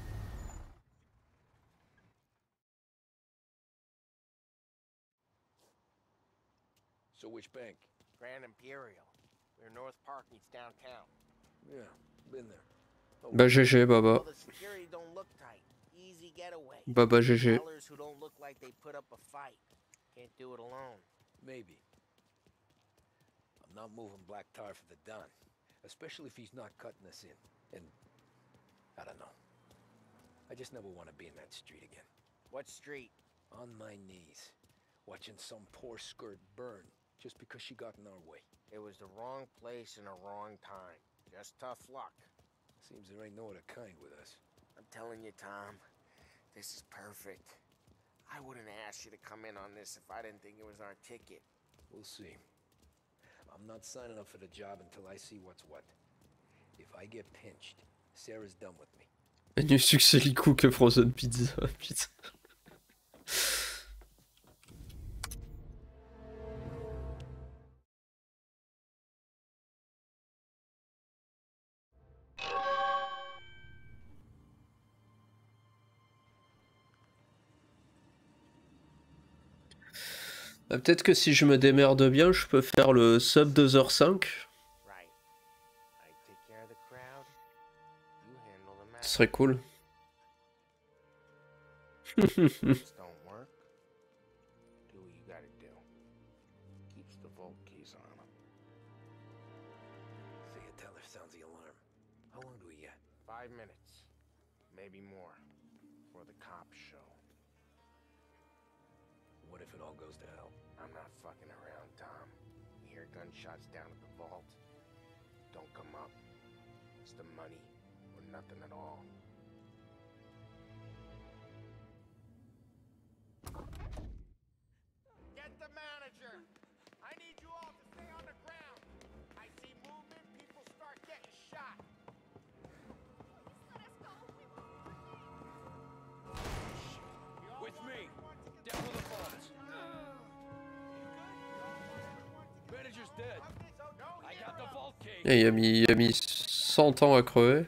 So which bank? Grand Imperial. Where North Park meets downtown. Yeah, been there. Oh, Bah GG Baba. Well, the security don't look tight. Easy getaway. Baba GG. Sellers who don't look like they put up a fight. Can't do it alone. maybe. I'm not moving Black Tar for the Don. Especially if he's not cutting us in. And... I don't know. I just never want to be in that street again. What street? On my knees, watching some poor skirt burn just because she got in our way. It was the wrong place and the wrong time. Just tough luck. Seems there ain't no other kind with us. I'm telling you, Tom, this is perfect. I wouldn't ask you to come in on this if I didn't think it was our ticket. We'll see. I'm not signing up for the job until I see what's what. If I get pinched, Sarah's done with me. Menu succès Lee Cook et Frozen Pizza. Putain. Peut-être que si je me démerde bien, je peux faire le sub 2h05. Ce serait cool. Gunshots down at the vault. Don't come up. It's the money or nothing at all. Get the manager! I need you all to stay on the ground. I see movement, people start getting shot. With me. Down to the vault. Manager's dead. I got the vault key. Et il a mis 100 ans à crever.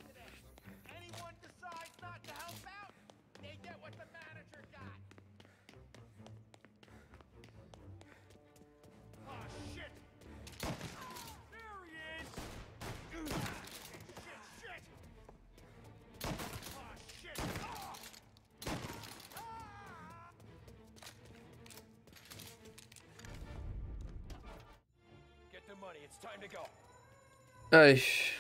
Allez.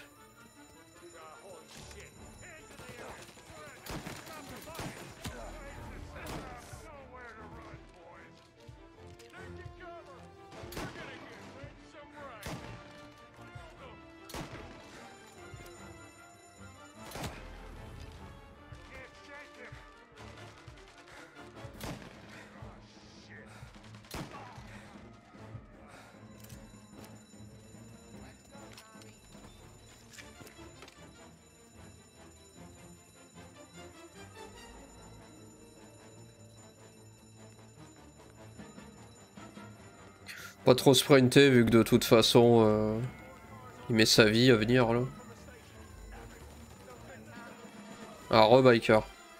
Pas trop sprinter vu que de toute façon il met sa vie à venir là. Ah, re-biker.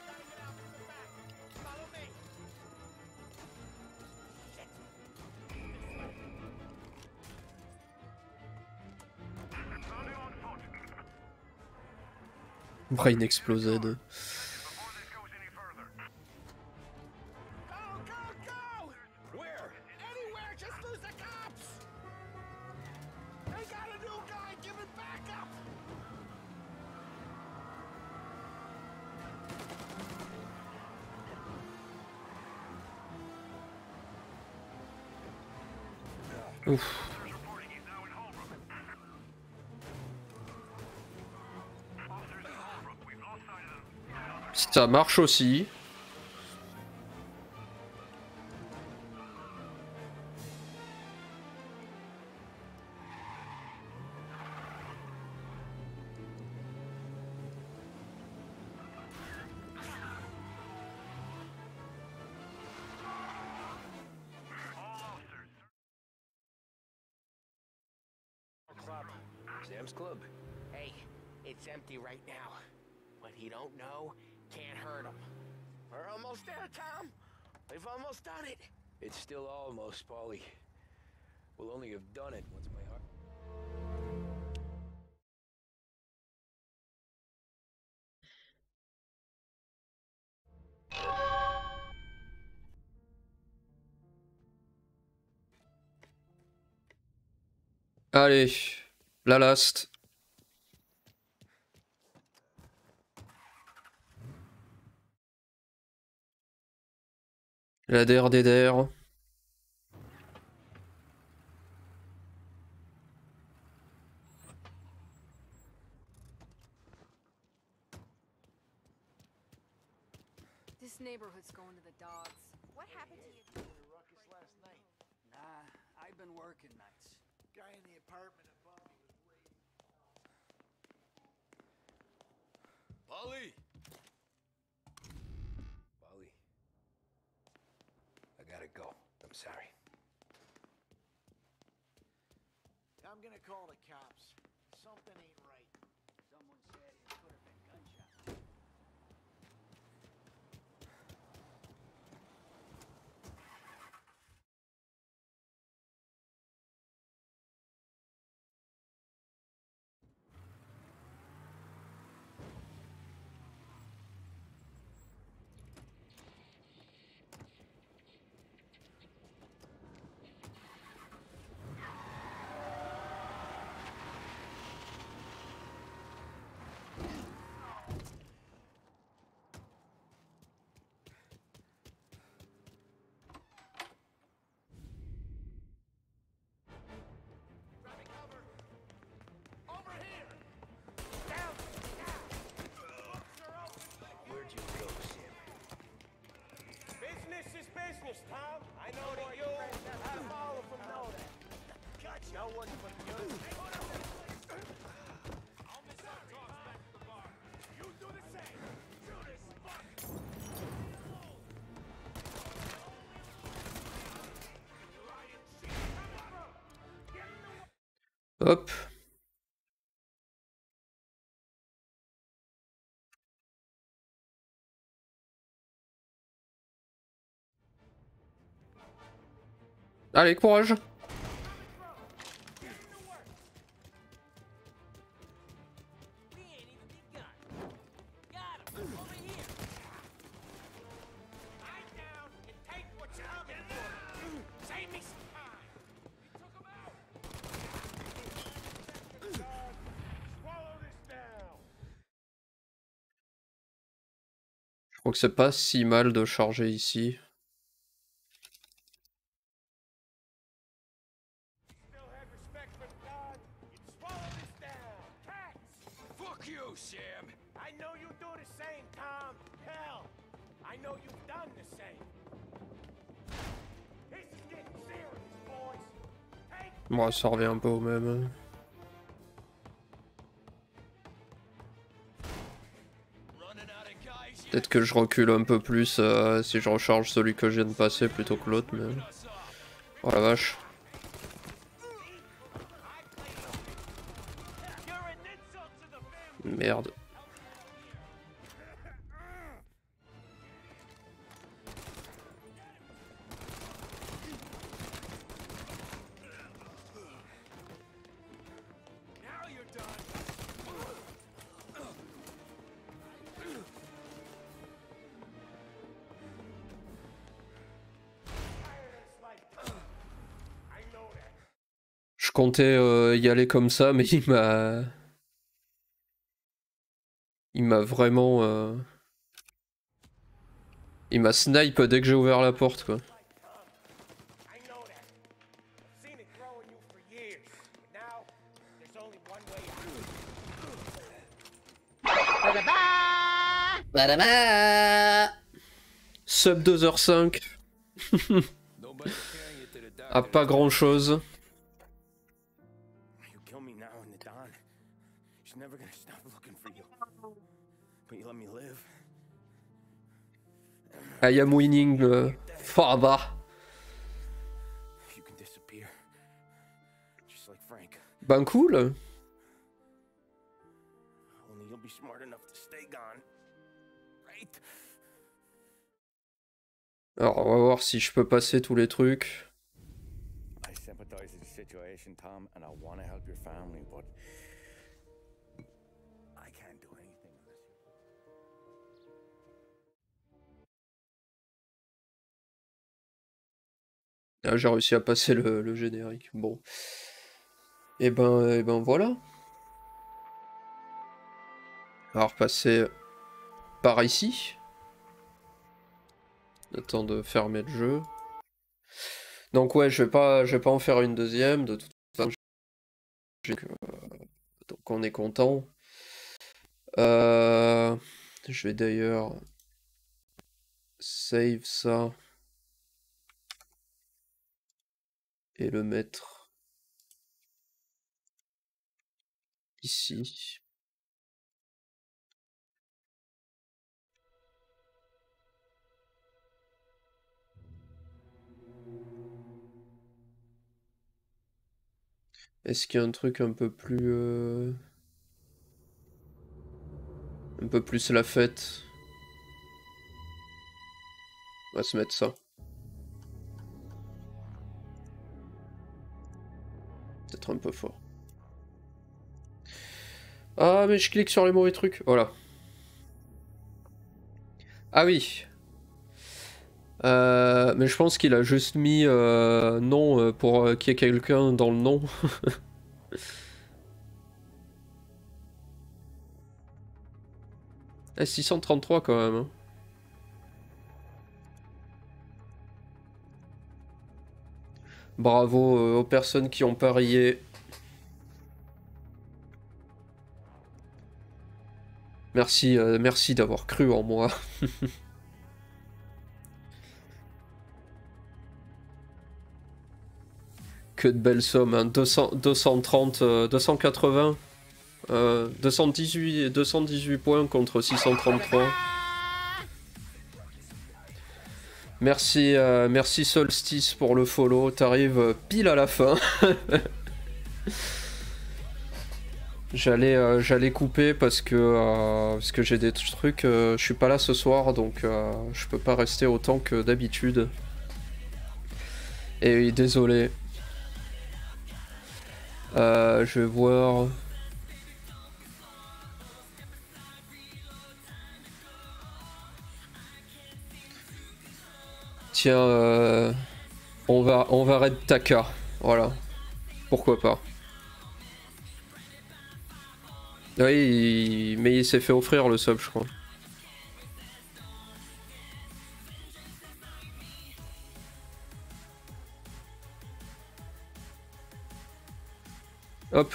Brain explosed. Ouf. Ça marche aussi. Sam's Club. Hey, it's empty right now. What he don't know can't hurt him. We're almost there, Tom. We've almost done it. It's still almost, Paulie. We'll only have done it once my heart... Allez, la last. La DRDR. This neighborhood's going to the dogs. What happened to you? Ruckus last night. Nah, I've been working nights. Guy in the apartment above me was waiting. Polly! Polly. I gotta go. I'm sorry. I'm gonna call the cops. Something ain't right. Someone said it could have been gunshot. Where'd you go, Sam? Business is business, Tom. I know that you have all of them know that. Gotcha. No one but you. I'll miss our talks back at the bar. You do the same. Judas, fuck. Hop. Allez, courage. Je crois que c'est pas si mal de charger ici. Fuck you, Sam. I know you do the same, Tom. Hell, I know you've done the same. This is getting serious, boys. Bon, ça revient un peu au même. Peut-être que je recule un peu plus si je recharge celui que je viens de passer plutôt que l'autre, mais... Oh la vache. Merde. Je comptais y aller comme ça, mais il m'a... Il m'a vraiment... Il m'a snipe dès que j'ai ouvert la porte, quoi. Sub 2h05. Ah, pas grand chose. I am winning, father. Ben cool. Alors on va voir si je peux passer tous les trucs. Ah, j'ai réussi à passer le générique. Bon. Et ben voilà. On va repasser par ici. Le temps de fermer le jeu. Donc ouais, je vais pas en faire une deuxième. De toute façon, donc on est content. Je vais d'ailleurs save ça et le mettre ici. Est-ce qu'il y a un truc un peu plus la fête? On va se mettre ça. Peut-être un peu fort. Ah mais je clique sur les mauvais trucs. Voilà. Ah oui. Mais je pense qu'il a juste mis non pour qu'il y ait quelqu'un dans le nom. Eh, 633 quand même. Hein. Bravo aux personnes qui ont parié. Merci, merci d'avoir cru en moi. Que de belles sommes, hein. 230, 280, 218 points contre 633. Merci, merci Solstice pour le follow, t'arrives pile à la fin. J'allais couper parce que j'ai des trucs, je suis pas là ce soir donc je peux pas rester autant que d'habitude. Et désolé. Je vais voir. Tiens, on va raid Taka, voilà. Pourquoi pas. Oui, mais il s'est fait offrir le sub, je crois. Hop.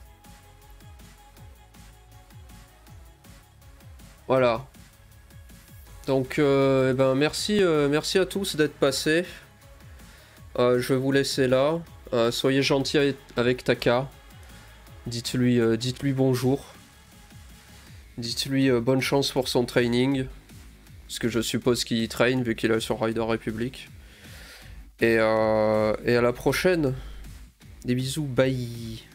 Voilà. Donc, eh ben, merci à tous d'être passés. Je vais vous laisser là. Soyez gentils avec Taka. Dites-lui bonjour. Dites-lui bonne chance pour son training. Parce que je suppose qu'il traîne vu qu'il est sur Rider Republic. Et à la prochaine. Des bisous, bye.